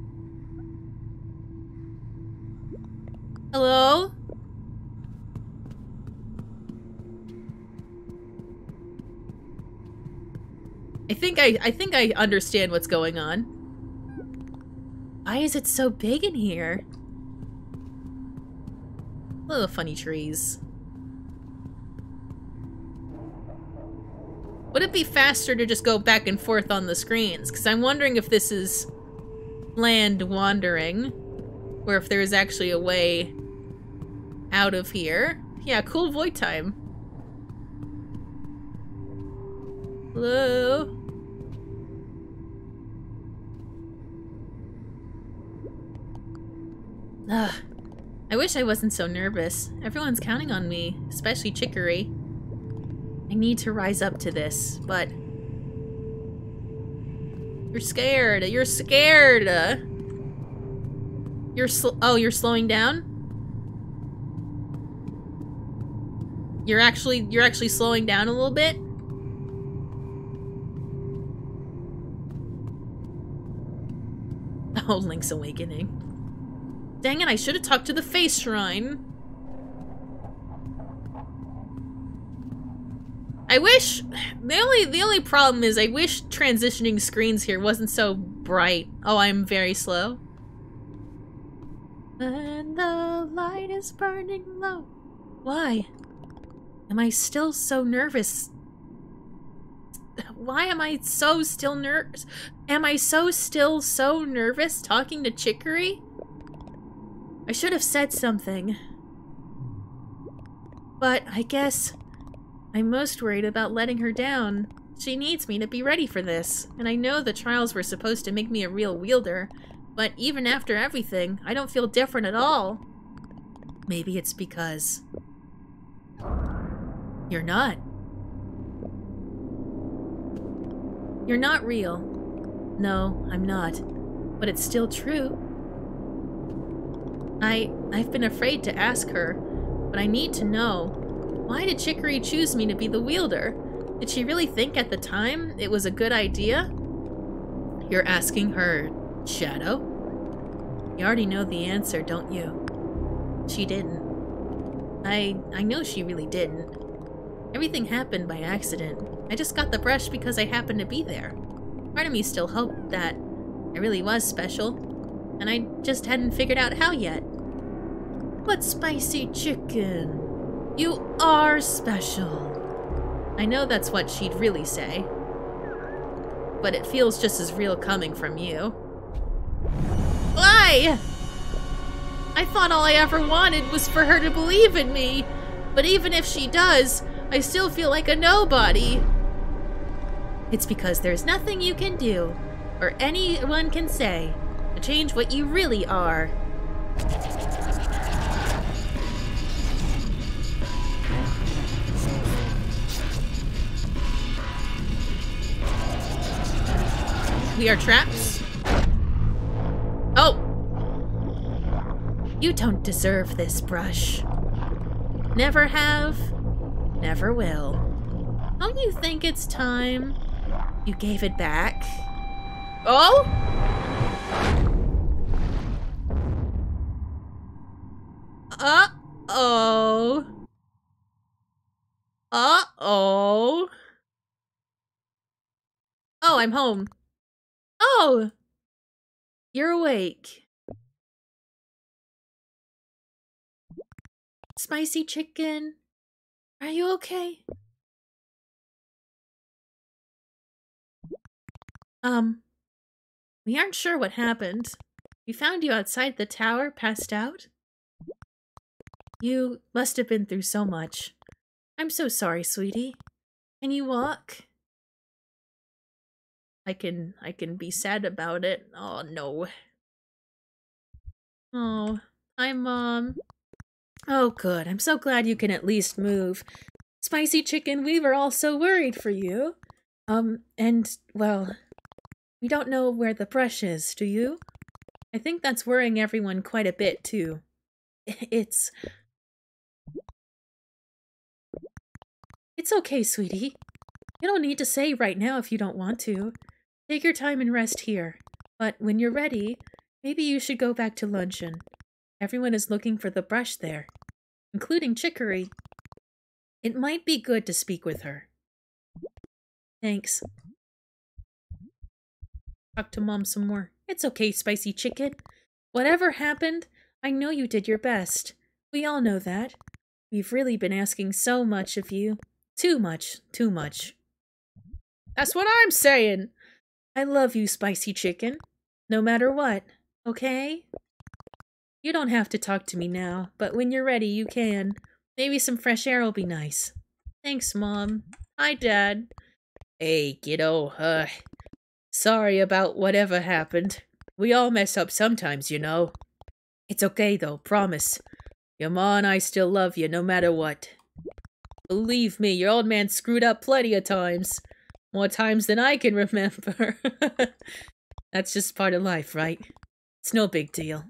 Hello? I think I I think I understand what's going on. Why is it so big in here? Little funny trees. Would it be faster to just go back and forth on the screens? Because I'm wondering if this is land wandering, or if there is actually a way out of here. Yeah, cool void time. Hello? Ugh. I wish I wasn't so nervous. Everyone's counting on me, especially Chicory. I need to rise up to this, but... You're scared. You're scared. You're sl- Oh, you're slowing down? You're actually- you're actually slowing down a little bit? Oh, Link's Awakening. Dang it, I should have talked to the face shrine. I wish... The only, the only problem is I wish transitioning screens here wasn't so bright. Oh, I'm very slow. And the light is burning low. Why? Am I still so nervous? Why am I so still nervous? Am I so still so nervous talking to Chicory? I should have said something. But I guess I'm most worried about letting her down. She needs me to be ready for this, and I know the trials were supposed to make me a real wielder, but even after everything, I don't feel different at all. Maybe it's because you're not. You're not real. No, I'm not. But it's still true. I, I've been afraid to ask her, but I need to know. Why did Chicory choose me to be the wielder? Did she really think at the time it was a good idea? You're asking her, Shadow? You already know the answer, don't you? She didn't. I, I know she really didn't. Everything happened by accident. I just got the brush because I happened to be there. Part of me still hoped that I really was special, and I just hadn't figured out how yet. But Spicy Chkn, you are special. I know that's what she'd really say, but it feels just as real coming from you. Why? I thought all I ever wanted was for her to believe in me, but even if she does, I still feel like a nobody. It's because there's nothing you can do, or anyone can say, to change what you really are. we are trapped. Oh! You don't deserve this brush. Never have, never will. Don't you think it's time you gave it back? Oh? Uh-oh. Uh-oh. Oh, I'm home. Oh! You're awake. Spicy Chkn, are you okay? Um, we aren't sure what happened. We found you outside the tower, passed out. You must have been through so much. I'm so sorry, sweetie. Can you walk? I can, I can be sad about it. Oh, no. Oh, hi, Mom. Oh, good. I'm so glad you can at least move. Spicy Chkn, we were all so worried for you. Um, and, well, we don't know where the brush is, do you? I think that's worrying everyone quite a bit, too. It's... It's okay, sweetie. You don't need to say right now if you don't want to. Take your time and rest here. But when you're ready, maybe you should go back to luncheon. Everyone is looking for the brush there, including Chicory. It might be good to speak with her. Thanks. Talk to Mom some more. It's okay, Spicy Chkn. Whatever happened, I know you did your best. We all know that. We've really been asking so much of you. Too much, too much. That's what I'm saying. I love you, Spicy Chkn. No matter what, okay? You don't have to talk to me now, but when you're ready, you can. Maybe some fresh air will be nice. Thanks, Mom. Hi, Dad. Hey, kiddo. Uh, sorry about whatever happened. We all mess up sometimes, you know. It's okay, though, promise. Your ma and I still love you, no matter what. Believe me, your old man screwed up plenty of times. More times than I can remember. That's just part of life, right? It's no big deal.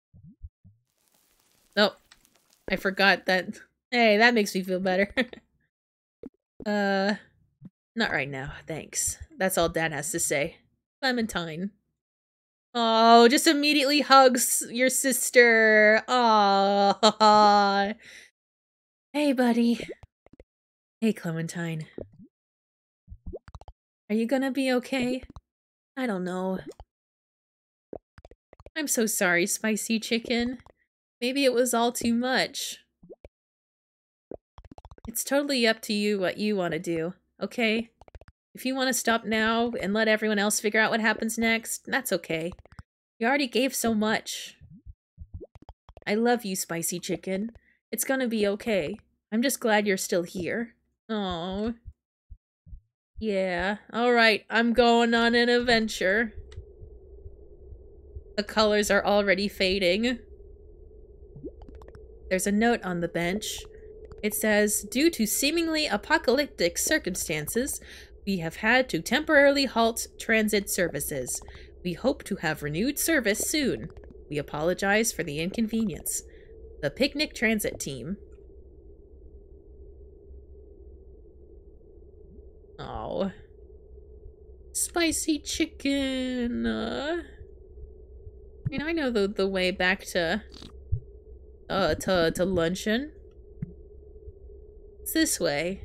Oh, I forgot that. Hey, that makes me feel better. uh, not right now, thanks. That's all Dad has to say. Clementine. Oh, just immediately hugs your sister. Aww. Hey, buddy. Hey, Clementine. Are you gonna be okay? I don't know. I'm so sorry, Spicy Chkn. Maybe it was all too much. It's totally up to you what you want to do, okay? If you want to stop now and let everyone else figure out what happens next, that's okay. You already gave so much. I love you, Spicy Chkn. It's gonna be okay. I'm just glad you're still here. Oh. Yeah, alright, I'm going on an adventure. The colors are already fading. There's a note on the bench. It says, due to seemingly apocalyptic circumstances, we have had to temporarily halt transit services. We hope to have renewed service soon. We apologize for the inconvenience. The Picnic Transit Team. Oh. Spicy Chkn. Uh, I mean, I know the, the way back to... Uh, to, to luncheon. It's this way.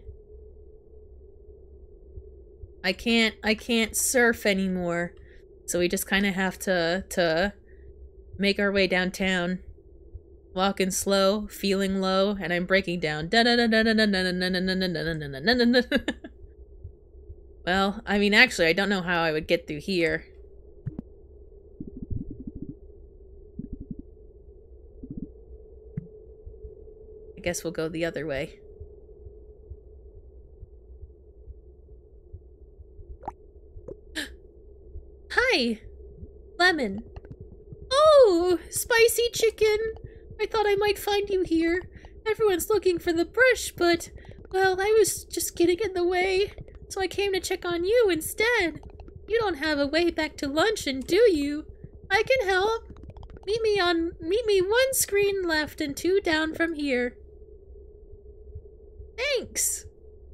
I can't, I can't surf anymore. So we just kind of have to, to make our way downtown. Walking slow, feeling low, and I'm breaking down. Well, I mean, actually, I don't know how I would get through here. I guess we'll go the other way. Hi! Lemon. Oh! Spicy Chkn! I thought I might find you here. Everyone's looking for the brush, but, well, I was just getting in the way, so I came to check on you instead. You don't have a way back to luncheon, do you? I can help. Meet me on- meet me one screen left and two down from here. Thanks!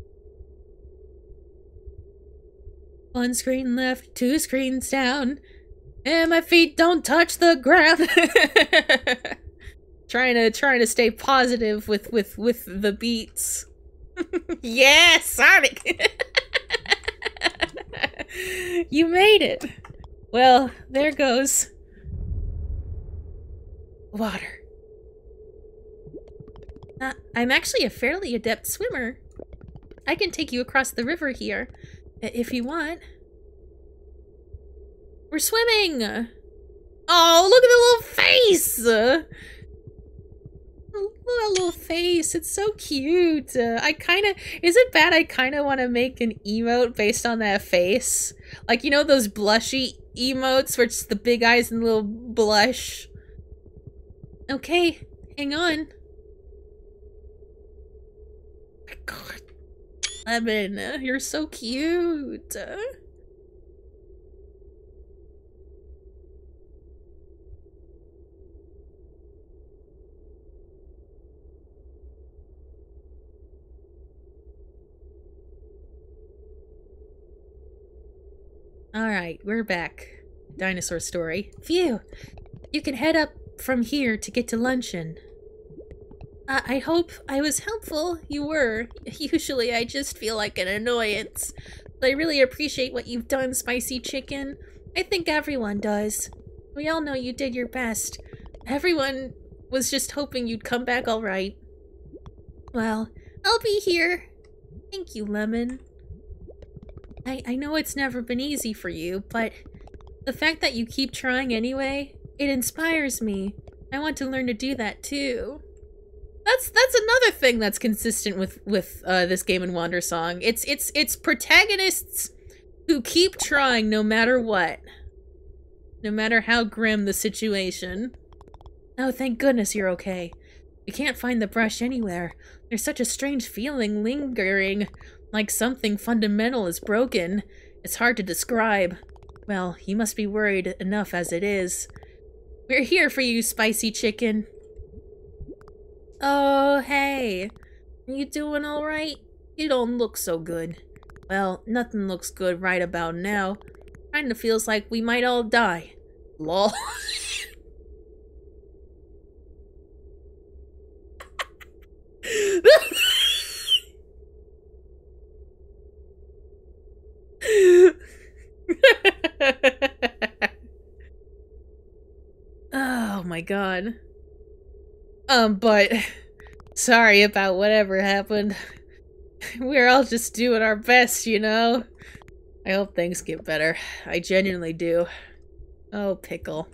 One screen left, two screens down, and my feet don't touch the ground. trying to trying to stay positive with with with the beats. Yeah, Sonic. You made it. Well, there goes water. Uh, I'm actually a fairly adept swimmer. I can take you across the river here, if you want. We're swimming! Oh, look at the little face! Uh, look at that little face, it's so cute. Uh, I kinda, is it bad I kinda wanna make an emote based on that face? Like, you know those blushy emotes where it's the big eyes and little blush? Okay, hang on. My god. Lemon, you're so cute. Alright, we're back. Dinosaur story. Phew! You can head up from here to get to luncheon. Uh, I hope I was helpful. You were. Usually I just feel like an annoyance. But I really appreciate what you've done, Spicy Chkn. I think everyone does. We all know you did your best. Everyone was just hoping you'd come back alright. Well, I'll be here. Thank you, Lemon. I, I know it's never been easy for you, but the fact that you keep trying anyway, it inspires me. I want to learn to do that too. That's that's another thing that's consistent with with uh, this Game and Wander song. It's it's it's protagonists who keep trying no matter what, no matter how grim the situation. Oh, thank goodness you're okay. We can't find the brush anywhere. There's such a strange feeling lingering, like something fundamental is broken. It's hard to describe. Well, you must be worried enough as it is. We're here for you, Spicy Chkn. Oh, hey. Are you doing alright? You don't look so good. Well, nothing looks good right about now. Kinda feels like we might all die. Lol. Oh my god. Um, but sorry about whatever happened. We're all just doing our best, you know? I hope things get better. I genuinely do. Oh, Pickle.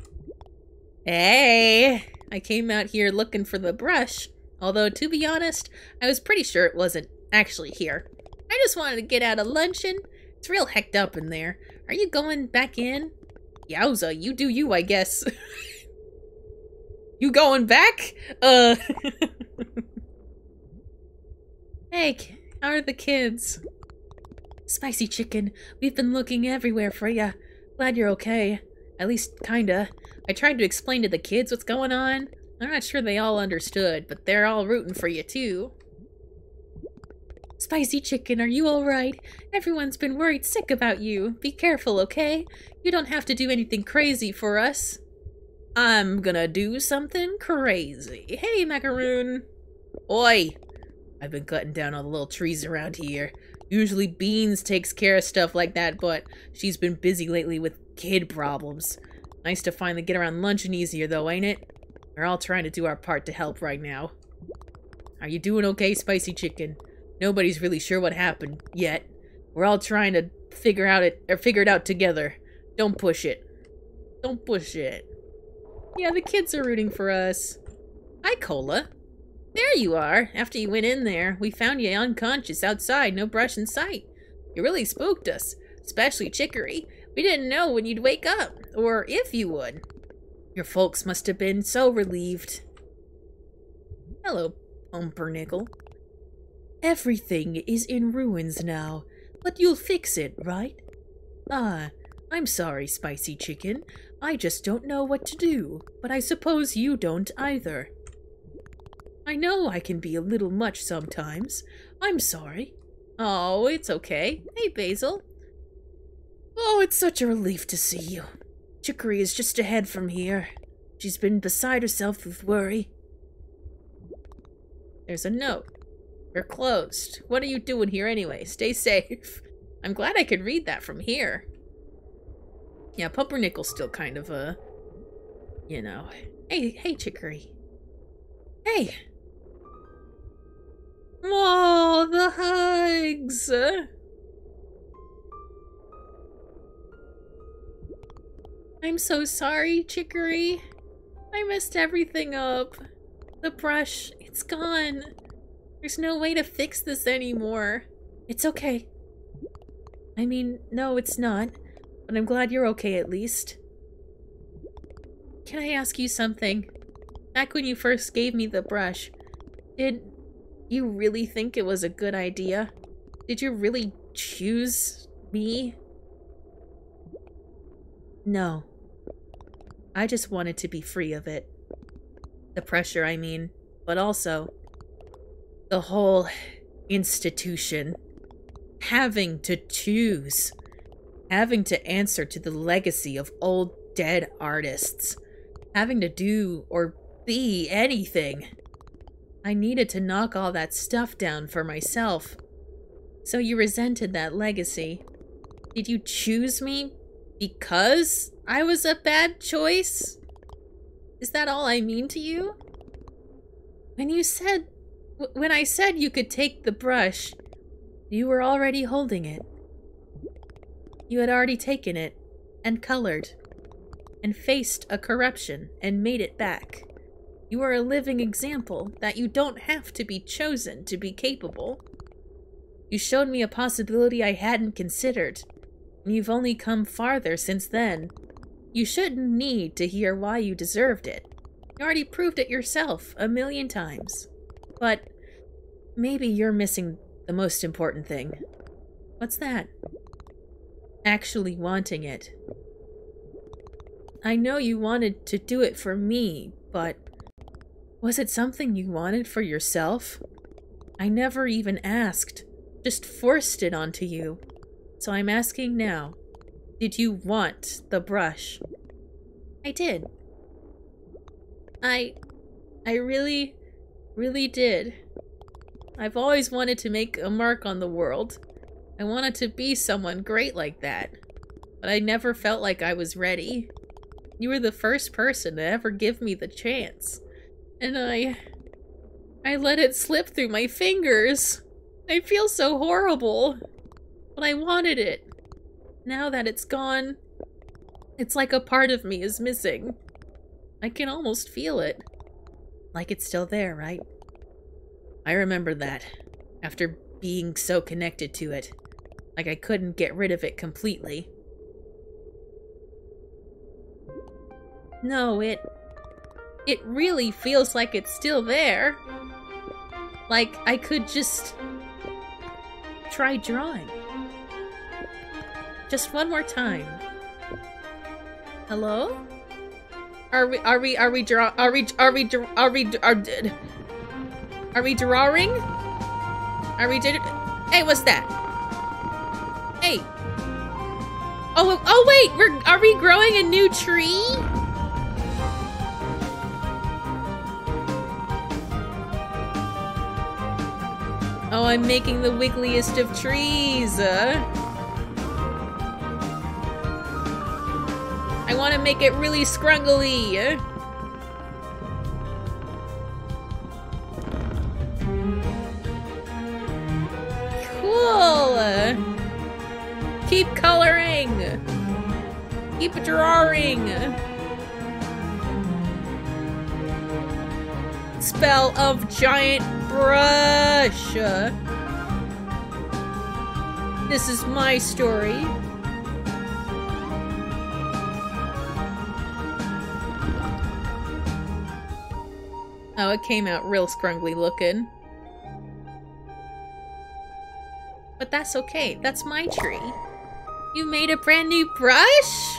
Hey! I came out here looking for the brush. Although, to be honest, I was pretty sure it wasn't actually here. I just wanted to get out of luncheon. It's real hecked up in there. Are you going back in? Yowza, you do you, I guess. You going back? Uh. Hey, how are the kids? Spicy Chkn, we've been looking everywhere for ya. Glad you're okay. At least, kinda. I tried to explain to the kids what's going on. I'm not sure they all understood, but they're all rooting for you, too. Spicy Chkn, are you alright? Everyone's been worried sick about you. Be careful, okay? You don't have to do anything crazy for us. I'm gonna do something crazy. Hey, Macaroon. Oi! I've been cutting down all the little trees around here. Usually Beans takes care of stuff like that, but she's been busy lately with kid problems. Nice to finally get around luncheon easier, though, ain't it? We're all trying to do our part to help right now. Are you doing okay, Spicy Chkn? Nobody's really sure what happened yet. We're all trying to figure out it or figure it out together. Don't push it. Don't push it. Yeah, the kids are rooting for us. Hi, Cola. There you are. After you went in there, we found you unconscious outside, no brush in sight. You really spooked us, especially Chicory. We didn't know when you'd wake up, or if you would. Your folks must have been so relieved. Hello, Pumpernickel. Everything is in ruins now, but you'll fix it, right? Ah, I'm sorry, Spicy Chkn. I just don't know what to do, but I suppose you don't either. I know I can be a little much sometimes. I'm sorry. Oh, it's okay. Hey, Basil. Oh, it's such a relief to see you. Chicory is just ahead from here. She's been beside herself with worry. There's a note. We're closed. What are you doing here anyway? Stay safe. I'm glad I could read that from here. Yeah, Pumpernickel's still kind of a, you know. Hey, hey, Chicory. Hey. Oh, the hugs. I'm so sorry, Chicory. I messed everything up. The brush, it's gone. There's no way to fix this anymore. It's okay. I mean, no, it's not. But I'm glad you're okay at least. Can I ask you something? Back when you first gave me the brush, did you really think it was a good idea? Did you really choose me? No. I just wanted to be free of it. The pressure, I mean. But also, the whole institution. Having to choose. Having to answer to the legacy of old dead artists. Having to do or be anything. I needed to knock all that stuff down for myself. So you resented that legacy. Did you choose me because I was a bad choice? Is that all I mean to you? When you said... When I said you could take the brush, you were already holding it. You had already taken it, and colored, and faced a corruption, and made it back. You are a living example that you don't have to be chosen to be capable. You showed me a possibility I hadn't considered, and you've only come farther since then. You shouldn't need to hear why you deserved it. You already proved it yourself a million times. But maybe you're missing the most important thing. What's that? Actually wanting it. I know you wanted to do it for me, but was it something you wanted for yourself? I never even asked, just forced it onto you. So I'm asking now, did you want the brush? I did. I... I really, really did. I've always wanted to make a mark on the world. I wanted to be someone great like that. But I never felt like I was ready. You were the first person to ever give me the chance. And I... I let it slip through my fingers. I feel so horrible. But I wanted it. Now that it's gone, it's like a part of me is missing. I can almost feel it. Like it's still there, right? I remember that. After being so connected to it. Like I couldn't get rid of it completely. No, it... It really feels like it's still there. Like I could just... try drawing. Just one more time. Hello? Are we, are we, are we draw, are we, are we, are we, are, are we drawing? Are we, did hey, what's that? Hey. Oh, oh wait, we're, are we growing a new tree? Oh, I'm making the wiggliest of trees. Uh, I want to make it really scrungly. Cool. Keep coloring. Keep drawing. Spell of giant brush. This is my story. Oh, it came out real scrungly looking. But that's okay. That's my tree. You made a brand new brush?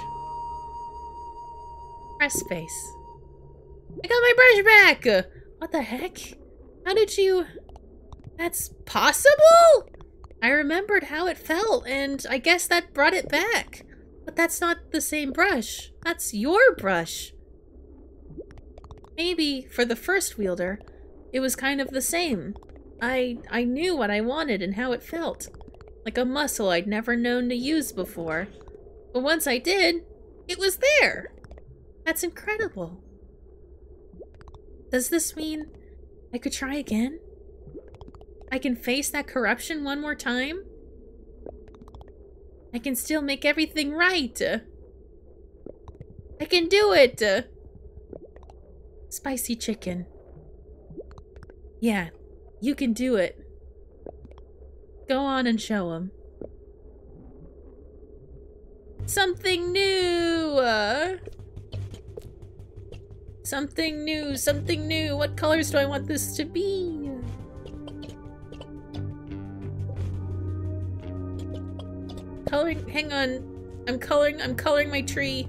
Press space. I got my brush back! What the heck? How did you... That's possible? I remembered how it felt, and I guess that brought it back. But that's not the same brush. That's your brush. Maybe, for the first wielder, it was kind of the same. I I knew what I wanted and how it felt. Like a muscle I'd never known to use before. But once I did, it was there. That's incredible. Does this mean I could try again? I can face that corruption one more time? I can still make everything right. I can do it. Spicy Chkn. Yeah, you can do it. Go on and show him. Something new! Uh, something new, something new. What colors do I want this to be? Coloring, hang on. I'm coloring, I'm coloring my tree.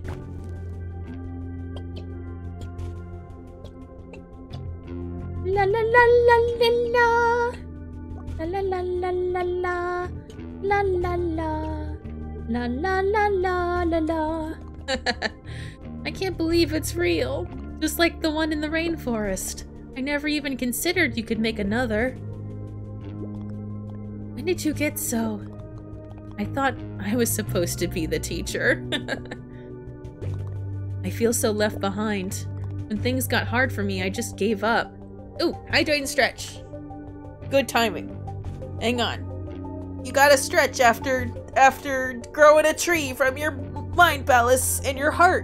La la la la la la. La la la la la la. La la la. La la la la la la. I can't believe it's real. Just like the one in the rainforest. I never even considered you could make another. When did you get so... I thought I was supposed to be the teacher. I feel so left behind. When things got hard for me, I just gave up. Ooh, hydrate and stretch. Good timing. Hang on. You gotta stretch after after growing a tree from your mind palace and your heart.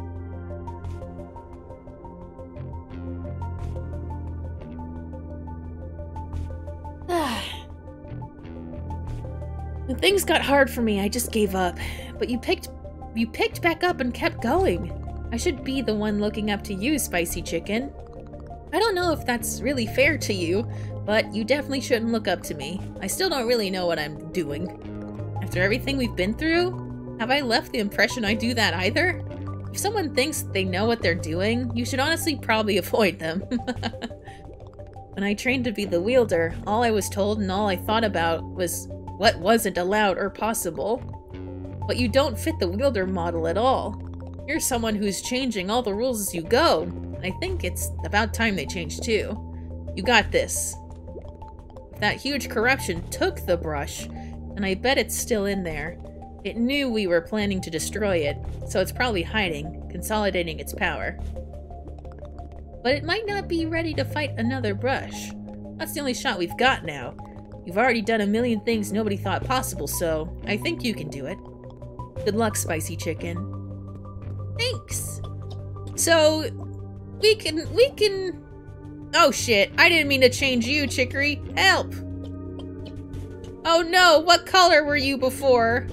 When things got hard for me, I just gave up. But you picked you picked back up and kept going. I should be the one looking up to you, Spicy Chkn. I don't know if that's really fair to you, but you definitely shouldn't look up to me. I still don't really know what I'm doing. After everything we've been through, have I left the impression I do that either? If someone thinks they know what they're doing, you should honestly probably avoid them. When I trained to be the wielder, all I was told and all I thought about was what wasn't allowed or possible. But you don't fit the wielder model at all. You're someone who's changing all the rules as you go. I think it's about time they changed too. You got this. That huge corruption took the brush, and I bet it's still in there. It knew we were planning to destroy it, so it's probably hiding, consolidating its power. But it might not be ready to fight another brush. That's the only shot we've got now. You've already done a million things nobody thought possible, so I think you can do it. Good luck, Spicy Chkn. Thanks! So... We can, we can... Oh shit, I didn't mean to change you, Chicory. Help! Oh no, what color were you before?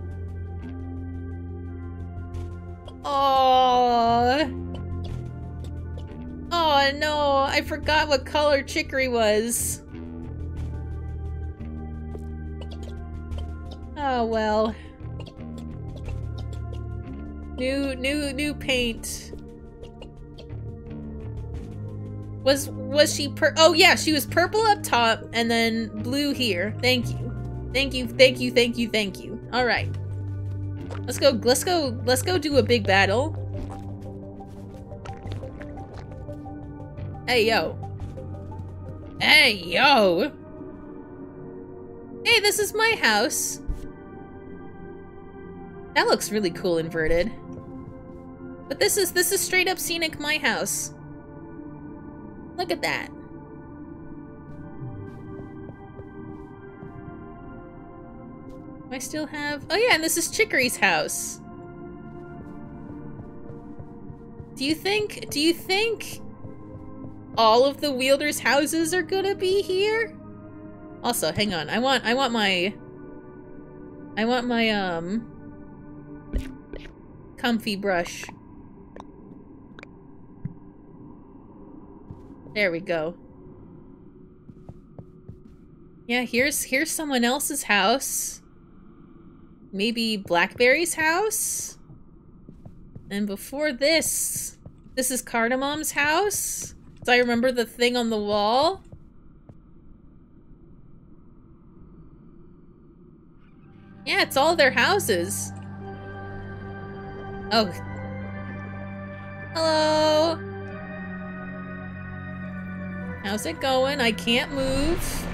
Oh. Oh no, I forgot what color Chicory was. Oh well. New, new, new paint. Was was she per- oh yeah, she was purple up top and then blue here. Thank you. Thank you, thank you, thank you, thank you. Alright. Let's go, let's go, let's go do a big battle. Hey yo. Hey yo! Hey, this is my house. That looks really cool inverted. But this is this is straight up scenic my house. Look at that. I still have... Oh yeah, and this is Chicory's house. Do you think... Do you think... all of the wielders' houses are gonna be here? Also, hang on. I want... I want my... I want my, um... comfy brush. There we go. Yeah, here's here's someone else's house. maybe Blackberry's house? And before this, this is Cardamom's house? Do I remember the thing on the wall? Yeah, it's all their houses. Oh. Hello. How's it going? I can't move.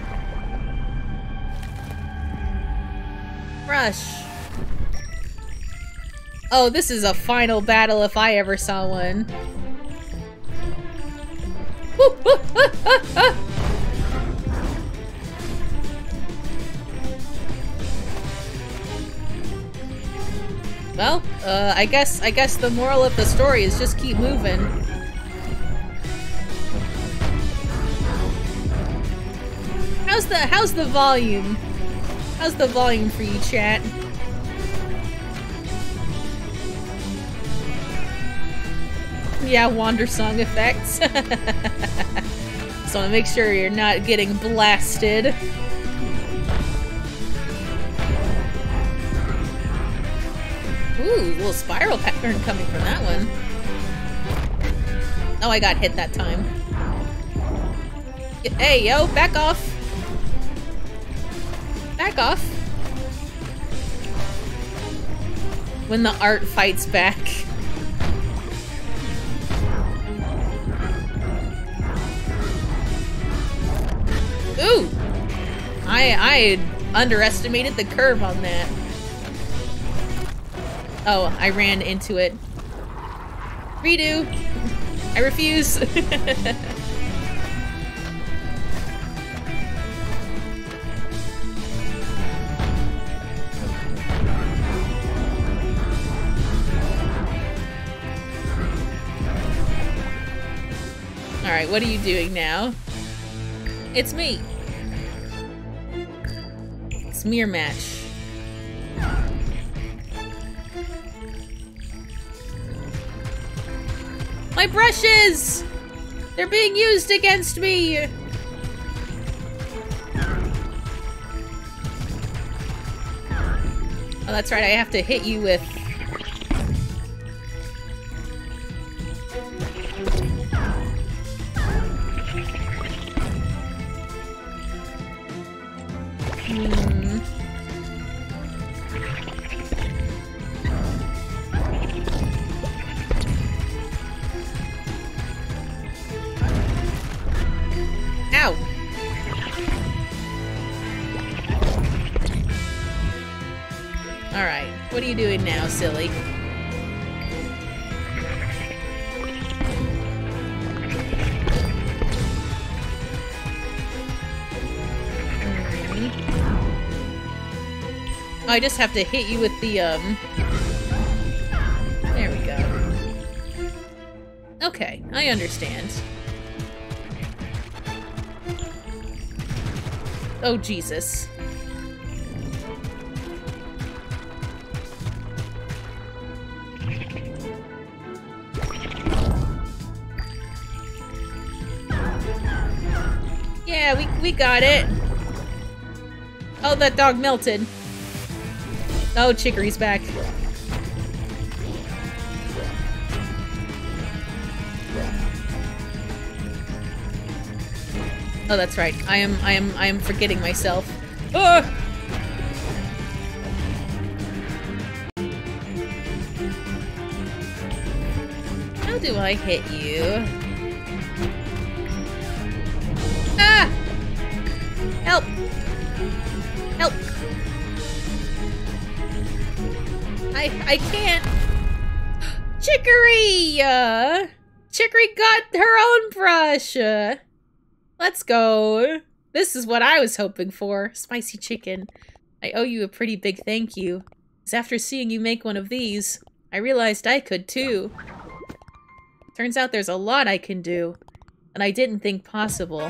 Rush. Oh, this is a final battle if I ever saw one. Well, uh, I guess I guess the moral of the story is just keep moving. How's the how's the volume? How's the volume for you, chat? Yeah, Wander Song effects. Just want to make sure you're not getting blasted. Ooh, little spiral pattern coming from that one. Oh, I got hit that time. Hey, yo, back off. Back off. When the art fights back. Ooh! I, I underestimated the curve on that. Oh, I ran into it. Redo! I refuse! Alright, what are you doing now? It's me! Smear match. My brushes! They're being used against me! Oh, that's right, I have to hit you with... Hmm... Ow! Alright, what are you doing now, silly? Oh, I just have to hit you with the, um... There we go. Okay, I understand. Oh, Jesus. Yeah, we, we got it. Oh, that dog melted. Oh, Chicory's back. Oh, that's right. I am, I am, I am forgetting myself. Oh! How do I hit you? Ah! Help! Help! I, I can't. Chicory! Uh, Chicory got her own brush. Uh, let's go. This is what I was hoping for. Spicy Chkn. I owe you a pretty big thank you. Because after seeing you make one of these, I realized I could too. Turns out there's a lot I can do, and I didn't think possible.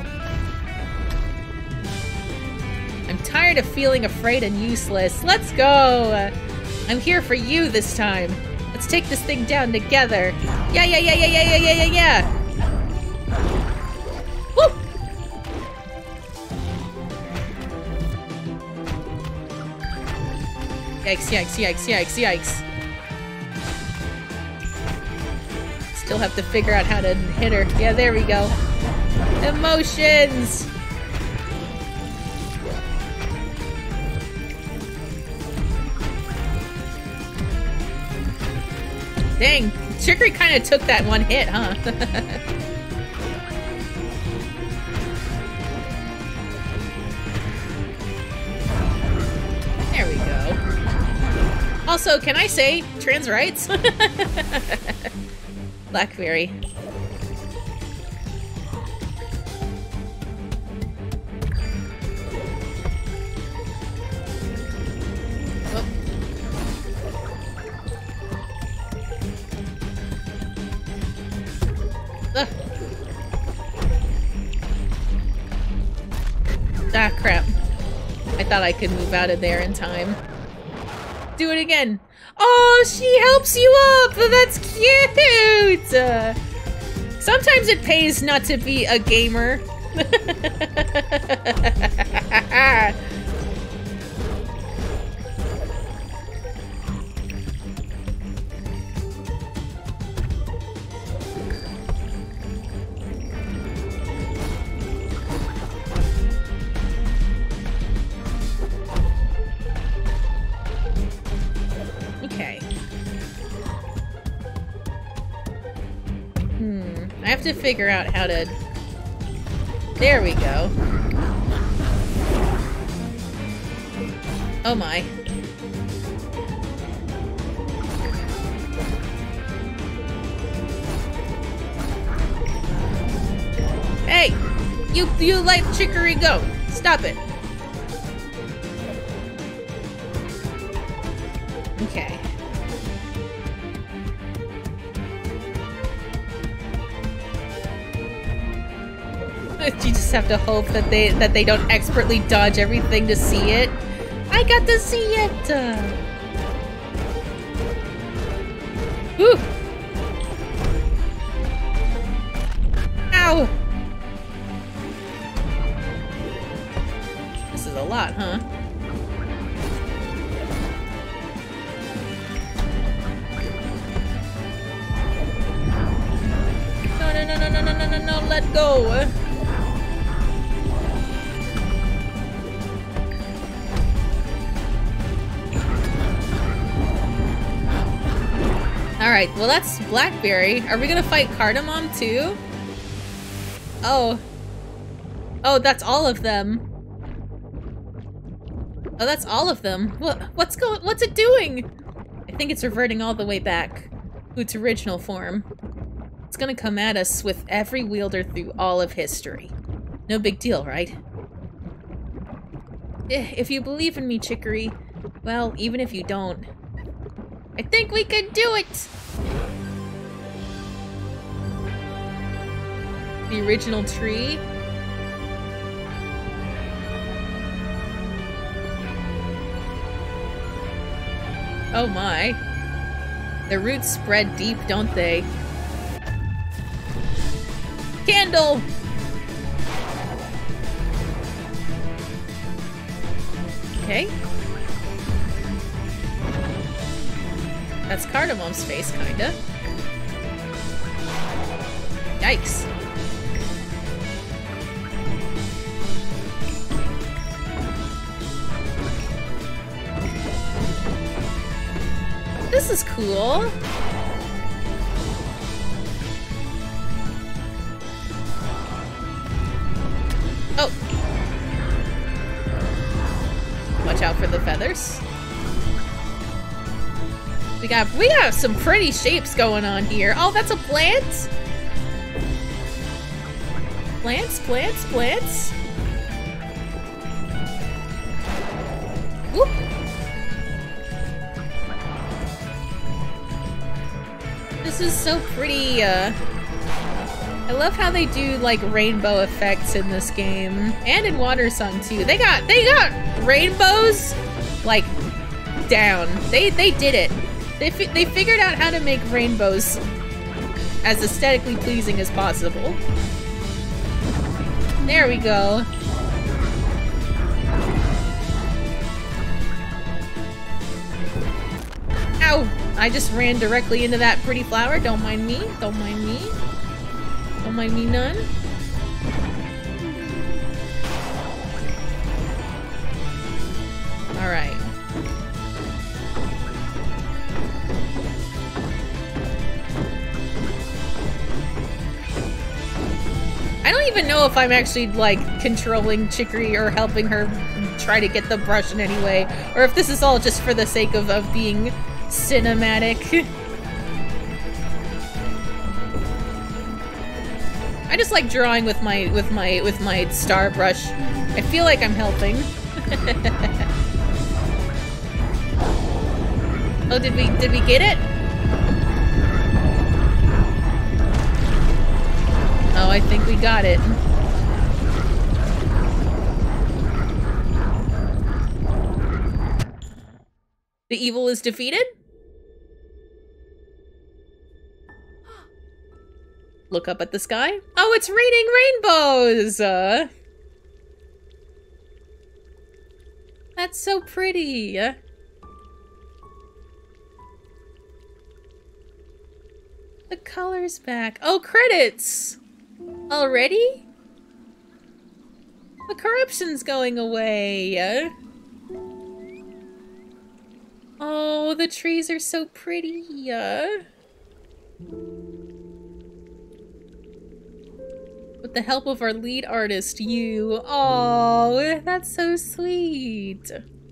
I'm tired of feeling afraid and useless. Let's go! I'm here for you this time. Let's take this thing down together. Yeah, yeah, yeah, yeah, yeah, yeah, yeah, yeah, yeah! Woo! Yikes, yikes, yikes, yikes, yikes. Still have to figure out how to hit her. Yeah, there we go. Emotions! Dang, Chicory kind of took that one hit, huh? There we go. Also, can I say trans rights? Blackberry. Oh. Ugh. Ah, crap. I thought I could move out of there in time. Do it again. Oh, she helps you up! That's cute! Uh, sometimes it pays not to be a gamer. Okay. Hmm. I have to figure out how to... There we go. Oh my. Hey! You, you let Chicory go! Stop it! Okay. You just have to hope that they that they don't expertly dodge everything to see it. I got to see it. Uh... Woo! Ow! This is a lot, huh? No, no, no, no, no, no, no, no, let go. Alright, well that's Blackberry. Are we gonna fight Cardamom too? Oh. Oh, that's all of them. Oh, that's all of them. What, what's going- what's it doing? I think it's reverting all the way back to its original form. It's gonna come at us with every wielder through all of history. No big deal, right? Eh, if you believe in me, Chicory, well, even if you don't, I think we can do it! The original tree? Oh my. The roots spread deep, don't they? Candle! Okay. That's Cardamom's face, kinda. Yikes. This is cool. Oh. Watch out for the feathers. We got we got some pretty shapes going on here. Oh, that's a plant? Plants, plants, plants. Whoop. This is so pretty, uh... I love how they do, like, rainbow effects in this game. And in Water Song, too. They got- they got rainbows, like, down. They- they did it. They, fi they figured out how to make rainbows as aesthetically pleasing as possible. There we go. Ow! I just ran directly into that pretty flower. Don't mind me. Don't mind me. Don't mind me none. Alright. I don't even know if I'm actually, like, controlling Chicory or helping her try to get the brush in any way, or if this is all just for the sake of, of being cinematic. I just like drawing with my with my with my star brush. I feel like I'm helping. Oh, did we did we get it? Oh, I think we got it. The evil is defeated? Look up at the sky. Oh, it's raining rainbows! Uh, that's so pretty. The color's back. Oh, credits! Already? The corruption's going away. Oh, the trees are so pretty. With the help of our lead artist, you. Oh, that's so sweet.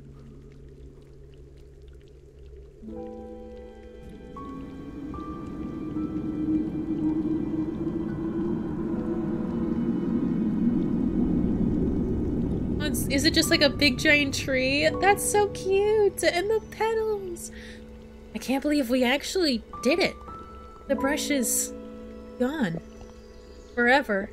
Is it just like a big giant tree? That's so cute! And the petals! I can't believe we actually did it. The brush is gone. Forever.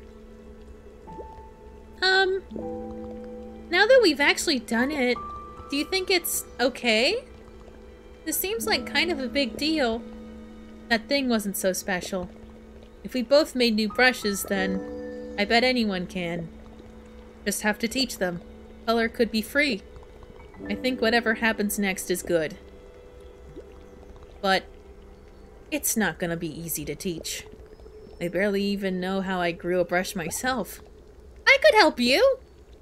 Um, now that we've actually done it, do you think it's okay? This seems like kind of a big deal. That thing wasn't so special. If we both made new brushes, then I bet anyone can. Just have to teach them. Color could be free. I think whatever happens next is good. But it's not gonna be easy to teach. I barely even know how I grew a brush myself. I could help you!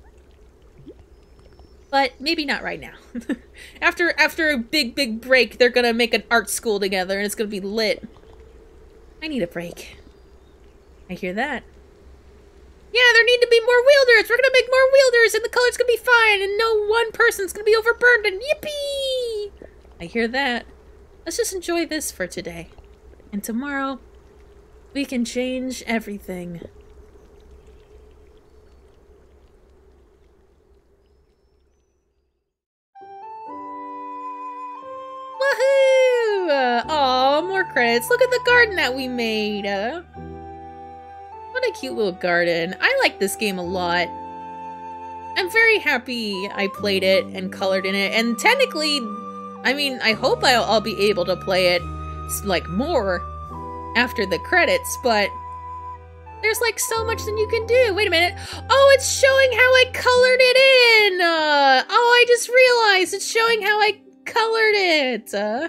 But maybe not right now. after after a big, big break, they're gonna make an art school together and it's gonna be lit. I need a break. I hear that. Yeah, there need to be more wielders! We're gonna make more wielders and the color's gonna be fine and no one person's gonna be overburdened! Yippee! I hear that. Let's just enjoy this for today. And tomorrow, we can change everything. Woohoo! Aw, more credits. Look at the garden that we made. Uh, what a cute little garden. I like this game a lot. I'm very happy I played it and colored in it. And technically, I mean, I hope I'll, I'll be able to play it, like, more after the credits, but there's, like, so much that you can do. Wait a minute. Oh, it's showing how I colored it in! Uh, oh, I just realized it's showing how I colored it! Uh,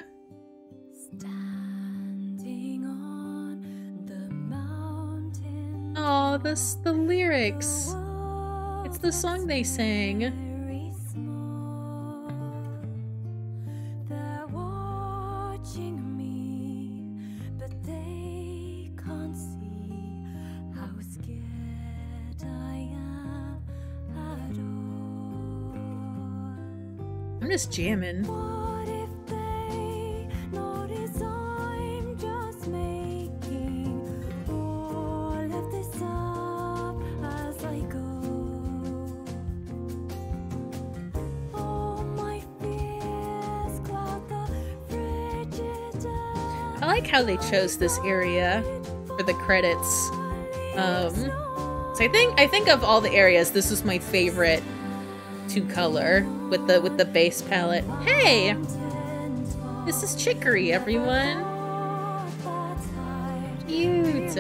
Standing on the mountain. oh, this, the lyrics. It's the song they sang. Very small. They're watching me, but they can't see how scared I am at all. I'm just jamming. What if they notice I'm just making all of this up as I go? Oh, my fears cloud the frigid air. I like how they chose this area for the credits. Um, so I think I think of all the areas, this is my favorite to color with the with the base palette. Hey, this is Chicory, everyone. Cute.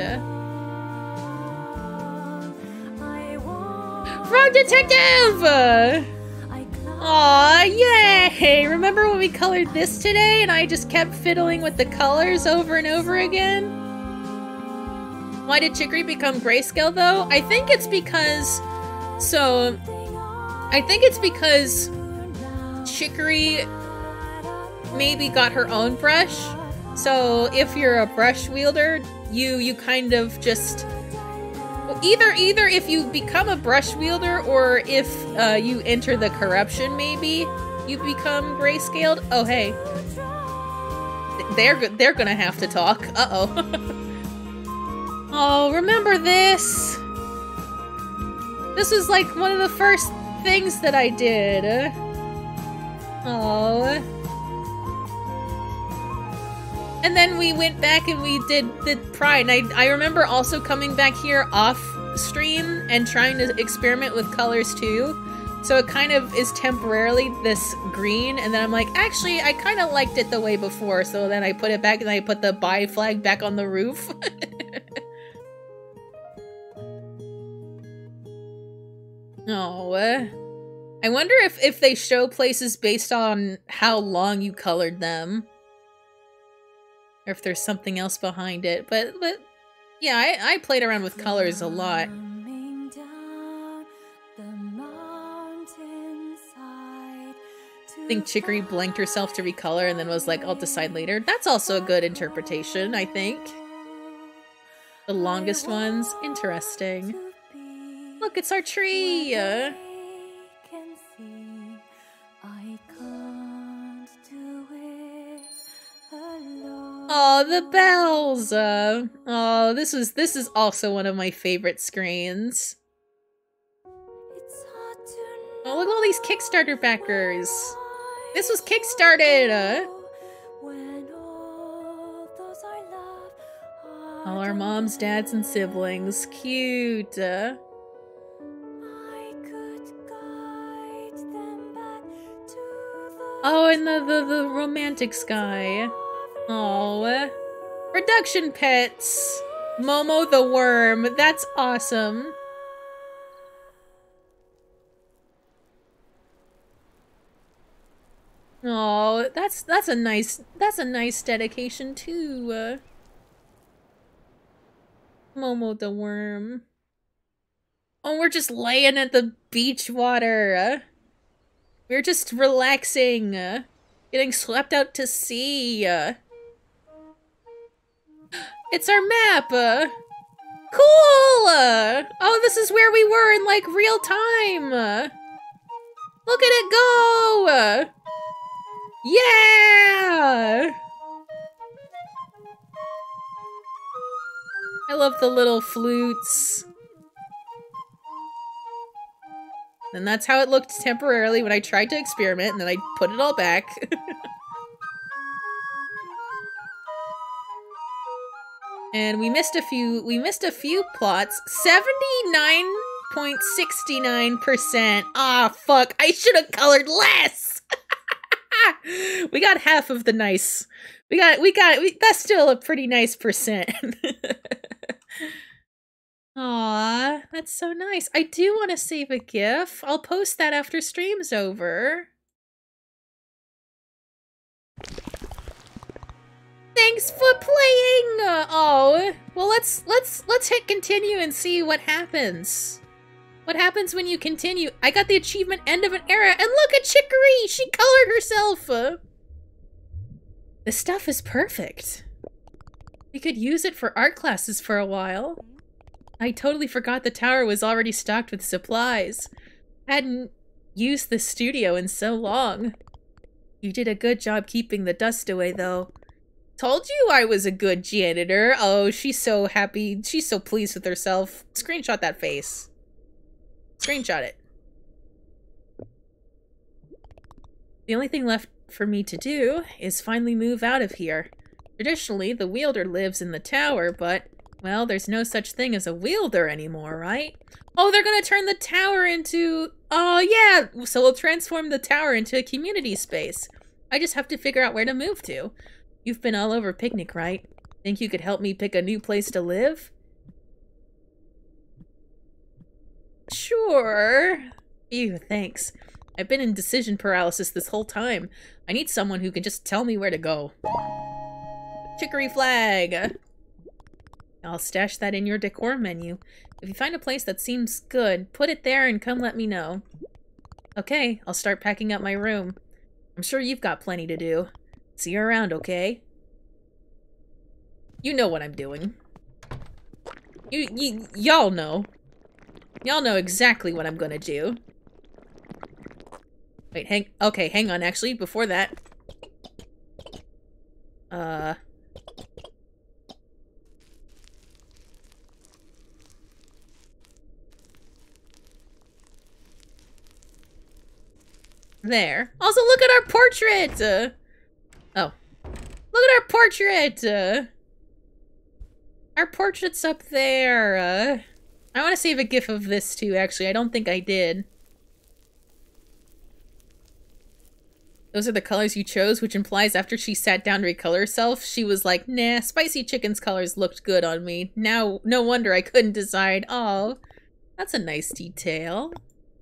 Frog Detective! Aw, yay! Hey, remember when we colored this today and I just kept fiddling with the colors over and over again? Why did Chicory become grayscale though? I think it's because... So... I think it's because Chicory maybe got her own brush. So if you're a brush wielder, you you kind of just... Well, either, either if you become a brush wielder or if uh, you enter the corruption maybe, you become grayscaled. Oh, hey. They're, they're gonna have to talk. Uh-oh. Oh, remember this? This was like one of the first things that I did. Oh. And then we went back and we did the Pride. And I, I remember also coming back here off stream and trying to experiment with colors too. So it kind of is temporarily this green, and then I'm like, actually, I kind of liked it the way before, so then I put it back and I put the buy flag back on the roof. Oh, uh, I wonder if, if they show places based on how long you colored them. Or if there's something else behind it, but, but yeah, I, I played around with colors a lot. I think Chicory blanked herself to recolor and then was like, I'll decide later. That's also a good interpretation, I think. The longest ones. Interesting. Look, it's our tree! Uh, oh, the bells! Uh, oh, this was this is also one of my favorite screens. Oh, look at all these Kickstarter backers! This was kickstarted! Uh. All our moms, dads, and siblings. Cute! Uh. Oh, and the, the, the romantic sky. Oh, production pets. Momo the worm. That's awesome. Oh, that's that's a nice that's a nice dedication too. Uh, Momo the worm. Oh, we're just laying at the beach water. Uh, we're just relaxing, uh, getting swept out to sea. Uh. It's our map! Uh. Cool! Uh. Oh, this is where we were in, like, real time! Uh. Look at it go! Uh. Yeah! I love the little flutes. And that's how it looked temporarily when I tried to experiment, and then I put it all back. And we missed a few, we missed a few plots. seventy-nine point six nine percent. Ah, fuck, I should have colored less! We got half of the nice. We got, we got, we, that's still a pretty nice percent. Aw, that's so nice. I do want to save a GIF. I'll post that after stream's over. Thanks for playing! Uh, oh, well let's, let's, let's hit continue and see what happens. What happens when you continue? I got the achievement End of an Era, and look at Chicory! She colored herself! Uh, the stuff is perfect. We could use it for art classes for a while. I totally forgot the tower was already stocked with supplies. Hadn't used the studio in so long. You did a good job keeping the dust away, though. Told you I was a good janitor. Oh, she's so happy. She's so pleased with herself. Screenshot that face. Screenshot it. The only thing left for me to do is finally move out of here. Traditionally, the wielder lives in the tower, but... well, there's no such thing as a wielder anymore, right? Oh, they're gonna turn the tower into... oh, yeah! So we'll transform the tower into a community space. I just have to figure out where to move to. You've been all over Picnic, right? Think you could help me pick a new place to live? Sure. Ew, thanks. I've been in decision paralysis this whole time. I need someone who can just tell me where to go. Chicory flag! I'll stash that in your decor menu. If you find a place that seems good, put it there and come let me know. Okay, I'll start packing up my room. I'm sure you've got plenty to do. See you around, okay? You know what I'm doing. You, you, y'all know. Y'all know exactly what I'm gonna do. Wait, hang- okay, hang on, actually, before that. Uh... There. Also, look at our portrait! Uh, oh. Look at our portrait! Uh, our portrait's up there. Uh, I want to save a gif of this, too, actually. I don't think I did. Those are the colors you chose, which implies after she sat down to recolor herself, she was like, nah, Spicy Chkn's colors looked good on me. Now, no wonder I couldn't decide. Oh, that's a nice detail.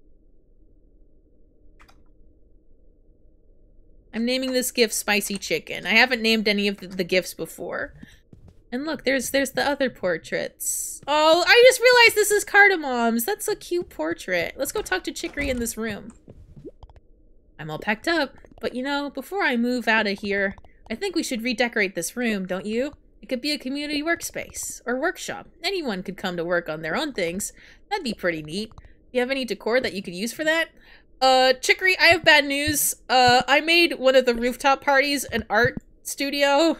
I'm naming this GIF Spicy Chkn. I haven't named any of the, the GIFs before. And look, there's there's the other portraits. Oh, I just realized this is Cardamom's. That's a cute portrait. Let's go talk to Chicory in this room. I'm all packed up, but you know, before I move out of here, I think we should redecorate this room, don't you? It could be a community workspace or workshop. Anyone could come to work on their own things. That'd be pretty neat. Do you have any decor that you could use for that? Uh, Chicory, I have bad news. Uh, I made one of the rooftop parties an art studio.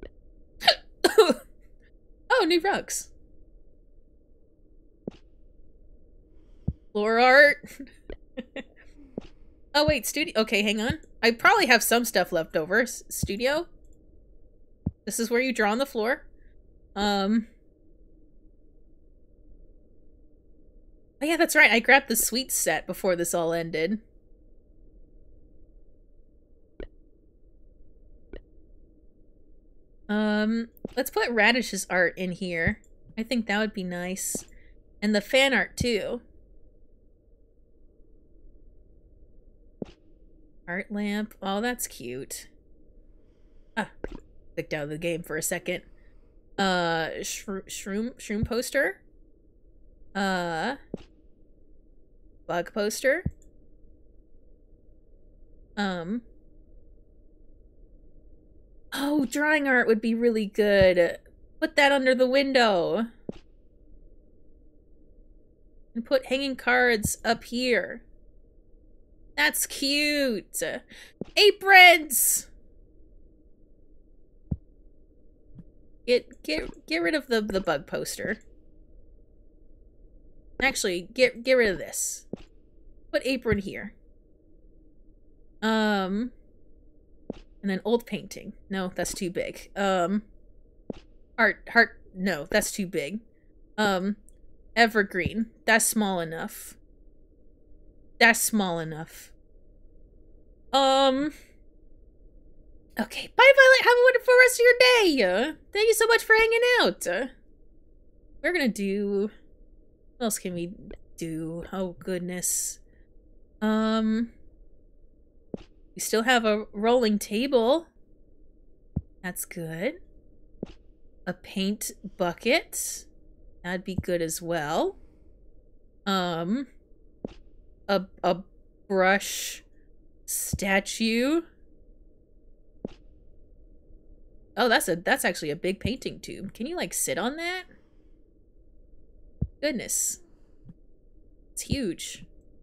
Oh, new rugs. Floor art. Oh, wait, studio. Okay, hang on. I probably have some stuff left over. S studio. This is where you draw on the floor. Um. Oh yeah, that's right. I grabbed the sweets set before this all ended. Um, let's put Radish's art in here. I think that would be nice. And the fan art too. Art lamp. Oh, that's cute. Ah, clicked out of the game for a second. Uh, shroom, shroom, shroom poster. Uh, bug poster. Um. Oh, drawing art would be really good. Put that under the window. And put hanging cards up here. That's cute. Aprons. Get get get rid of the the bug poster. Actually, get get rid of this. Put apron here. Um, and then old painting. No, that's too big. Um, heart heart. No, that's too big. Um, evergreen. That's small enough. That's small enough. Um. Okay, bye, Violet. Have a wonderful rest of your day. Uh, thank you so much for hanging out. Uh, we're gonna do. What else can we do? Oh, goodness. Um, we still have a rolling table. That's good. A paint bucket. That'd be good as well. Um, a, a brush statue. Oh, that's a, that's actually a big painting tube. Can you, like, sit on that? Goodness. It's huge.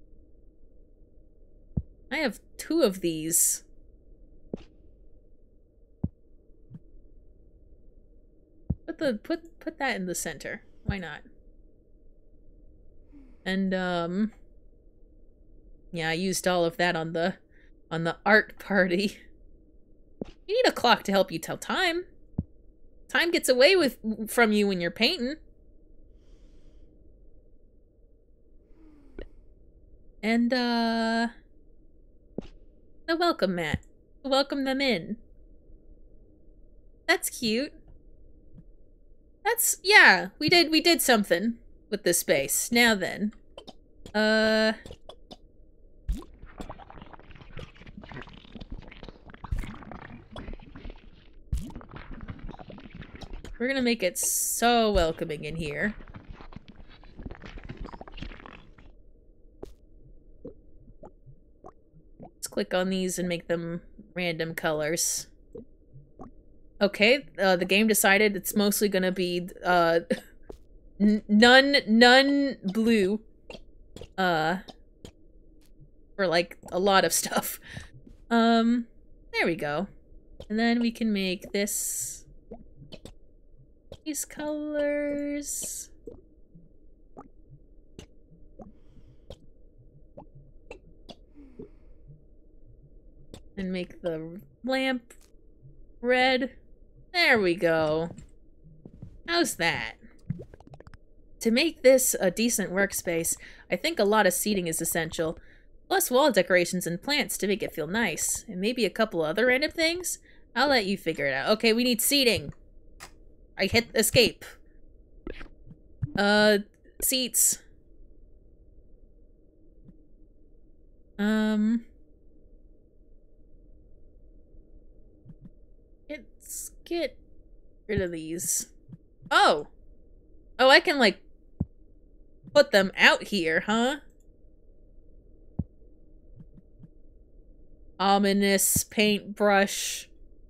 I have two of these. Put the put put that in the center. Why not? And um yeah, I used all of that on the on the art party. You need a clock to help you tell time. Time gets away with from you when you're painting. And, uh... the welcome mat. Welcome them in. That's cute. That's, yeah, we did, we did something with this space. Now then. Uh... We're gonna make it so welcoming in here. Let's click on these and make them random colors. Okay, uh, the game decided it's mostly gonna be uh, n none, none blue. Uh, for like a lot of stuff. Um, there we go. And then we can make this these colors. And make the lamp red. There we go. How's that? To make this a decent workspace, I think a lot of seating is essential. Plus wall decorations and plants to make it feel nice. And maybe a couple other random things? I'll let you figure it out. Okay, we need seating. I hit escape. Uh, seats. Um... Let's get rid of these. Oh! Oh, I can, like, put them out here, huh? Ominous paintbrush.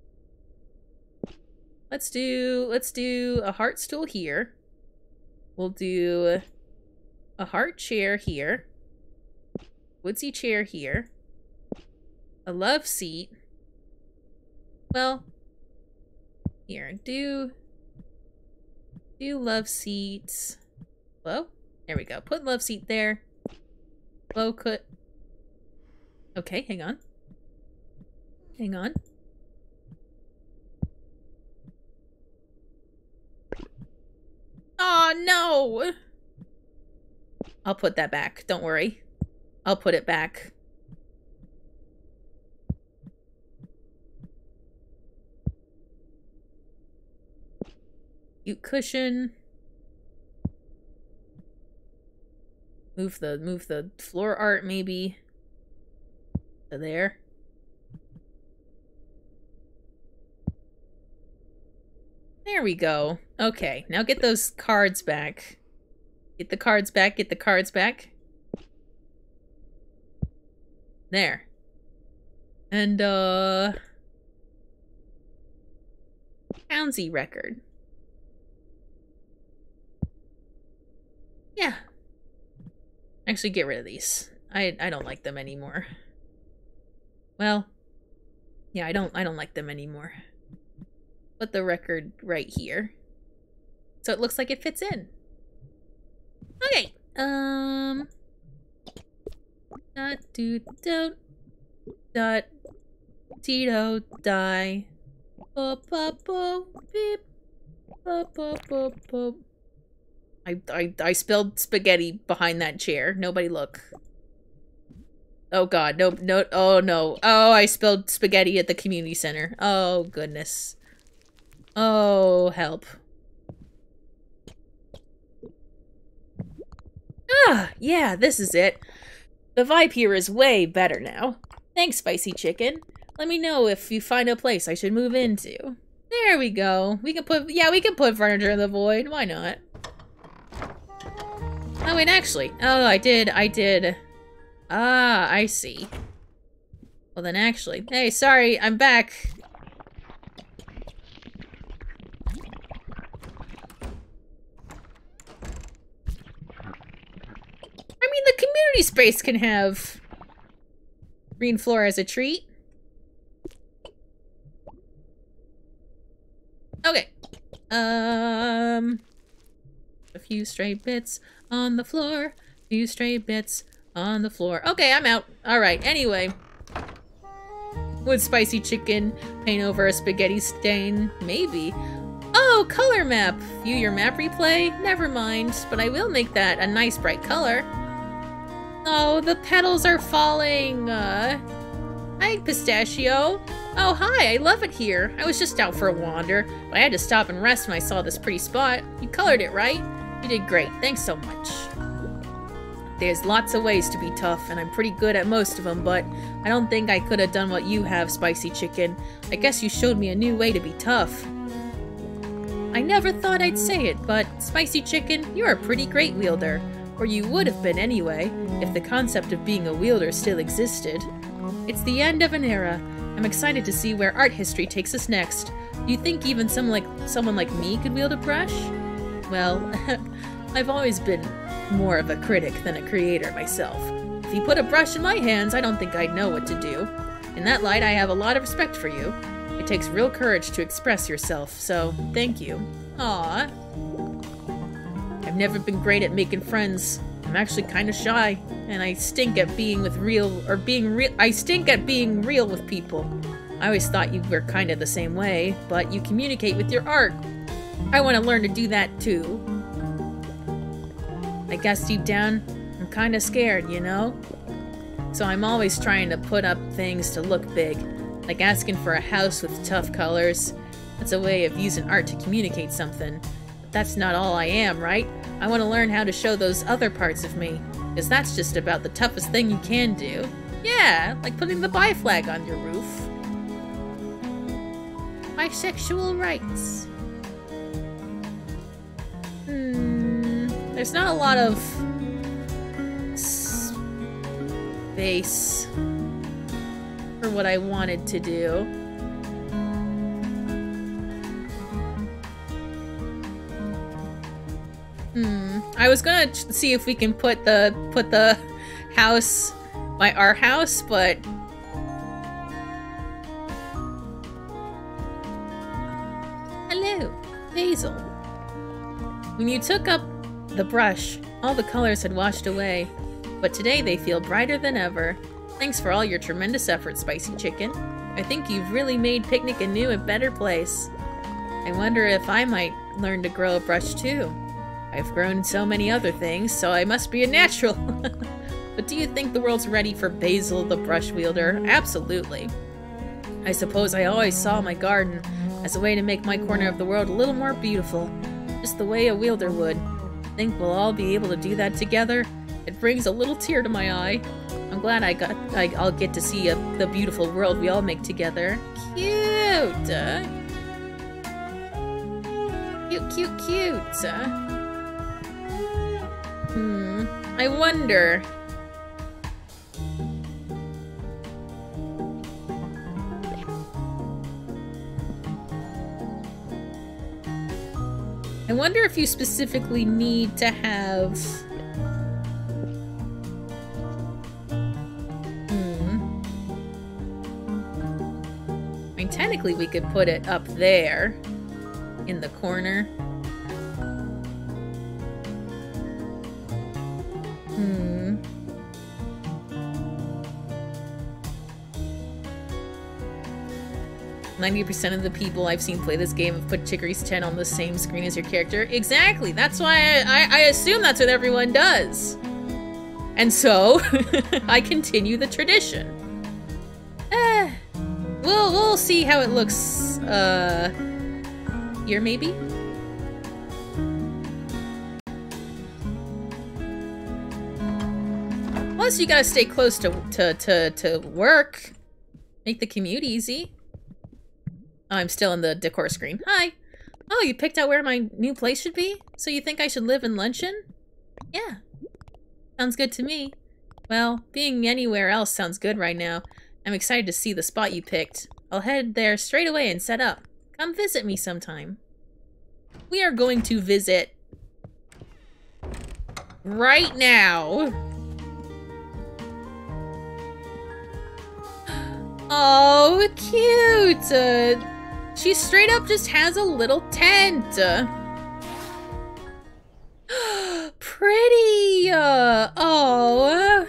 Let's do, let's do a heart stool here. We'll do a heart chair here. Woodsy chair here. A love seat. Well, here, do, do love seats. Hello? There we go. Put love seat there. Low cut. Okay, hang on. Hang on. Oh, no! I'll put that back. Don't worry. I'll put it back. Cute cushion. Move the move the floor art maybe to there. There we go. Okay, now get those cards back. Get the cards back, get the cards back. There. And uh Townsy record. Yeah. Actually, get rid of these. I I don't like them anymore. Well, yeah, I don't I don't like them anymore. Put the record right here, so it looks like it fits in. Okay. Um. Dot do do dot Tito die. Boop boop boop beep. Boop boop boop boop. I, I, I spilled spaghetti behind that chair. Nobody look. Oh god, no, no, oh no. Oh, I spilled spaghetti at the community center. Oh goodness. Oh, help. Ah, yeah, this is it. The vibe here is way better now. Thanks, Spicy Chkn. Let me know if you find a place I should move into. There we go. We can put, yeah, we can put furniture in the void. Why not? Oh, wait, actually. Oh, I did, I did. Ah, I see. Well, then actually. Hey, sorry, I'm back. I mean, the community space can have green floor as a treat. Okay. Um... A few stray bits on the floor. A few stray bits on the floor. Okay, I'm out. Alright, anyway. Would Spicy Chkn paint over a spaghetti stain? Maybe. Oh, color map! View your map replay? Never mind, but I will make that a nice bright color. Oh, the petals are falling! Uh, hi, Pistachio! Oh, hi, I love it here. I was just out for a wander, but I had to stop and rest when I saw this pretty spot. You colored it, right? You did great, thanks so much. There's lots of ways to be tough, and I'm pretty good at most of them, but I don't think I could have done what you have, Spicy Chkn. I guess you showed me a new way to be tough. I never thought I'd say it, but Spicy Chkn, you're a pretty great wielder. Or you would have been anyway, if the concept of being a wielder still existed. It's the end of an era. I'm excited to see where art history takes us next. Do you think even some like someone like me could wield a brush? Well, I've always been more of a critic than a creator myself. If you put a brush in my hands, I don't think I'd know what to do. In that light, I have a lot of respect for you. It takes real courage to express yourself, so thank you. Aww. I've never been great at making friends. I'm actually kind of shy, and I stink at being with real, or being real- I stink at being real with people. I always thought you were kind of the same way, but you communicate with your art. I want to learn to do that too. I guess deep down, I'm kind of scared, you know? So I'm always trying to put up things to look big, like asking for a house with tough colors. That's a way of using art to communicate something. But that's not all I am, right? I want to learn how to show those other parts of me, because that's just about the toughest thing you can do. Yeah, like putting the bi flag on your roof. Bisexual rights. Hmm, there's not a lot of space for what I wanted to do. Hmm. I was gonna see if we can put the put the house by our house, but hello, Basil. When you took up the brush, all the colors had washed away, but today they feel brighter than ever. Thanks for all your tremendous efforts, Spicy Chkn. I think you've really made Picnic Anew a better place. I wonder if I might learn to grow a brush too. I've grown so many other things, so I must be a natural. But do you think the world's ready for Basil the brush wielder? Absolutely. I suppose I always saw my garden as a way to make my corner of the world a little more beautiful, just the way a wielder would. Think we'll all be able to do that together? It brings a little tear to my eye. I'm glad I got, I, I'll get to see a, the beautiful world we all make together. Cute! Uh, cute, cute, cute! Uh, hmm, I wonder... I wonder if you specifically need to have... Hmm. I mean, technically we could put it up there, in the corner. Hmm. ninety percent of the people I've seen play this game have put Chicory's tent on the same screen as your character. Exactly! That's why I, I, I assume that's what everyone does. And so, I continue the tradition. Eh, we'll, we'll see how it looks, uh, here maybe? Plus, you gotta stay close to, to, to, to work. Make the commute easy. Oh, I'm still in the decor screen. Hi! Oh, you picked out where my new place should be? So you think I should live in Luncheon? Yeah. Sounds good to me. Well, being anywhere else sounds good right now. I'm excited to see the spot you picked. I'll head there straight away and set up. Come visit me sometime. We are going to visit right now. Oh, cute! Uh, she straight up just has a little tent. Pretty! Uh, oh.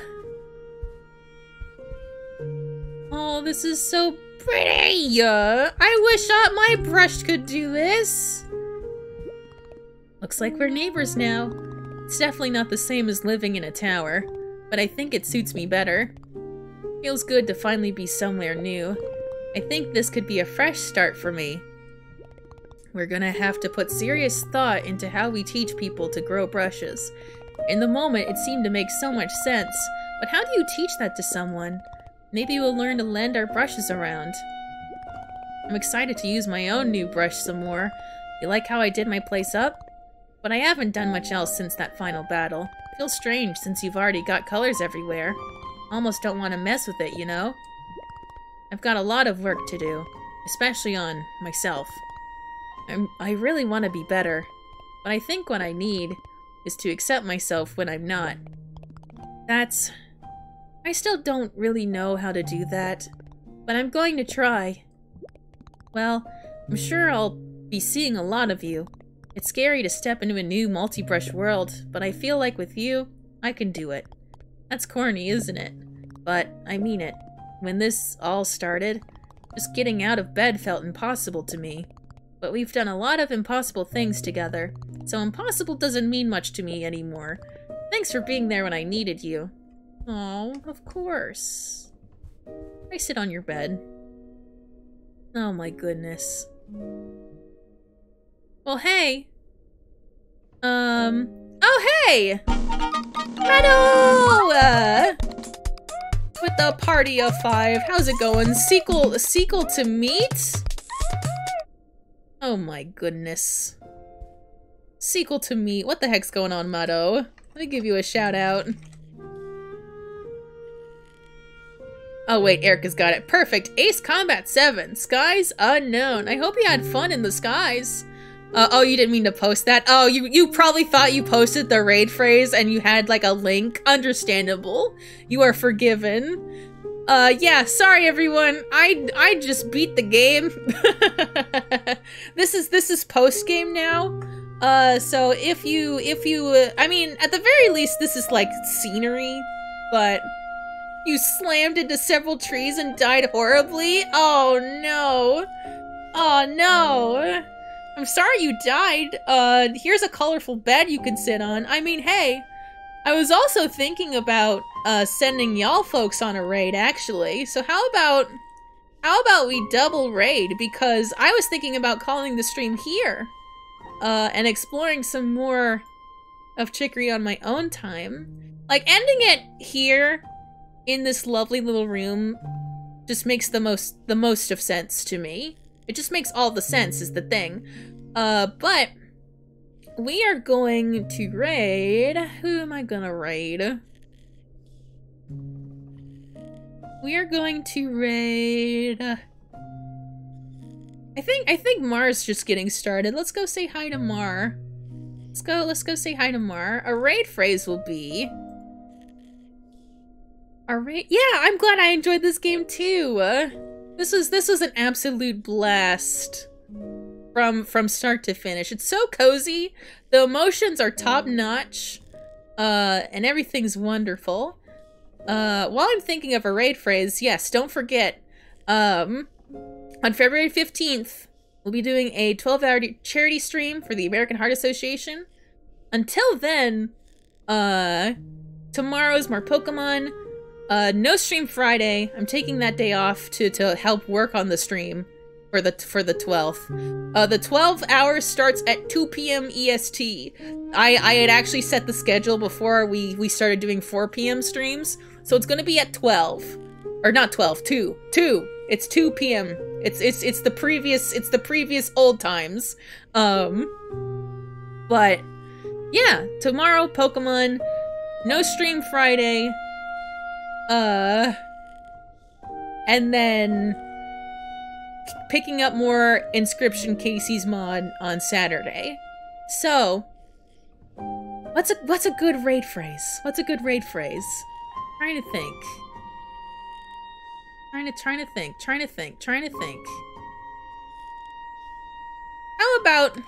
Oh, this is so pretty! Uh, I wish uh, my brush could do this. Looks like we're neighbors now. It's definitely not the same as living in a tower, but I think it suits me better. Feels good to finally be somewhere new. I think this could be a fresh start for me. We're gonna have to put serious thought into how we teach people to grow brushes. In the moment, it seemed to make so much sense, but how do you teach that to someone? Maybe we'll learn to lend our brushes around. I'm excited to use my own new brush some more, You like how I did my place up? But I haven't done much else since that final battle. Feels strange since you've already got colors everywhere. Almost don't want to mess with it, you know? I've got a lot of work to do, especially on myself. I'm, I really want to be better, but I think what I need is to accept myself when I'm not. That's... I still don't really know how to do that, but I'm going to try. Well, I'm sure I'll be seeing a lot of you. It's scary to step into a new multi-brush world, but I feel like with you, I can do it. That's corny, isn't it? But I mean it. When this all started, just getting out of bed felt impossible to me. But we've done a lot of impossible things together, so impossible doesn't mean much to me anymore. Thanks for being there when I needed you. Oh, of course. I sit on your bed. Oh my goodness. Well, hey. Um. Oh, hey! Meadow! Uh, with the party of five. How's it going? Sequel, sequel to meat? Oh my goodness. Sequel to meat. What the heck's going on, Meadow? Let me give you a shout out. Oh wait, Erica's got it. Perfect. Ace Combat seven. Skies Unknown. I hope you had fun in the skies. Uh, oh, you didn't mean to post that? Oh, you, you probably thought you posted the raid phrase and you had like a link. Understandable. You are forgiven. Uh, yeah, sorry everyone. I I just beat the game. This is this is post game now. Uh, so if you if you uh, I mean, at the very least, this is like scenery, but you slammed into several trees and died horribly. Oh no. Oh no. I'm sorry you died. Uh, here's a colorful bed you can sit on. I mean, hey, I was also thinking about uh, sending y'all folks on a raid, actually. So how about, how about we double raid? Because I was thinking about calling the stream here uh, and exploring some more of Chicory on my own time. Like, ending it here in this lovely little room just makes the most, the most of sense to me. It just makes all the sense is the thing. Uh, but we are going to raid. Who am I gonna raid? We are going to raid. I think I think Mar's just getting started. Let's go say hi to Mar. Let's go. Let's go say hi to Mar. A raid phrase will be. A raid. Yeah, I'm glad I enjoyed this game too. Uh, This was this was an absolute blast from from start to finish. It's so cozy. The emotions are top notch, uh, and everything's wonderful. Uh, while I'm thinking of a raid phrase, yes, don't forget. Um, on February fifteenth, we'll be doing a twelve hour charity stream for the American Heart Association. Until then, uh, tomorrow's more Pokemon. Uh, no stream Friday. I'm taking that day off to, to help work on the stream for the for the twelfth. Uh, the twelve hours starts at two p m E S T. I, I had actually set the schedule before we, we started doing four p m streams, so it's gonna be at twelve. Or not twelve, two. two. It's two p m It's it's it's the previous it's the previous old times. Um But yeah, tomorrow Pokemon. No stream Friday. Uh, and then picking up more Inscription Casey's mod on Saturday. So, what's a what's a good raid phrase? What's a good raid phrase? Trying to think. Trying to trying to think. Trying to think. Trying to think. How about?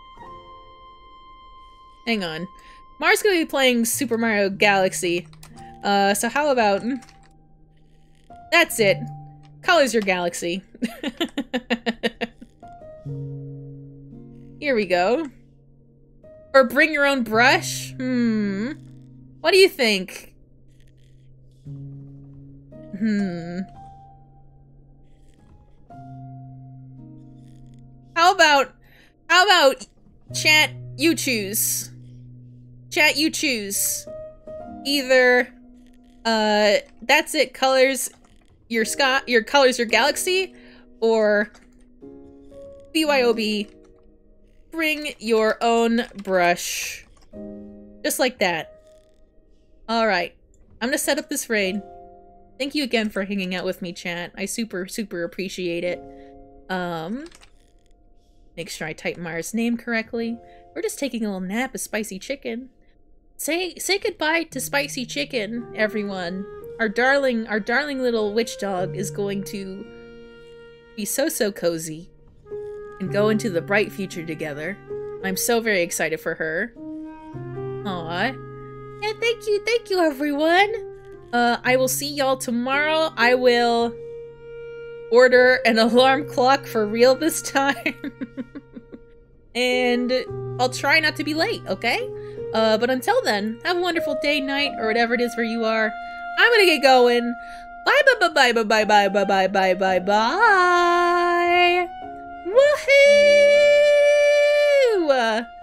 Hang on. Mar's gonna be playing Super Mario Galaxy. Uh, so how about... That's it. Colors your galaxy. Here we go. Or bring your own brush? Hmm. What do you think? Hmm. How about... How about... Chat, you choose. Chat, you choose. Either... Uh, that's it, colors your sky, your colors your galaxy, or B Y O B, bring your own brush. Just like that. Alright. I'm gonna set up this raid. Thank you again for hanging out with me, chat. I super, super appreciate it. Um, make sure I type Mara's name correctly. We're just taking a little nap of Spicy Chkn. Say say goodbye to Spicy Chkn, everyone. Our darling, our darling little witch dog is going to be so, so cozy and go into the bright future together. I'm so very excited for her. Aw. Yeah, thank you, thank you, everyone. Uh, I will see y'all tomorrow. I will order an alarm clock for real this time. And I'll try not to be late, okay? Uh, but until then, have a wonderful day, night, or whatever it is where you are. I'm gonna get going. Bye bye bye bye bye bye bye bye bye bye bye. Woohoo!